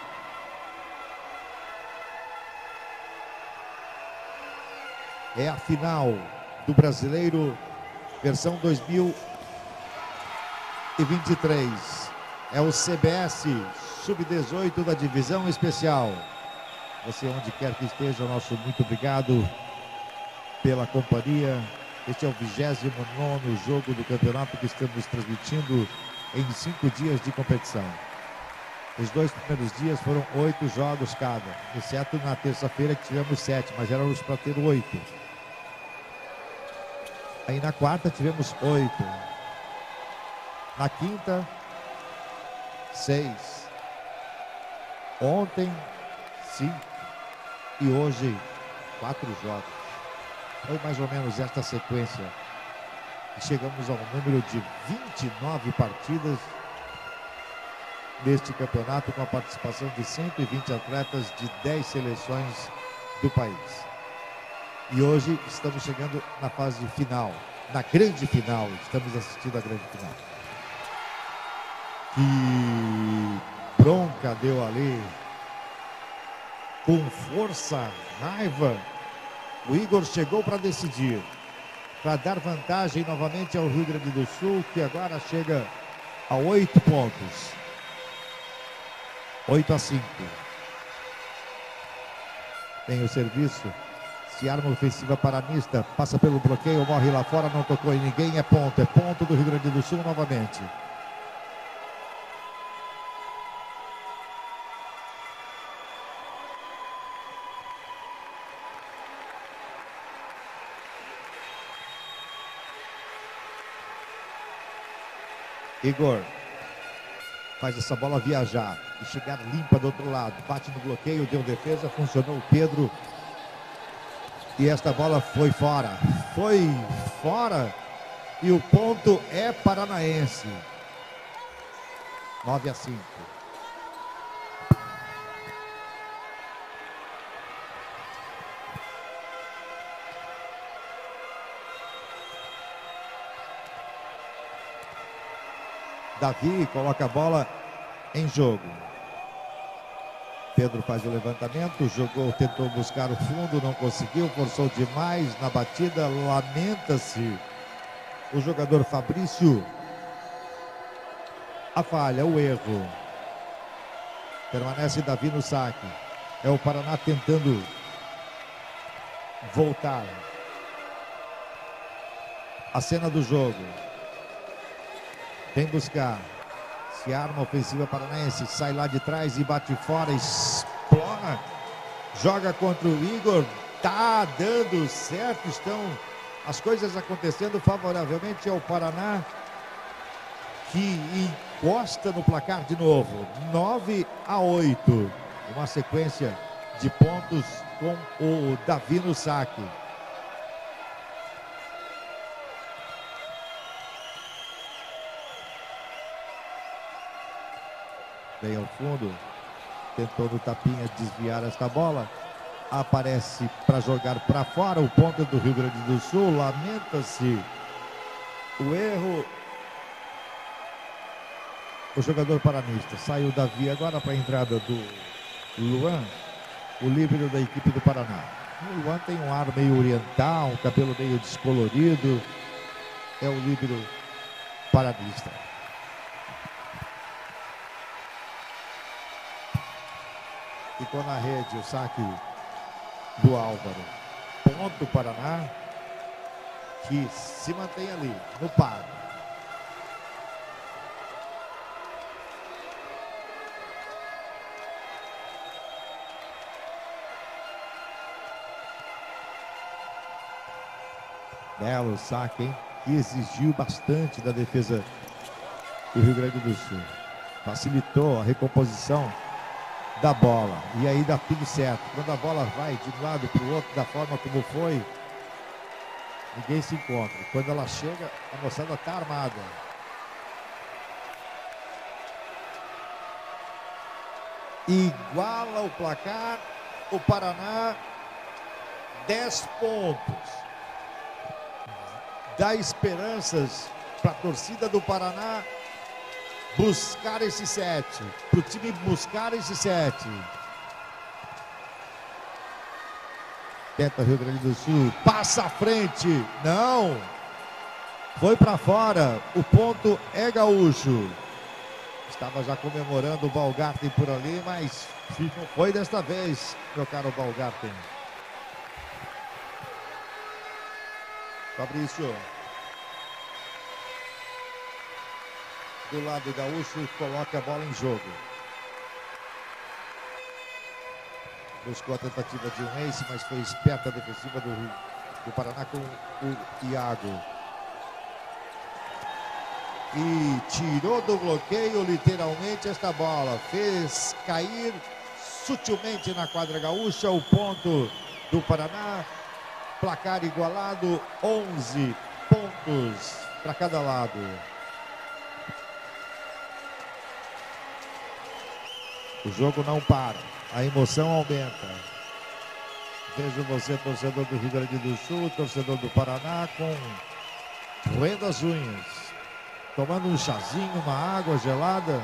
É a final do Brasileiro versão dois mil e vinte e três. É o C B S sub dezoito da divisão especial. Você onde quer que esteja, nosso muito obrigado pela companhia. Este é o vigésimo nono jogo do campeonato que estamos transmitindo em cinco dias de competição. Os dois primeiros dias foram oito jogos cada, exceto na terça-feira que tivemos sete, mas éramos para ter oito. Aí na quarta tivemos oito. Na quinta, seis. Ontem, cinco. E hoje, quatro jogos. Foi mais ou menos esta sequência. E chegamos ao número de vinte e nove partidas neste campeonato, com a participação de cento e vinte atletas de dez seleções do país. E hoje estamos chegando na fase final, na grande final. Estamos assistindo a grande final. Que bronca deu ali, com força, raiva. O Igor chegou para decidir, para dar vantagem novamente ao Rio Grande do Sul, que agora chega a oito pontos. oito a cinco. Tem o serviço. Se arma ofensiva paranista, passa pelo bloqueio, morre lá fora, não tocou em ninguém, é ponto, é ponto do Rio Grande do Sul novamente. Igor faz essa bola viajar e chegar limpa do outro lado, bate no bloqueio, deu defesa, funcionou o Pedro. E esta bola foi fora, foi fora, e o ponto é paranaense. nove a cinco. Davi coloca a bola em jogo. Pedro faz o levantamento, jogou, tentou buscar o fundo, não conseguiu, forçou demais na batida, lamenta-se o jogador Fabrício. A falha, o erro. Permanece Davi no saque. É o Paraná tentando voltar. A cena do jogo. Vem buscar. Se arma ofensiva paranaense, sai lá de trás e bate fora, explora, joga contra o Igor, tá dando certo, estão as coisas acontecendo favoravelmente ao Paraná, que encosta no placar de novo, nove a oito, uma sequência de pontos com o Davi no saque. Vem ao fundo, tentou no tapinha desviar esta bola, aparece para jogar para fora, o ponto do Rio Grande do Sul, lamenta-se o erro, o jogador paranista. Sai o Davi agora para a entrada do Luan, o líbero da equipe do Paraná. O Luan tem um ar meio oriental, um cabelo meio descolorido, é o líbero paranista. Ficou na rede o saque do Álvaro. Ponto Paraná, que se mantém ali, no par. Belo saque, hein? Que exigiu bastante da defesa do Rio Grande do Sul. Facilitou a recomposição da bola, e aí dá tudo certo. Quando a bola vai de um lado para o outro da forma como foi, ninguém se encontra. Quando ela chega, a moçada está armada. Iguala o placar, o Paraná, dez pontos. Dá esperanças para a torcida do Paraná buscar esse sete, para o time buscar esse sete. Tenta Rio Grande do Sul, passa à frente, não, foi para fora, o ponto é gaúcho. Estava já comemorando o Baumgarten por ali, mas não foi desta vez, meu caro Baumgarten. Fabrício. Do lado gaúcho, coloca a bola em jogo. Buscou a tentativa de um ace, mas foi esperta a defensiva do, do Paraná com o Iago. E tirou do bloqueio literalmente esta bola. Fez cair sutilmente na quadra gaúcha o ponto do Paraná. Placar igualado, onze pontos para cada lado. O jogo não para, a emoção aumenta. Vejo você, torcedor do Rio Grande do Sul, torcedor do Paraná, com roendo as unhas, tomando um chazinho, uma água gelada,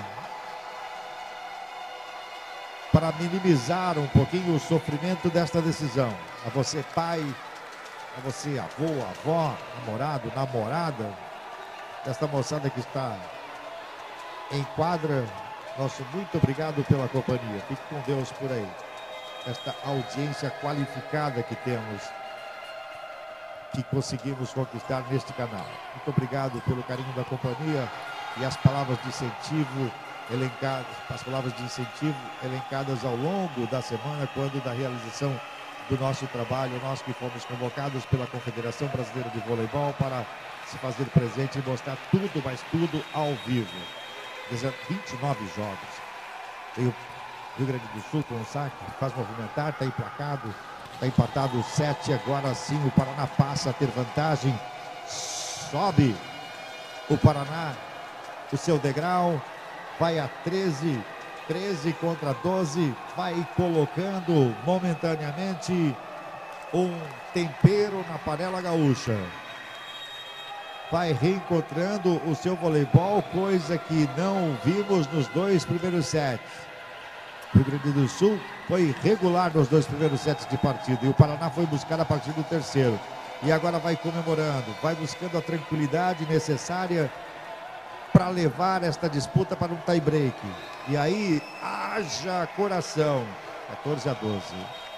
para minimizar um pouquinho o sofrimento desta decisão. A você, pai, a você, avô, avó, namorado, namorada, desta moçada que está em quadra. Nosso muito obrigado pela companhia. Fique com Deus por aí. Esta audiência qualificada que temos, que conseguimos conquistar neste canal. Muito obrigado pelo carinho da companhia e as palavras de incentivo elencadas, as palavras de incentivo elencadas ao longo da semana, quando da realização do nosso trabalho, nós que fomos convocados pela Confederação Brasileira de Voleibol para se fazer presente e mostrar tudo, mas tudo ao vivo. vinte e nove jogos. Tem o Rio Grande do Sul com o saque, faz movimentar, está emplacado, está empatado sete, agora sim o Paraná passa a ter vantagem, sobe o Paraná, o seu degrau, vai a treze, treze contra doze, vai colocando momentaneamente um tempero na panela gaúcha. Vai reencontrando o seu voleibol, coisa que não vimos nos dois primeiros sets. O Rio Grande do Sul foi regular nos dois primeiros sets de partida e o Paraná foi buscar a partir do terceiro. E agora vai comemorando, vai buscando a tranquilidade necessária para levar esta disputa para um tie-break. E aí, haja coração. quatorze a doze.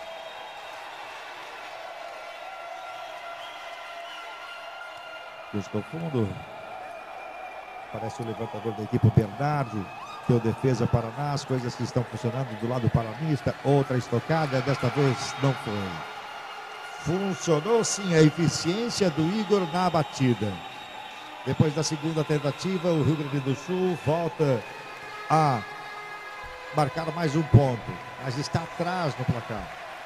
Busca fundo. Parece o levantador da equipe, o Bernardi. Deu defesa Paraná, as coisas que estão funcionando do lado paranista. Outra estocada, desta vez não foi. Funcionou sim a eficiência do Igor na batida. Depois da segunda tentativa, o Rio Grande do Sul volta a marcar mais um ponto, mas está atrás no placar.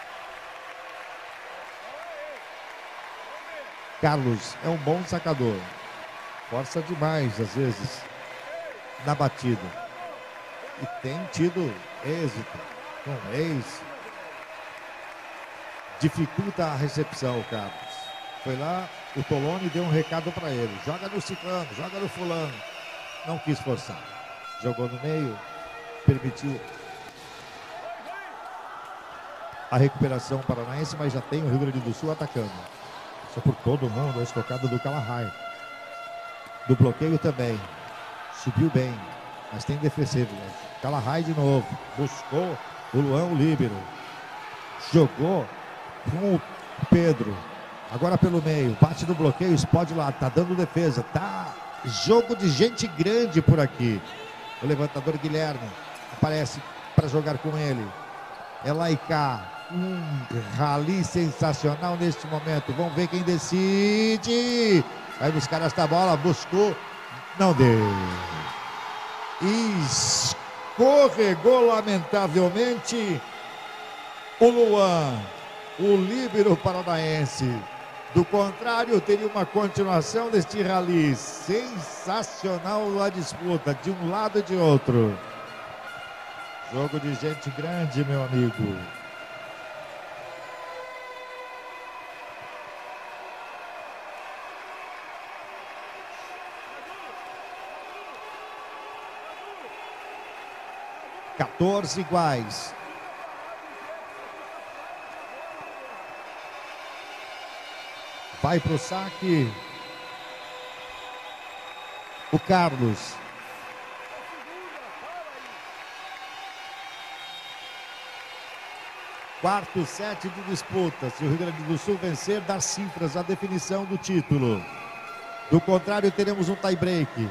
Carlos é um bom sacador, força demais às vezes na batida e tem tido êxito com ex. Dificulta a recepção, Carlos. Foi lá, o Tolone deu um recado para ele: joga no ciclano, joga no fulano. Não quis forçar, jogou no meio, permitiu a recuperação paranaense, mas já tem o Rio Grande do Sul atacando. Só por todo mundo, a estocada do Kalahai. Do bloqueio também. Subiu bem, mas tem defensivo. Kalahai de novo. Buscou o Luan, o líbero. Jogou com o Pedro. Agora pelo meio. Bate no bloqueio, explode lá. Tá dando defesa. Tá jogo de gente grande por aqui. O levantador Guilherme aparece para jogar com ele. É lá e cá. Um rally sensacional neste momento. Vamos ver quem decide. Vai buscar esta bola. Buscou. Não deu. Escorregou lamentavelmente o Luan, o líbero paranaense. Do contrário, teria uma continuação deste rally. Sensacional a disputa, de um lado e de outro. Jogo de gente grande, meu amigo. quatorze iguais. Vai para o saque o Carlos. Quarto set de disputa. Se o Rio Grande do Sul vencer, dá cifras a definição do título. Do contrário, teremos um tie-break.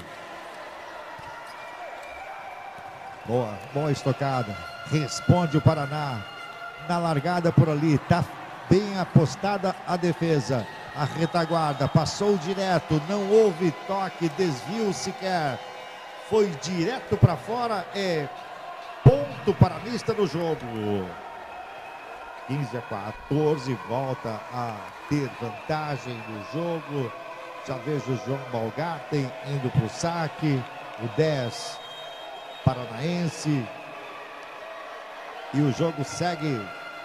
Boa, boa estocada. Responde o Paraná. Na largada por ali, tá bem apostada a defesa. A retaguarda passou direto, não houve toque, desvio sequer. Foi direto para fora, é ponto paranista no jogo. quinze a quatorze, volta a ter vantagem no jogo. Já vejo o João Baumgarten indo para o saque. O dez paranaense. E o jogo segue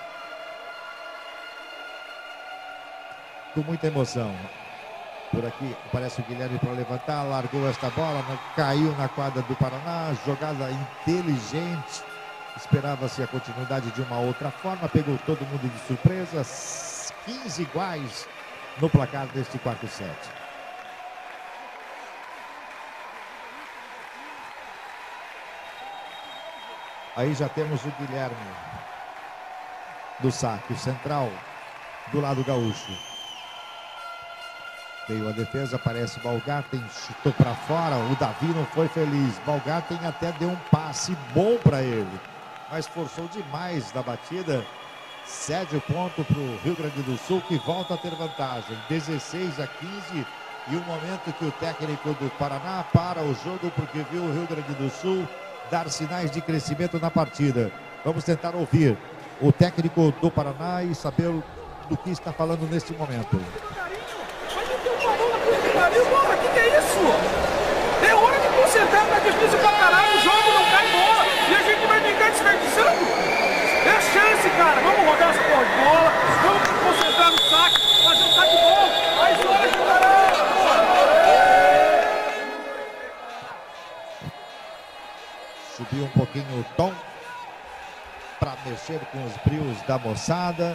com muita emoção. Por aqui aparece o Guilherme para levantar. Largou esta bola, caiu na quadra do Paraná. Jogada inteligente. Esperava-se a continuidade de uma outra forma. Pegou todo mundo de surpresa. quinze iguais no placar deste quarto set. Aí já temos o Guilherme do saque central do lado gaúcho. Veio a defesa, aparece o Baumgarten, chutou para fora. O Davi não foi feliz. Baumgarten até deu um passe bom para ele, mas forçou demais da batida. Cede o ponto para o Rio Grande do Sul, que volta a ter vantagem. dezesseis a quinze. E o momento que o técnico do Paraná para o jogo, porque viu o Rio Grande do Sul dar sinais de crescimento na partida. Vamos tentar ouvir o técnico do Paraná e saber do que está falando neste momento. O que, que é isso? É hora de concentrar, tá difícil pra caralho, o jogo não cai bola e a gente vai ficar desperdiçando. É chance, cara. Vamos rodar essa porra de bola, vamos concentrar no saque, fazer um saque bom, mais horas de caralho. Subiu um pouquinho o tom para mexer com os brios da moçada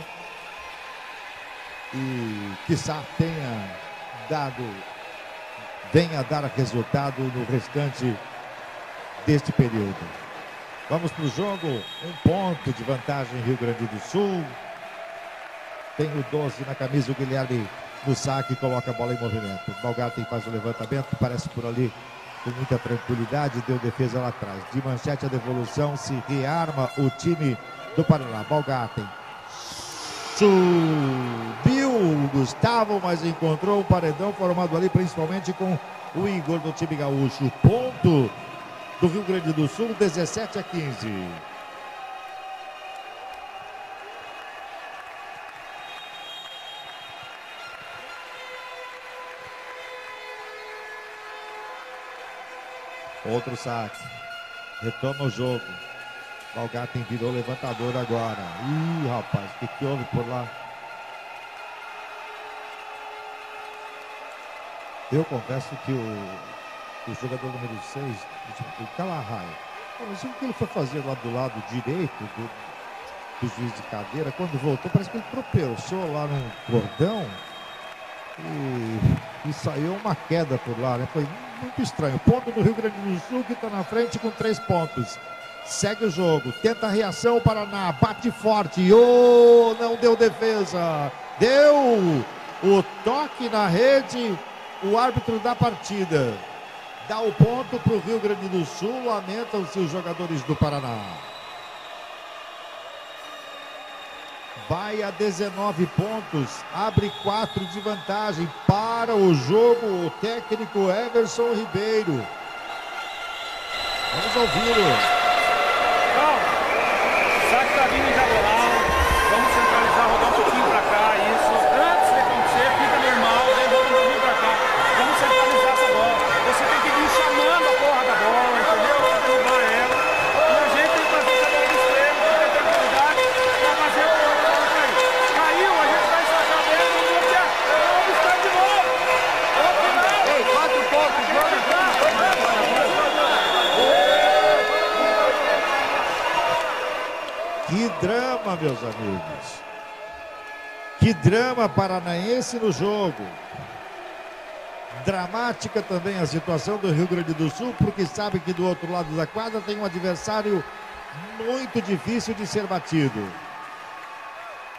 e quiçá tenha dado, venha dar resultado no restante deste período. Vamos para o jogo, um ponto de vantagem Rio Grande do Sul. Tem o doze na camisa, o Guilherme no saque, coloca a bola em movimento. O Baumgarten faz o levantamento, parece por ali com muita tranquilidade, deu defesa lá atrás. De manchete a devolução, se rearma o time do Paraná. Baumgarten subiu o Gustavo, mas encontrou o paredão formado ali, principalmente com o Igor do time gaúcho. Ponto do Rio Grande do Sul, dezessete a quinze. Outro saque. Retoma o jogo. Baumgarten virou levantador agora. Ih, rapaz, o que, que houve por lá? Eu confesso que o, o jogador número seis, o Kalahai, não sei o que ele foi fazer lá do lado direito do, do juiz de cadeira. Quando voltou, parece que ele tropeçou lá no cordão e, e saiu uma queda por lá, né? Foi muito estranho. Ponto do Rio Grande do Sul, que está na frente com três pontos. Segue o jogo, tenta a reação o Paraná, bate forte, oh, não deu defesa, deu o toque na rede, o árbitro da partida dá o ponto para o Rio Grande do Sul, lamentam-se os jogadores do Paraná. Vai a dezenove pontos, abre quatro de vantagem para o jogo o técnico Everson Ribeiro. Vamos ouvir. Saque tá vindo em diagonal, vamos centralizar, rodar um pouquinho pra cá, isso. Antes de acontecer, fica normal, daí vamos um pouquinho pra cá. Vamos centralizar essa bola. Você tem que vir chamando a porra da bola, entendeu? Pra derrubar ela. E a gente tem que fazer essa bola do extremo, ter tranquilidade pra fazer o outro cair. Caiu, a gente vai sacar dentro, vamos bloquear. Vamos buscar de novo. Ei, quatro pontos, joga cá. Que drama, meus amigos. Que drama paranaense no jogo. Dramática também a situação do Rio Grande do Sul, porque sabe que do outro lado da quadra tem um adversário muito difícil de ser batido.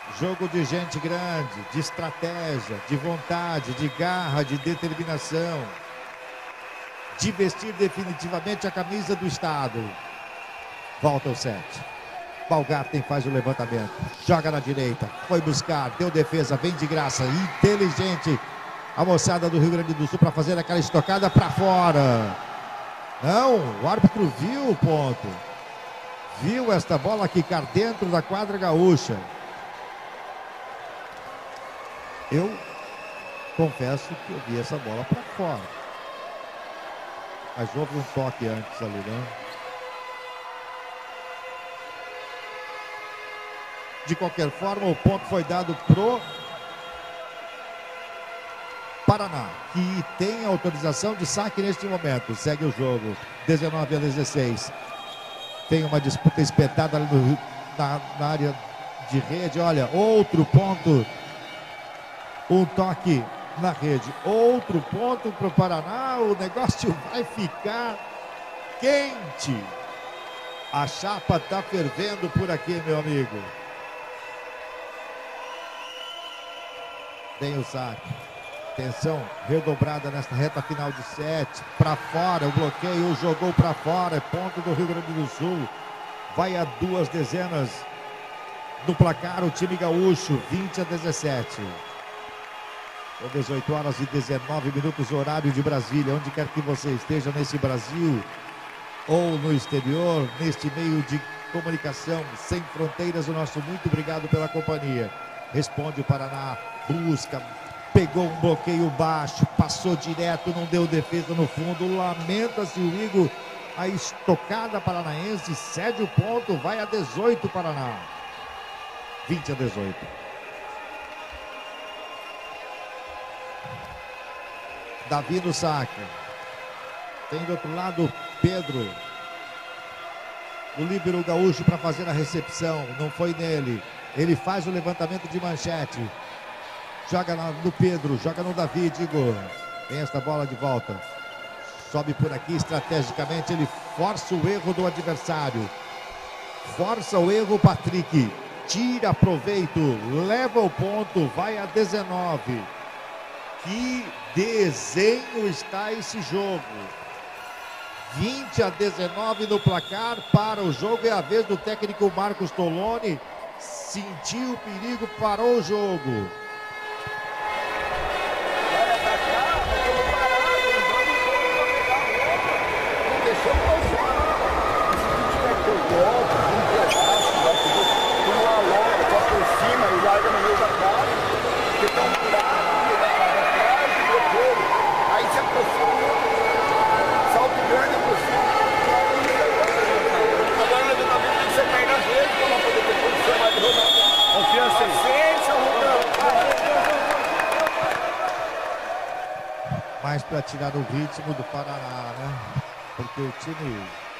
Jogo de gente grande, de estratégia, de vontade, de garra, de determinação. De vestir definitivamente a camisa do estado. Volta o sete. Baumgarten faz o levantamento. Joga na direita. Foi buscar, deu defesa, vem de graça. Inteligente. A moçada do Rio Grande do Sul para fazer aquela estocada para fora. Não, o árbitro viu o ponto. Viu esta bola quicar dentro da quadra gaúcha. Eu confesso que eu vi essa bola para fora. Mas houve um toque antes ali, né? De qualquer forma, o ponto foi dado pro Paraná, que tem autorização de saque neste momento. Segue o jogo, dezenove a dezesseis. Tem uma disputa espetada ali no, na, na área de rede. Olha, outro ponto. Um toque na rede. Outro ponto para o Paraná. O negócio vai ficar quente. A chapa está fervendo por aqui, meu amigo. Tem o saque. Atenção, redobrada nesta reta final de sete. Para fora, o bloqueio jogou para fora. É ponto do Rio Grande do Sul. Vai a duas dezenas do placar o time gaúcho. vinte a dezessete. São dezoito horas e dezenove minutos, horário de Brasília. Onde quer que você esteja nesse Brasil ou no exterior, neste meio de comunicação sem fronteiras, o nosso muito obrigado pela companhia. Responde o Paraná, busca, pegou um bloqueio baixo, passou direto, não deu defesa no fundo. Lamenta-se o Igor, a estocada paranaense cede o ponto, vai a dezoito Paraná. vinte a dezoito. Davi no saque. Tem do outro lado Pedro. O líbero gaúcho para fazer a recepção. Não foi nele. Ele faz o levantamento de manchete. Joga no Pedro, joga no Davi, digo. Tem esta bola de volta. Sobe por aqui estrategicamente. Ele força o erro do adversário. Força o erro, Patrick. Tira proveito. Leva o ponto. Vai a dezenove. Que desenho está esse jogo. vinte a dezenove no placar para o jogo. É a vez do técnico Marcos Toloni. Sentiu o perigo, parou o jogo. Mais para tirar o ritmo do Paraná, né? Porque o time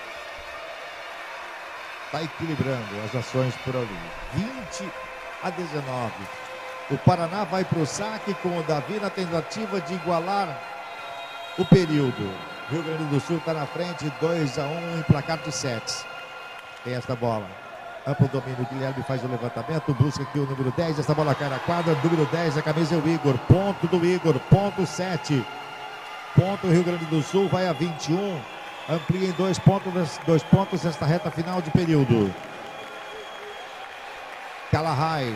está equilibrando as ações por ali. vinte a dezenove. O Paraná vai para o saque com o Davi na tentativa de igualar o período. Rio Grande do Sul está na frente, dois a um em placar de sets. Tem esta bola. Amplo domínio, Guilherme faz o levantamento, busca aqui o número dez, essa bola cai na quadra, número dez, a camisa é o Igor, ponto do Igor, ponto sete. Ponto Rio Grande do Sul, vai a vinte e um, amplia em dois pontos, dois pontos esta reta final de período. Kalahai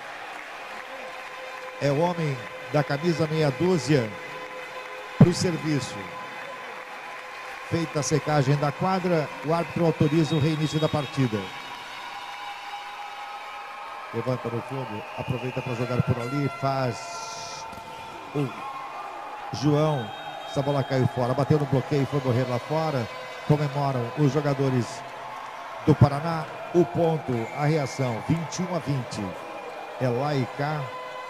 é o homem da camisa meia dúzia para o serviço. Feita a secagem da quadra, o árbitro autoriza o reinício da partida. Levanta no fundo, aproveita para jogar por ali, faz o João. Essa bola caiu fora, bateu no bloqueio, foi morrer lá fora. Comemoram os jogadores do Paraná. O ponto, a reação, vinte e um a vinte. É lá e cá.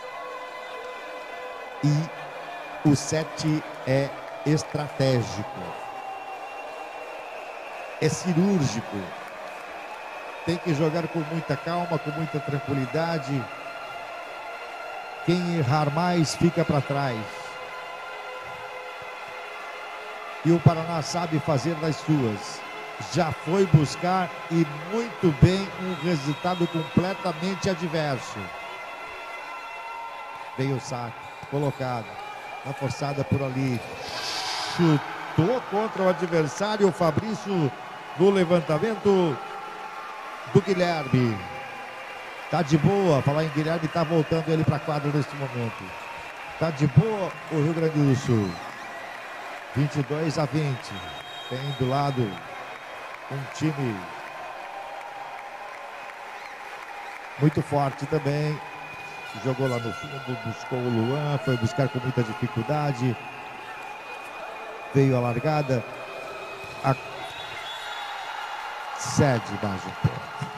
E o sete é estratégico. É cirúrgico. Tem que jogar com muita calma, com muita tranquilidade. Quem errar mais fica para trás. E o Paraná sabe fazer das suas. Já foi buscar e muito bem um resultado completamente adverso. Veio o saque, colocado, na forçada por ali, chutou contra o adversário, o Fabrício no levantamento do Guilherme. Tá de boa, falar em Guilherme, tá voltando ele para quadra neste momento. Tá de boa o Rio Grande do Sul. vinte e dois a vinte. Tem do lado um time muito forte também. Jogou lá no fundo, buscou o Luan, foi buscar com muita dificuldade. Veio a largada. A... Cede mais um pouco.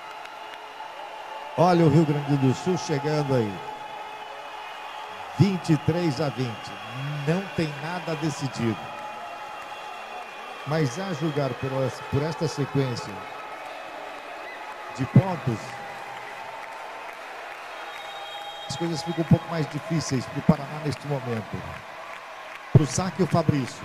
Olha o Rio Grande do Sul chegando aí. vinte e três a vinte. Não tem nada decidido. Mas a julgar por, por esta sequência de pontos, as coisas ficam um pouco mais difíceis para o Paraná neste momento. Para o saque, o Fabrício.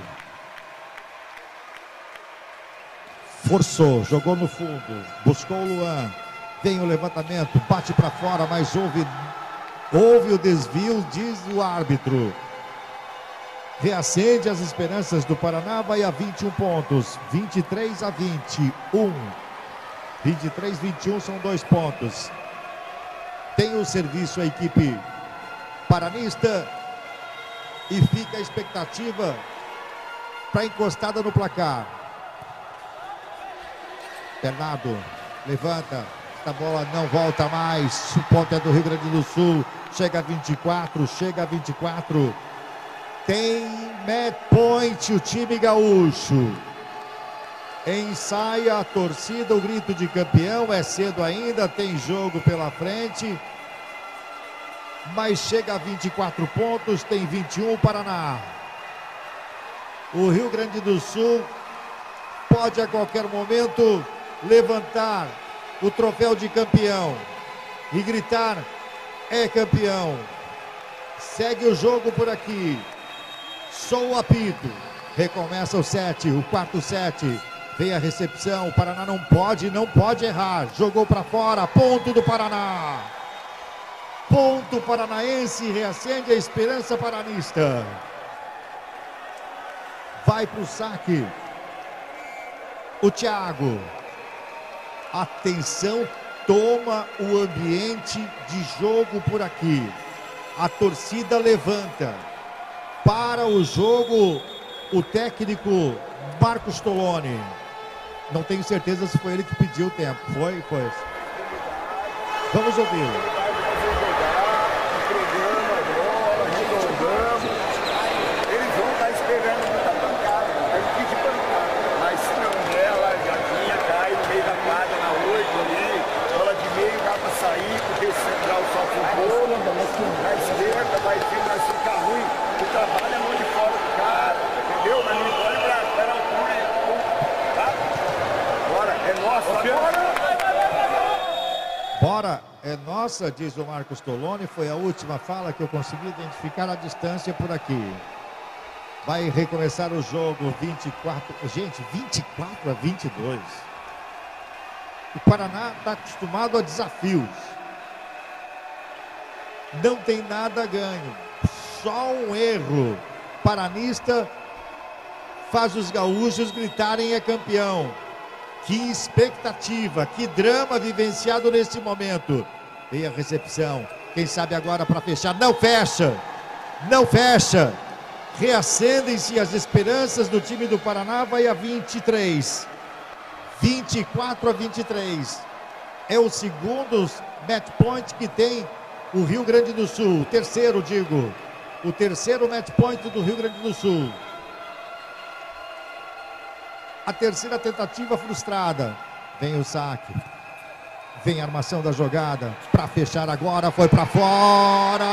Forçou, jogou no fundo, buscou o Luan. Vem o levantamento, bate para fora, mas houve, houve o desvio, diz o árbitro. Reacende as esperanças do Paraná, vai a vinte e um pontos. vinte e três a vinte e um. vinte e três a vinte e um são dois pontos. Tem o serviço a equipe paranista e fica a expectativa para encostada no placar. Bernardo levanta, a bola não volta mais, o ponto é do Rio Grande do Sul, chega a vinte e quatro, chega a vinte e quatro. Tem match point o time gaúcho. Ensaia a torcida, o grito de campeão, é cedo ainda, tem jogo pela frente. Mas chega a vinte e quatro pontos, tem vinte e um o Paraná. O Rio Grande do Sul pode a qualquer momento levantar o troféu de campeão e gritar: é campeão. Segue o jogo por aqui. Só o apito. Recomeça o sete, o quarto sete. Vem a recepção, o Paraná não pode, não pode errar. Jogou para fora, ponto do Paraná. Ponto paranaense, reacende a esperança paranista. Vai para o saque o Thiago. Atenção, toma o ambiente de jogo por aqui. A torcida levanta. Para o jogo, o técnico Marcos Toloni. Não tenho certeza se foi ele que pediu o tempo. Foi? Foi. Vamos ouvi-lo. Na esquerda, vai vir, mas fica ruim. O trabalho é mão de fora do cara, entendeu? Mas não pode para a altura. Tá? Bora, é nossa, agora! Bora, é nossa, diz o Marcos Toloni. Foi a última fala que eu consegui identificar a distância por aqui. Vai recomeçar o jogo, vinte e quatro. Gente, vinte e quatro a vinte e dois. O Paraná está acostumado a desafios. Não tem nada ganho, só um erro paranista faz os gaúchos gritarem é campeão. Que expectativa, que drama vivenciado neste momento. Vem a recepção, quem sabe agora para fechar, não fecha, não fecha. Reacendem-se as esperanças do time do Paraná, vai a vinte e três, vinte e quatro a vinte e três. É o segundo match point que tem o Rio Grande do Sul, o terceiro, digo, o terceiro match point do Rio Grande do Sul. A terceira tentativa frustrada. Vem o saque. Vem a armação da jogada. Para fechar agora, foi para fora.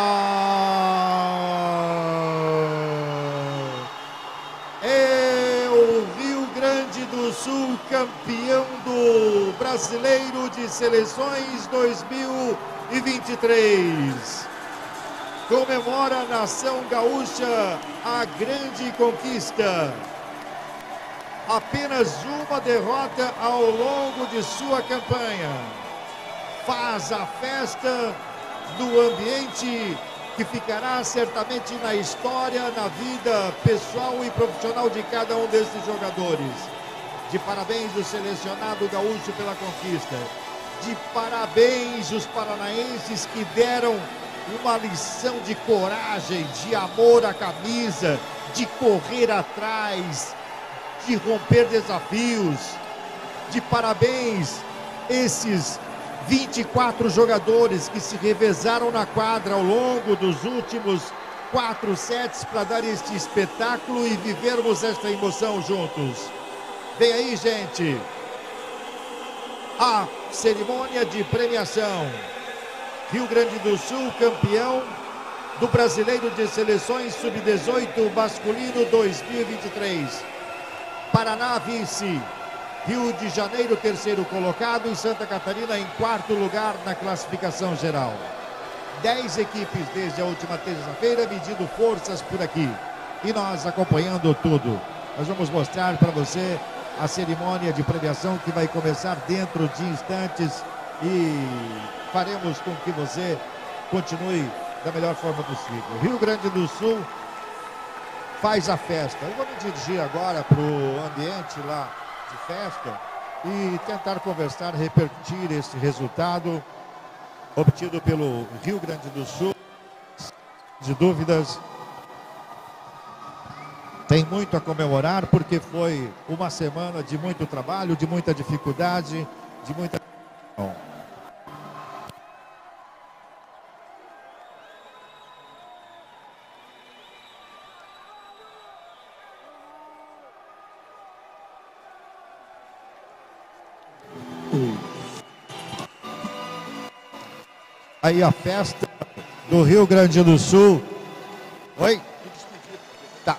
É o Rio Grande do Sul, campeão do Brasileiro de Seleções dois mil e vinte e três. Comemora a nação gaúcha a grande conquista. Apenas uma derrota ao longo de sua campanha. Faz a festa do ambiente que ficará certamente na história, na vida pessoal e profissional de cada um desses jogadores. De parabéns o selecionado gaúcho pela conquista. De parabéns os paranaenses que deram uma lição de coragem, de amor à camisa, de correr atrás, de romper desafios. De parabéns esses vinte e quatro jogadores que se revezaram na quadra ao longo dos últimos quatro sets para dar este espetáculo e vivermos esta emoção juntos. Vem aí, gente, a cerimônia de premiação. Rio Grande do Sul, campeão do Brasileiro de Seleções sub dezoito masculino dois mil e vinte e três. Paraná, vice. Rio de Janeiro, terceiro colocado, e Santa Catarina em quarto lugar na classificação geral. Dez equipes desde a última terça-feira medindo forças por aqui. E nós acompanhando tudo. Nós vamos mostrar para você a cerimônia de premiação que vai começar dentro de instantes e faremos com que você continue da melhor forma possível. Rio Grande do Sul faz a festa. Eu vou me dirigir agora para o ambiente lá de festa e tentar conversar, repercutir esse resultado obtido pelo Rio Grande do Sul. De dúvidas, tem muito a comemorar porque foi uma semana de muito trabalho, de muita dificuldade, de muita... Aí a festa do Rio Grande do Sul. Oi? Tá.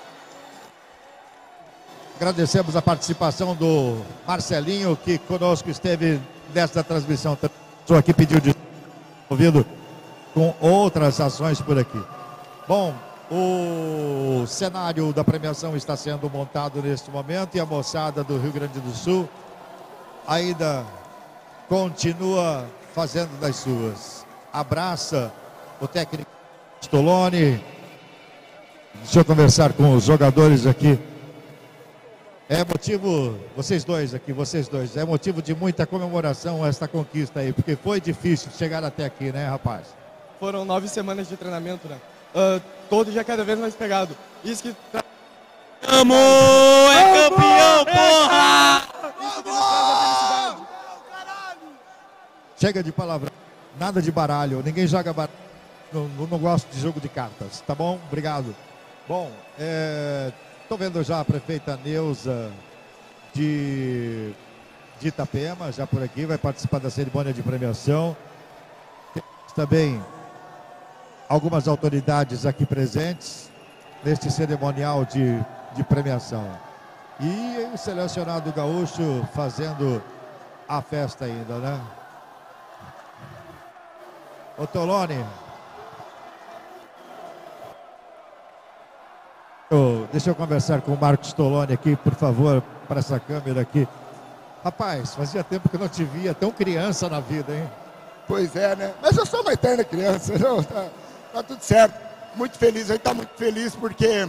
Agradecemos a participação do Marcelinho, que conosco esteve nesta transmissão. Estou aqui pediu de ouvido com outras ações por aqui. Bom, o cenário da premiação está sendo montado neste momento e a moçada do Rio Grande do Sul ainda continua fazendo das suas. Abraça o técnico Stoloni. Deixa eu conversar com os jogadores aqui. É motivo, vocês dois aqui, vocês dois, é motivo de muita comemoração esta conquista aí, porque foi difícil chegar até aqui, né, rapaz? Foram nove semanas de treinamento, né? Uh, todo dia cada vez mais pegado. Isso que... Vamos! É campeão, porra! Isso que nos traz a felicidade. Chega de palavra. Nada de baralho, ninguém joga baralho, não, não gosto de jogo de cartas, tá bom? Obrigado. Bom, estou é, vendo já a prefeita Neuza de, de Itapema, já por aqui, vai participar da cerimônia de premiação. Temos também algumas autoridades aqui presentes neste cerimonial de, de premiação. E o selecionado gaúcho fazendo a festa ainda, né? Ô Toloni, oh, deixa eu conversar com o Marcos Toloni aqui, por favor, para essa câmera aqui. Rapaz, fazia tempo que eu não te via tão criança na vida, hein? Pois é, né? Mas eu sou uma eterna criança, não, tá, tá tudo certo. Muito feliz, a gente tá muito feliz porque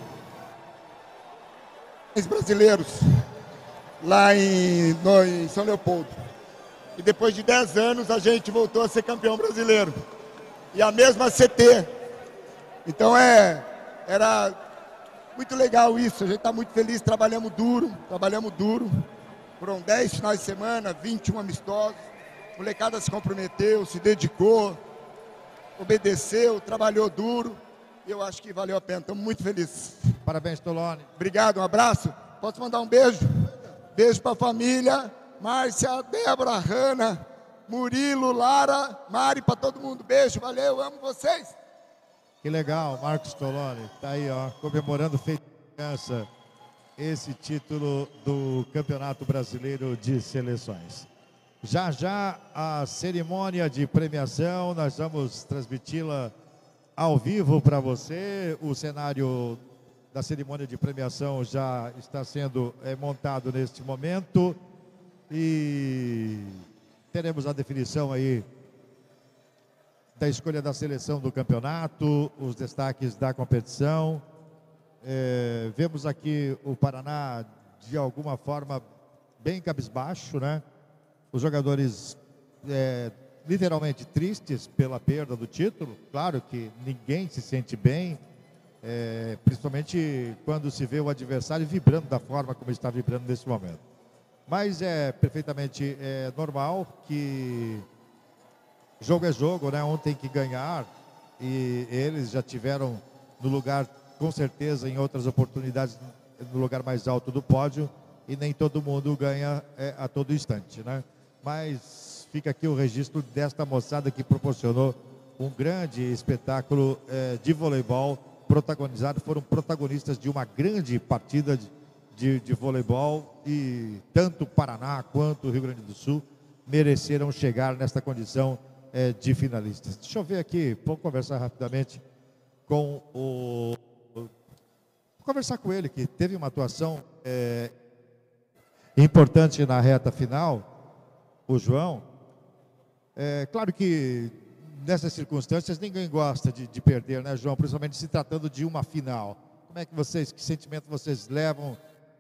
os brasileiros lá em, no, em São Leopoldo. E depois de dez anos a gente voltou a ser campeão brasileiro. E a mesma C T. Então é, era muito legal isso. A gente está muito feliz, trabalhamos duro, trabalhamos duro. Foram dez finais de semana, vinte e um amistosos. A molecada se comprometeu, se dedicou, obedeceu, trabalhou duro. E eu acho que valeu a pena, estamos muito felizes. Parabéns, Toloni. Obrigado, um abraço. Posso mandar um beijo? Beijo para a família. Márcia, Débora, Hanna, Murilo, Lara, Mari, para todo mundo. Beijo, valeu, amo vocês. Que legal, Marcos Toloni, tá aí, ó, comemorando feito criança esse título do Campeonato Brasileiro de Seleções. Já já a cerimônia de premiação, nós vamos transmiti-la ao vivo para você. O cenário da cerimônia de premiação já está sendo é, montado neste momento. E teremos a definição aí da escolha da seleção do campeonato, os destaques da competição. É, vemos aqui o Paraná, de alguma forma, bem cabisbaixo, né? Os jogadores é, literalmente tristes pela perda do título. Claro que ninguém se sente bem, é, principalmente quando se vê o adversário vibrando da forma como está vibrando nesse momento. Mas é perfeitamente é, normal que jogo é jogo, né? Um tem que ganhar e eles já tiveram no lugar, com certeza, em outras oportunidades, no lugar mais alto do pódio, e nem todo mundo ganha é, a todo instante, né? Mas fica aqui o registro desta moçada que proporcionou um grande espetáculo é, de voleibol protagonizado, foram protagonistas de uma grande partida de, de, de voleibol, e tanto o Paraná quanto o Rio Grande do Sul mereceram chegar nesta condição é, de finalistas. Deixa eu ver aqui, vou conversar rapidamente com o... Vou conversar com ele, que teve uma atuação é, importante na reta final, o João. É claro que nessas circunstâncias ninguém gosta de, de perder, né, João? Principalmente se tratando de uma final. Como é que vocês, que sentimento vocês levam?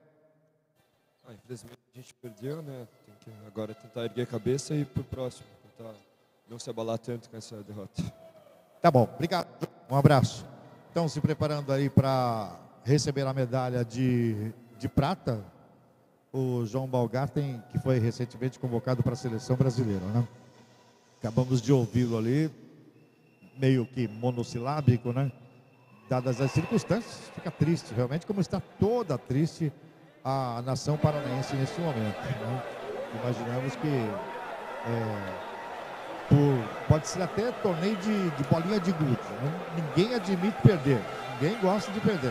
Ah, infelizmente a gente perdeu, né? Tem que agora tentar erguer a cabeça e ir pro próximo. Tentar não se abalar tanto com essa derrota. Tá bom, obrigado. Um abraço. Estão se preparando aí para receber a medalha de, de prata. O João Baumgarten, que foi recentemente convocado para a seleção brasileira, né? Acabamos de ouvi-lo ali, meio que monossilábico, né? Dadas as circunstâncias, fica triste, realmente, como está toda triste a nação paranaense nesse momento, né? Imaginamos que é, por, pode ser até torneio de, de bolinha de gude, né? Ninguém admite perder, ninguém gosta de perder.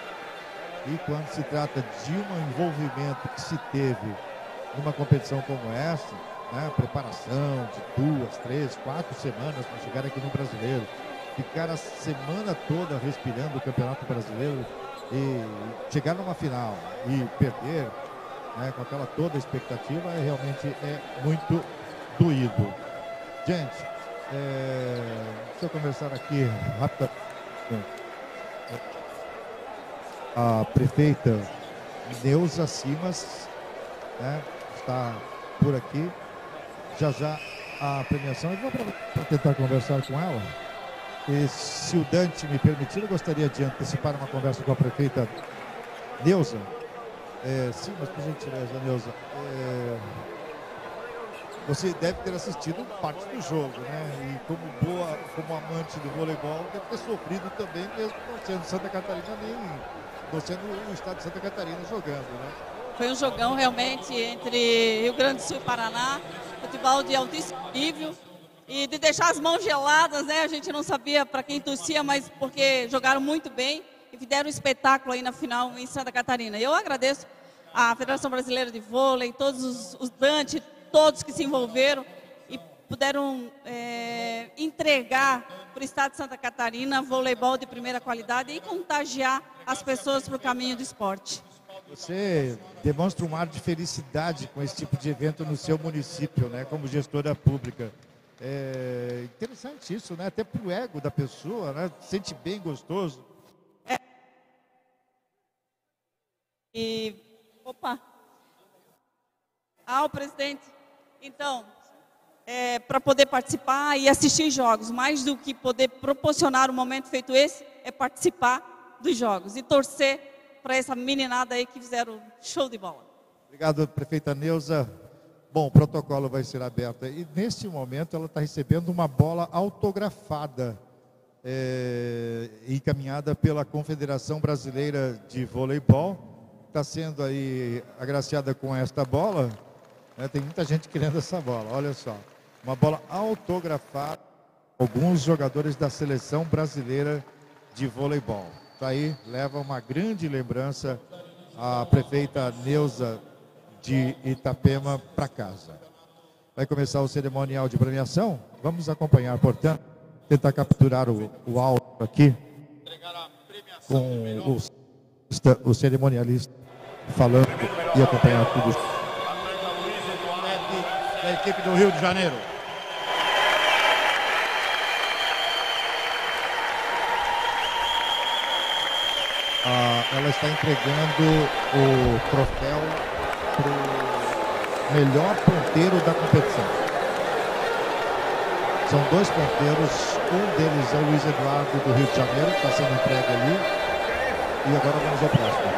E quando se trata de um envolvimento que se teve numa competição como essa, né, preparação de duas, três, quatro semanas para chegar aqui no Brasileiro, ficar a semana toda respirando o Campeonato Brasileiro e chegar numa final e perder, né, com aquela toda expectativa, é, realmente é muito doído. Gente, é, deixa eu conversar aqui rapidamente. A prefeita Neuza Simas, né, está por aqui. Já já a premiação. Eu vou para tentar conversar com ela. E se o Dante me permitir, eu gostaria de antecipar uma conversa com a prefeita Neuza. É, sim, mas por gentileza, Neuza. É, você deve ter assistido parte do jogo, né? E como boa, como amante do voleibol, deve ter sofrido também, mesmo não sendo Santa Catarina, nem não sendo o estado de Santa Catarina jogando, né? Foi um jogão realmente entre Rio Grande do Sul e Paraná, futebol de altíssimo nível e de deixar as mãos geladas, né? A gente não sabia para quem torcia, mas porque jogaram muito bem e fizeram um espetáculo aí na final em Santa Catarina. Eu agradeço à Federação Brasileira de Vôlei, todos os, os Dante, todos que se envolveram e puderam é, entregar para o estado de Santa Catarina voleibol de primeira qualidade e contagiar as pessoas para o caminho do esporte. Você demonstra um ar de felicidade com esse tipo de evento no seu município, né, como gestora pública. É interessante isso, né, até para o ego da pessoa, né, se sente bem, gostoso. É. E, opa. Ah, o presidente. Então, é, para poder participar e assistir jogos, mais do que poder proporcionar um momento feito esse, é participar dos jogos e torcer para essa meninada aí que fizeram show de bola. Obrigado, prefeita Neuza. Bom, o protocolo vai ser aberto e neste momento ela está recebendo uma bola autografada, é, encaminhada pela Confederação Brasileira de Voleibol. Está sendo aí agraciada com esta bola, né? Tem muita gente querendo essa bola, olha só. Uma bola autografada, alguns jogadores da Seleção Brasileira de Voleibol. Tá aí, leva uma grande lembrança a prefeita Neuza de Itapema para casa. Vai começar o cerimonial de premiação. Vamos acompanhar, portanto, tentar capturar o, o áudio aqui com o, o cerimonialista falando e acompanhar tudo. Da equipe do Rio de Janeiro. ah, ela está entregando o troféu para o melhor ponteiro da competição. São dois ponteiros, um deles é o Luiz Eduardo do Rio de Janeiro, que está sendo entregue ali. E agora vamos ao próximo.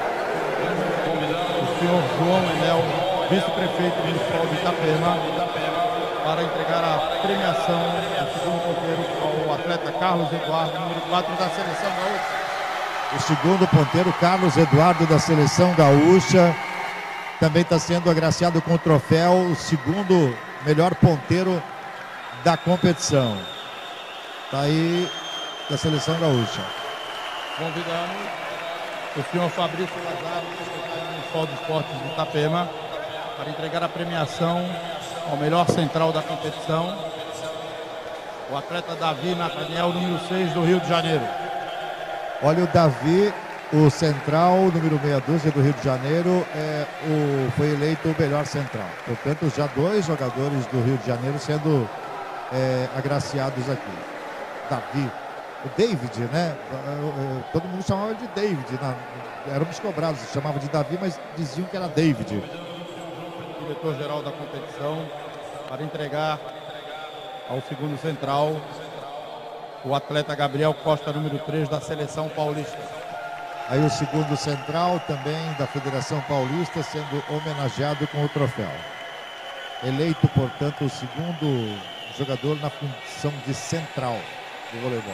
O senhor João Enel, vice-prefeito municipal de Itapema, para entregar a premiação do segundo ponteiro ao atleta Carlos Eduardo, número quatro da Seleção Gaúcha. O segundo ponteiro, Carlos Eduardo da Seleção Gaúcha, também está sendo agraciado com o troféu, o segundo melhor ponteiro da competição. Está aí da Seleção Gaúcha. Convidamos o senhor Fabrício Lazaro, secretário municipal de esportes de Itapema, para entregar a premiação ao melhor central da competição, o atleta Davi Nathaniel, número seis do Rio de Janeiro. Olha, o Davi, o central, número meia dúzia do Rio de Janeiro, é o, foi eleito o melhor central. Portanto, já dois jogadores do Rio de Janeiro sendo é, agraciados aqui. Davi, o David, né? Todo mundo chamava de David, né? Éramos cobrados, chamavam de Davi, mas diziam que era David. Diretor-geral da competição, para entregar ao segundo central o atleta Gabriel Costa, número três da Seleção Paulista. Aí o segundo central também da Federação Paulista sendo homenageado com o troféu. Eleito, portanto, o segundo jogador na função de central do voleibol.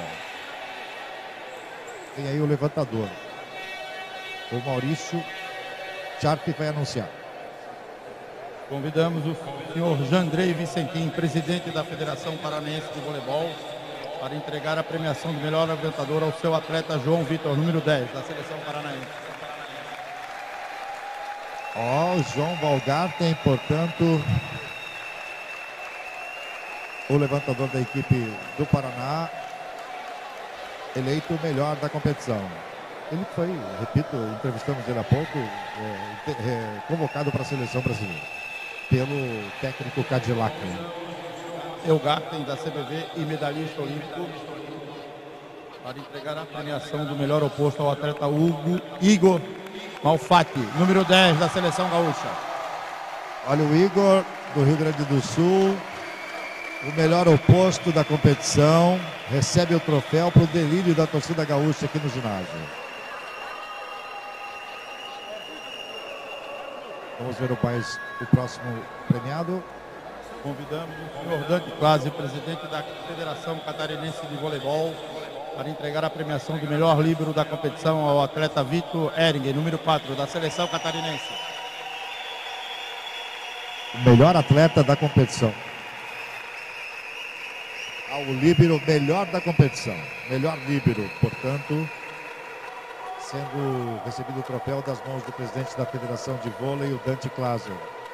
Tem aí o levantador. O Maurício Charpe vai anunciar. Convidamos o senhor Jandrei Vicentim, presidente da Federação Paranaense de Voleibol, para entregar a premiação do melhor levantador ao seu atleta João Vitor, número dez, da Seleção Paranaense. Ó, oh, João Valgarten, portanto, o levantador da equipe do Paraná, eleito o melhor da competição. Ele foi, repito, entrevistamos ele há pouco, é, é, convocado para a seleção brasileira, pelo técnico Cadillac. Elgarten, da C B V e medalhista olímpico, para entregar a premiação do melhor oposto ao atleta Hugo Igor Malfatti, número dez da Seleção Gaúcha. Olha o Igor, do Rio Grande do Sul, o melhor oposto da competição, recebe o troféu para o delírio da torcida gaúcha aqui no ginásio. Vamos ver o, país, o próximo premiado. Convidamos o senhor Dante Clase, presidente da Federação Catarinense de Voleibol, para entregar a premiação do melhor líbero da competição ao atleta Vitor Ehringer, número quatro, da Seleção Catarinense. O melhor atleta da competição. Ao líbero melhor da competição. Melhor líbero, portanto, sendo recebido o troféu das mãos do presidente da Federação de Vôlei, o Dante Clase.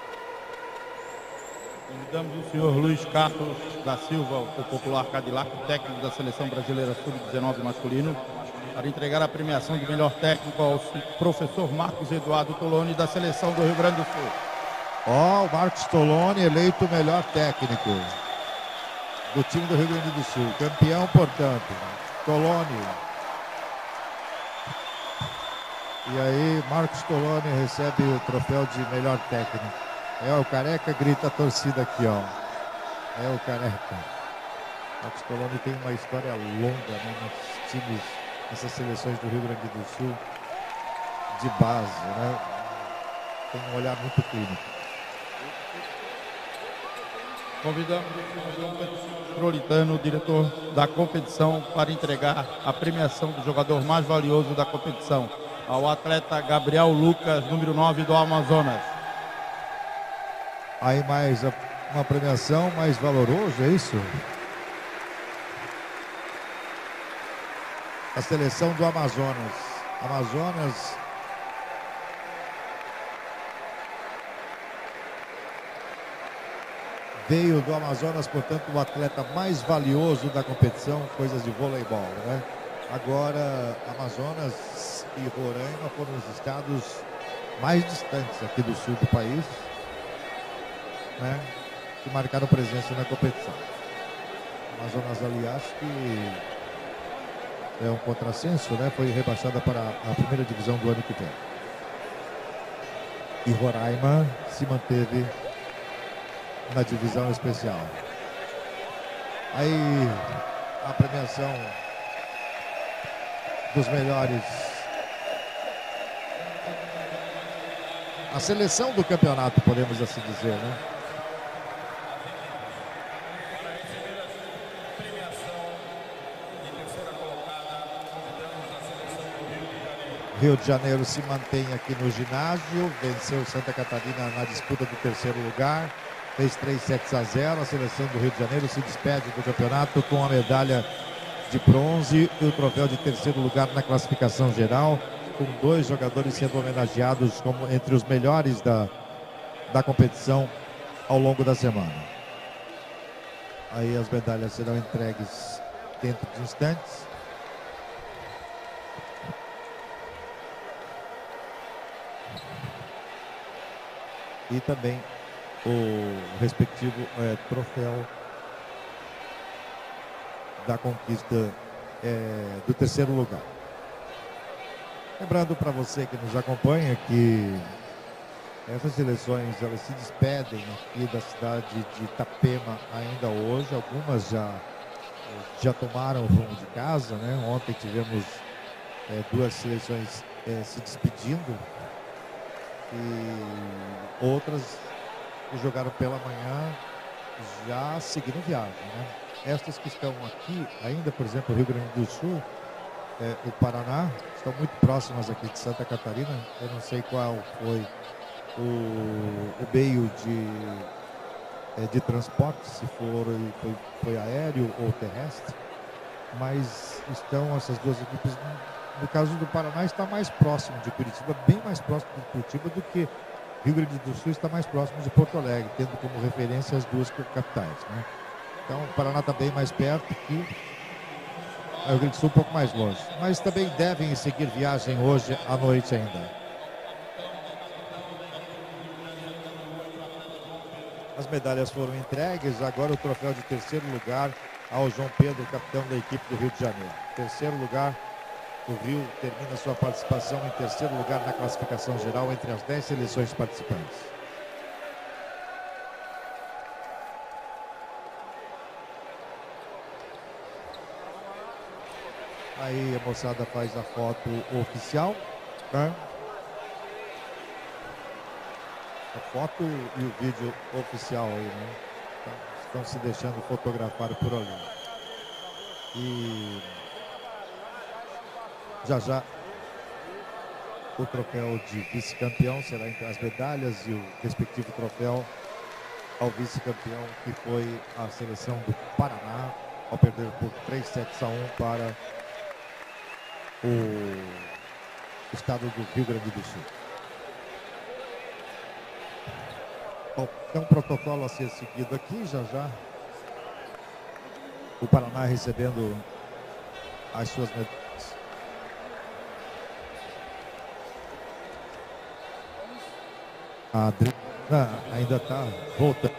Convidamos o senhor Luiz Carlos da Silva, o popular Cadillac, técnico da Seleção Brasileira sub dezenove masculino, para entregar a premiação de melhor técnico ao professor Marcos Eduardo Toloni, da Seleção do Rio Grande do Sul. Ó, oh, o Marcos Toloni eleito o melhor técnico do time do Rio Grande do Sul. Campeão, portanto, Toloni. E aí, Marcos Toloni recebe o troféu de melhor técnico. É, o Careca grita a torcida aqui, ó. É o Careca. Marcos Toloni tem uma história longa, né, nos times, nessas seleções do Rio Grande do Sul, de base, né? Tem um olhar muito clínico. Convidamos o senhor Metropolitano, diretor da competição, para entregar a premiação do jogador mais valioso da competição ao atleta Gabriel Lucas, número nove do Amazonas. Aí mais uma premiação mais valorosa, é isso? A seleção do Amazonas. Amazonas veio do Amazonas, portanto, o atleta mais valioso da competição, coisas de voleibol, né? Agora, Amazonas e Roraima foram os estados mais distantes aqui do sul do país, né, que marcaram presença na competição. Amazonas, aliás, que é um contrassenso, né? Foi rebaixada para a primeira divisão do ano que vem. E Roraima se manteve na divisão especial. Aí a premiação dos melhores, a seleção do campeonato, podemos assim dizer, né? Rio de Janeiro se mantém aqui no ginásio, venceu Santa Catarina na disputa do terceiro lugar, fez três sets a zero. A seleção do Rio de Janeiro se despede do campeonato com a medalha de bronze e o troféu de terceiro lugar na classificação geral, com dois jogadores sendo homenageados como entre os melhores da, da competição ao longo da semana. Aí as medalhas serão entregues dentro de instantes. E também o respectivo é, troféu da conquista é, do terceiro lugar. Lembrando para você que nos acompanha que essas seleções elas se despedem aqui da cidade de Itapema ainda hoje. Algumas já, já tomaram o rumo de casa, né? Ontem tivemos é, duas seleções é, se despedindo. E outras que jogaram pela manhã já seguiram viagem, né? Estas que estão aqui, ainda, por exemplo, o Rio Grande do Sul, é, o Paraná, estão muito próximas aqui de Santa Catarina. Eu não sei qual foi o, o meio de, é, de transporte, se for, foi, foi aéreo ou terrestre, mas estão essas duas equipes. No caso do Paraná, está mais próximo de Curitiba, bem mais próximo de Curitiba do que Rio Grande do Sul está mais próximo de Porto Alegre, tendo como referência as duas capitais, né? Então, o Paraná está bem mais perto que o Rio Grande do Sul um pouco mais longe. Mas também devem seguir viagem hoje à noite ainda. As medalhas foram entregues, agora o troféu de terceiro lugar ao João Pedro, capitão da equipe do Rio de Janeiro. Terceiro lugar. O Rio termina sua participação em terceiro lugar na classificação geral entre as dez seleções participantes. Aí a moçada faz a foto oficial, né? A foto e o vídeo oficial aí, né? Estão se deixando fotografar por ali. E já já o troféu de vice-campeão será entre as medalhas e o respectivo troféu ao vice-campeão, que foi a seleção do Paraná, ao perder por três sets a um para o estado do Rio Grande do Sul. Bom, tem um protocolo a ser seguido aqui, já já o Paraná recebendo as suas medalhas. A Adriana ainda está voltando.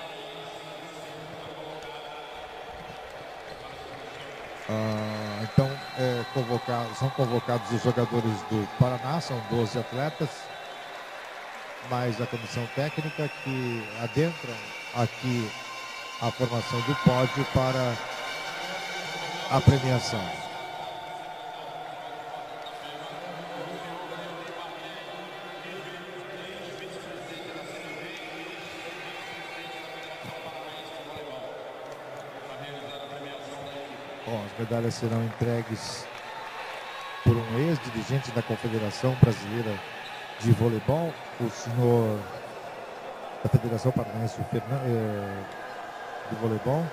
Ah, então, é, convocado, são convocados os jogadores do Paraná, são doze atletas, mais a comissão técnica que adentram aqui a formação do pódio para a premiação. Bom, as medalhas serão entregues por um ex-dirigente da Confederação Brasileira de Voleibol, o senhor da Federação Paranaense de Voleibol,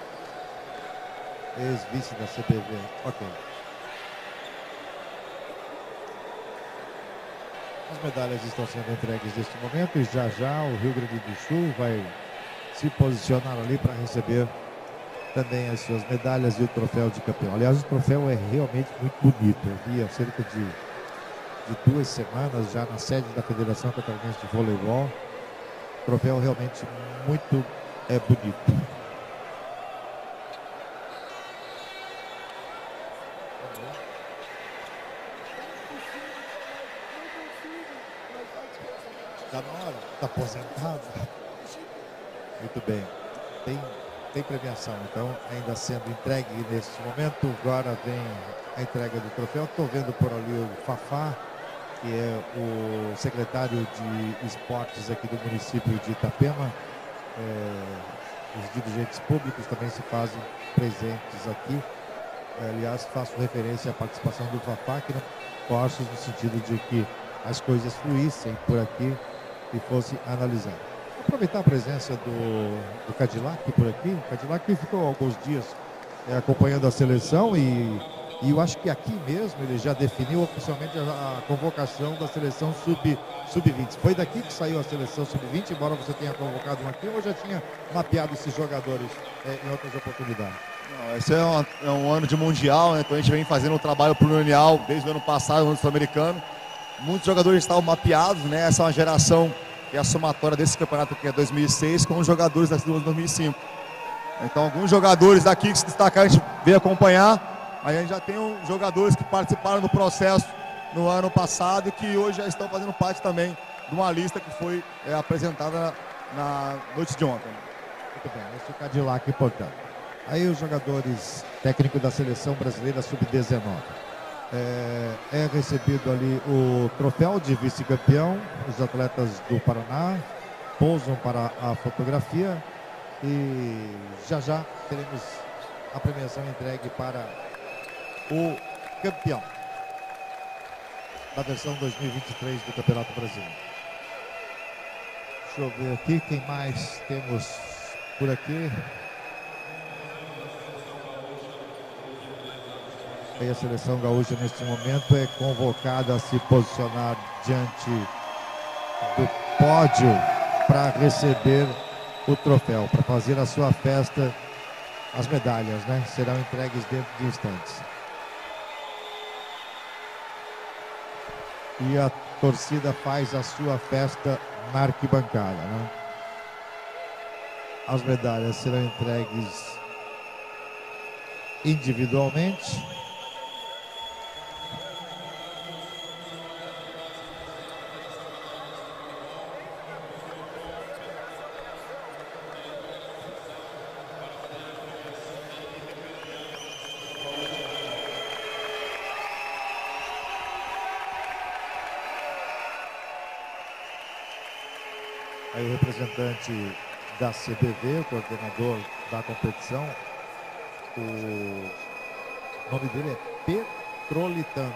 ex-vice da C B V. Ok. As medalhas estão sendo entregues neste momento e já já o Rio Grande do Sul vai se posicionar ali para receber também as suas medalhas e o troféu de campeão. Aliás, o troféu é realmente muito bonito. Eu vi há cerca de, de duas semanas já na sede da Federação Catarinense de Voleibol. O troféu realmente muito é bonito. Está na hora, está aposentado. Muito bem. Tem, tem premiação, então, ainda sendo entregue neste momento. Agora vem a entrega do troféu. Estou vendo por ali o Fafá, que é o secretário de esportes aqui do município de Itapema. É, os dirigentes públicos também se fazem presentes aqui. É, aliás, faço referência à participação do Fafá, que não posso, no sentido de que as coisas fluíssem por aqui e fosse analisado. Aproveitar a presença do, do Cadillac por aqui. O Cadillac ficou alguns dias é, acompanhando a seleção e, e eu acho que aqui mesmo ele já definiu oficialmente a, a convocação da seleção sub, sub vinte. Foi daqui que saiu a seleção sub vinte, embora você tenha convocado um aqui, ou já tinha mapeado esses jogadores é, em outras oportunidades? Não, esse é um, é um ano de mundial, né? Então a gente vem fazendo um trabalho plurianual desde o ano passado, no ano sul-americano. Muitos jogadores estavam mapeados, né? Essa é uma geração que é a somatória desse campeonato que é dois mil e seis com os jogadores da dois mil e cinco. Então alguns jogadores daqui que se destacaram a gente veio acompanhar, mas a gente já tem um, jogadores que participaram do processo no ano passado e que hoje já estão fazendo parte também de uma lista que foi é, apresentada na noite de ontem. Muito bem, esse é o Cadillac, portanto. Aí os jogadores técnicos da seleção brasileira sub dezenove. É, é recebido ali o troféu de vice-campeão. Os atletas do Paraná pousam para a fotografia e já já teremos a premiação entregue para o campeão da versão dois mil e vinte e três do Campeonato Brasileiro. Deixa eu ver aqui quem mais temos por aqui. Aí a seleção gaúcha neste momento é convocada a se posicionar diante do pódio para receber o troféu, para fazer a sua festa. As medalhas, né, serão entregues dentro de instantes. E a torcida faz a sua festa na arquibancada, né? As medalhas serão entregues individualmente. Aí o representante da C B V, o coordenador da competição, o nome dele é Petrolitano.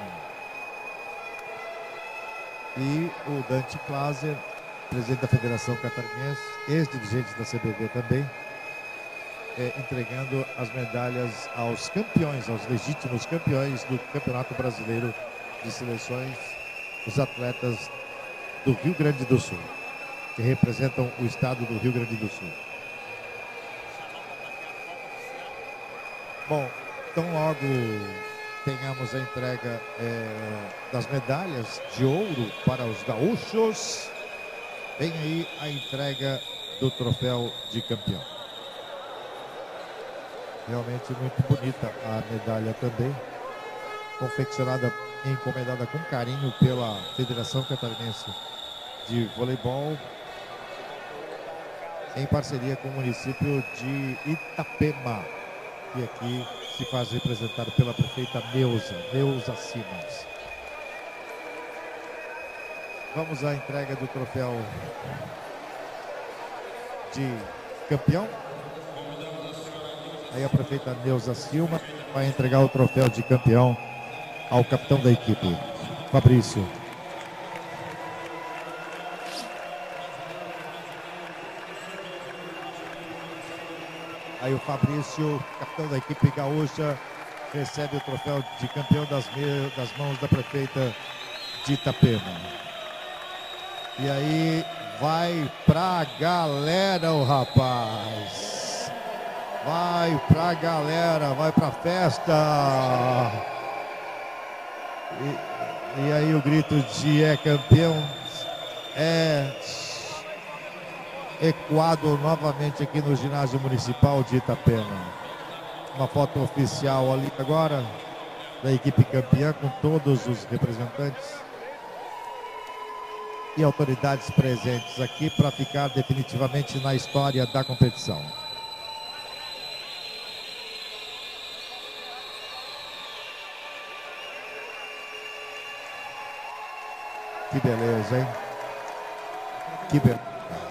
E o Dante Klaser, presidente da Federação Catarinense, ex-dirigente da C B V também, é, entregando as medalhas aos campeões, aos legítimos campeões do Campeonato Brasileiro de Seleções, os atletas do Rio Grande do Sul, que representam o estado do Rio Grande do Sul. Bom, então logo tenhamos a entrega é, das medalhas de ouro para os gaúchos, vem aí a entrega do troféu de campeão. Realmente muito bonita a medalha também, confeccionada e encomendada com carinho pela Federação Catarinense de Voleibol, em parceria com o município de Itapema, que aqui se faz representado pela prefeita Neuza, Neuza Simons. Vamos à entrega do troféu de campeão. Aí a prefeita Neuza Silva vai entregar o troféu de campeão ao capitão da equipe, Fabrício. Aí o Fabrício, capitão da equipe gaúcha, recebe o troféu de campeão das, me... das mãos da prefeita de Itapema. E aí vai pra galera o rapaz. Vai pra galera, vai pra festa. E, e aí o grito de é campeão é ecoado novamente aqui no ginásio municipal de Itapema. Uma foto oficial ali agora da equipe campeã com todos os representantes. e autoridades presentes aqui para ficar definitivamente na história da competição. Que beleza, hein? Que beleza.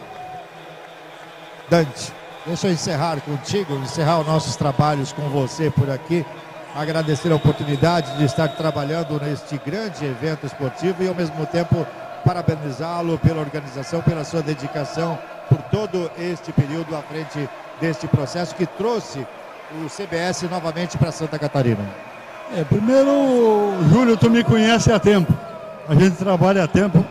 Dante, deixa eu encerrar contigo, encerrar os nossos trabalhos com você por aqui. Agradecer a oportunidade de estar trabalhando neste grande evento esportivo e, ao mesmo tempo, parabenizá-lo pela organização, pela sua dedicação, por todo este período à frente deste processo que trouxe o C B S novamente para Santa Catarina. É, primeiro, Júlio, tu me conhece há tempo. A gente trabalha há tempo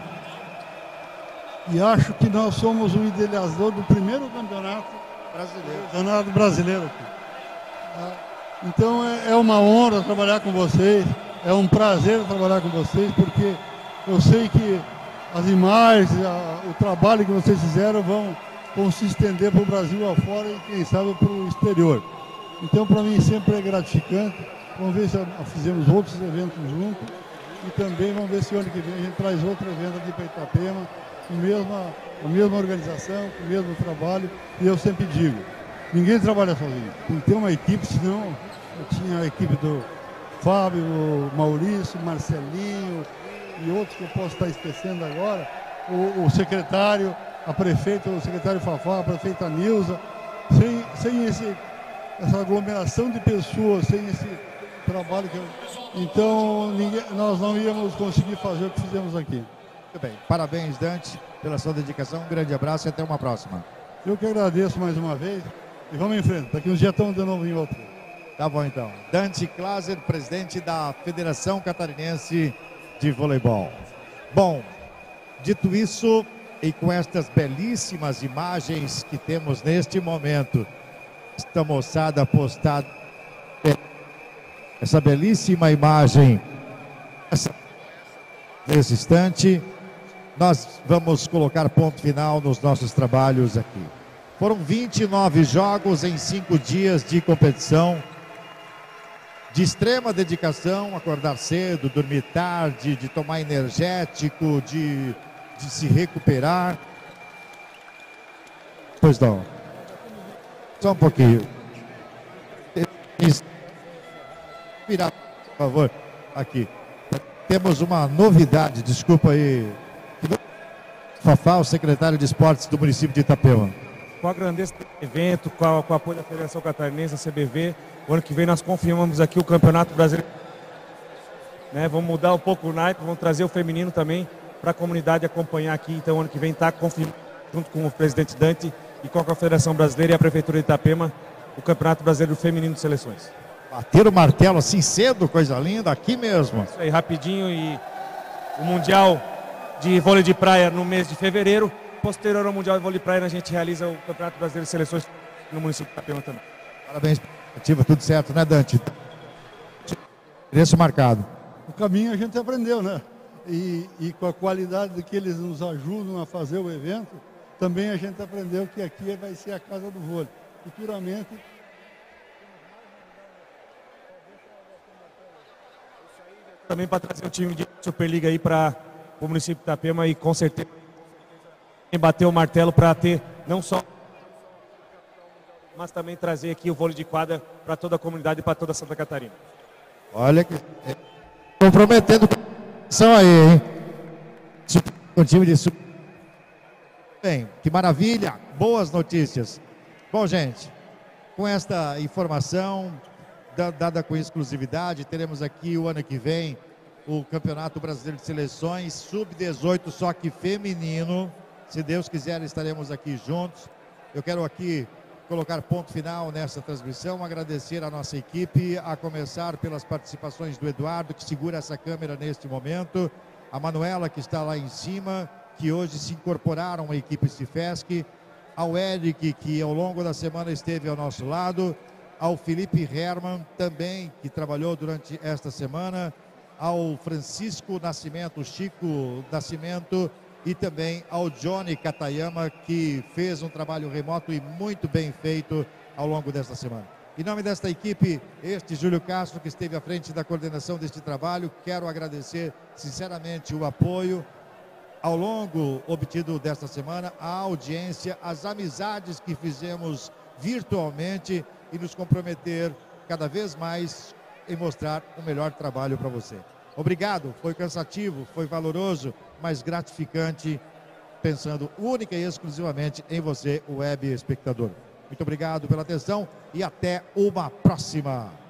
e acho que nós somos o idealizador do primeiro campeonato brasileiro, campeonato brasileiro aqui. Então é, é uma honra trabalhar com vocês, é um prazer trabalhar com vocês, porque eu sei que as imagens, a, o trabalho que vocês fizeram vão, vão se estender para o Brasil afora e quem sabe para o exterior. Então para mim sempre é gratificante. Vamos ver se fizemos outros eventos juntos. E também vamos ver se o ano que vem a gente traz outro evento aqui para Itapema, com a mesma, a mesma organização, com o mesmo trabalho. E eu sempre digo, ninguém trabalha sozinho. Tem que ter uma equipe, senão eu tinha a equipe do Fábio, o Maurício, Marcelinho e outros que eu posso estar esquecendo agora. O, o secretário, a prefeita, o secretário Fafá, a prefeita Nilza. Sem, sem esse, essa aglomeração de pessoas, sem esse trabalho que eu... Então ninguém, nós não íamos conseguir fazer o que fizemos aqui. Muito bem, parabéns Dante pela sua dedicação, um grande abraço e até uma próxima. Eu que agradeço mais uma vez e vamos em frente, daqui uns dias estamos de novo em outro. Tá bom então. Dante Klaser, presidente da Federação Catarinense de Voleibol. Bom, dito isso e com estas belíssimas imagens que temos neste momento, esta moçada postada, essa belíssima imagem, essa, nesse instante, nós vamos colocar ponto final nos nossos trabalhos aqui. Foram vinte e nove jogos em cinco dias de competição, de extrema dedicação, acordar cedo, dormir tarde, de tomar energético, de, de se recuperar. Pois não. Só um pouquinho. Virar, por favor, aqui. Temos uma novidade, desculpa aí. Fafá, o secretário de esportes do município de Itapema. Com a grandeza do evento, com, a, com o apoio da Federação Catarinense, a C B V, o ano que vem nós confirmamos aqui o Campeonato Brasileiro. Né, vamos mudar um pouco o naipe, vamos trazer o feminino também para a comunidade acompanhar aqui. Então, o ano que vem está confirmado, junto com o presidente Dante e com a Confederação Brasileira e a Prefeitura de Itapema, o Campeonato Brasileiro Feminino de Seleções. Bater o martelo assim cedo, coisa linda, aqui mesmo. Isso aí, rapidinho. E o Mundial de Vôlei de Praia no mês de fevereiro. Posterior ao Mundial de Vôlei de Praia, a gente realiza o Campeonato Brasileiro de Seleções no município de Itapema também. Parabéns, ativa, tudo certo, né, Dante? Preço marcado. O caminho a gente aprendeu, né? E, e com a qualidade que eles nos ajudam a fazer o evento, também a gente aprendeu que aqui vai ser a casa do vôlei. Futuramente... Também para trazer o time de Superliga aí para o município de Itapema e com certeza bater o martelo para ter não só, mas também trazer aqui o vôlei de quadra para toda a comunidade e para toda Santa Catarina. Olha que comprometendo são aí, hein? Com o time de super... Bem, que maravilha, boas notícias. Bom, gente, com esta informação dada com exclusividade, teremos aqui o ano que vem o Campeonato Brasileiro de Seleções sub dezoito, só que feminino. Se Deus quiser, estaremos aqui juntos. Eu quero aqui colocar ponto final nessa transmissão, agradecer a nossa equipe, a começar pelas participações do Eduardo, que segura essa câmera neste momento, a Manuela, que está lá em cima, que hoje se incorporaram à equipe Cifesc, ao Eric, que ao longo da semana esteve ao nosso lado, ao Felipe Hermann, também, que trabalhou durante esta semana, ao Francisco Nascimento, Chico Nascimento, e também ao Johnny Katayama, que fez um trabalho remoto e muito bem feito ao longo desta semana. Em nome desta equipe, este Júlio Castro, que esteve à frente da coordenação deste trabalho, quero agradecer sinceramente o apoio ao longo obtido desta semana, a audiência, as amizades que fizemos virtualmente e nos comprometer cada vez mais em mostrar o melhor trabalho para você. Obrigado, foi cansativo, foi valoroso, mas gratificante, pensando única e exclusivamente em você, o web espectador. Muito obrigado pela atenção e até uma próxima.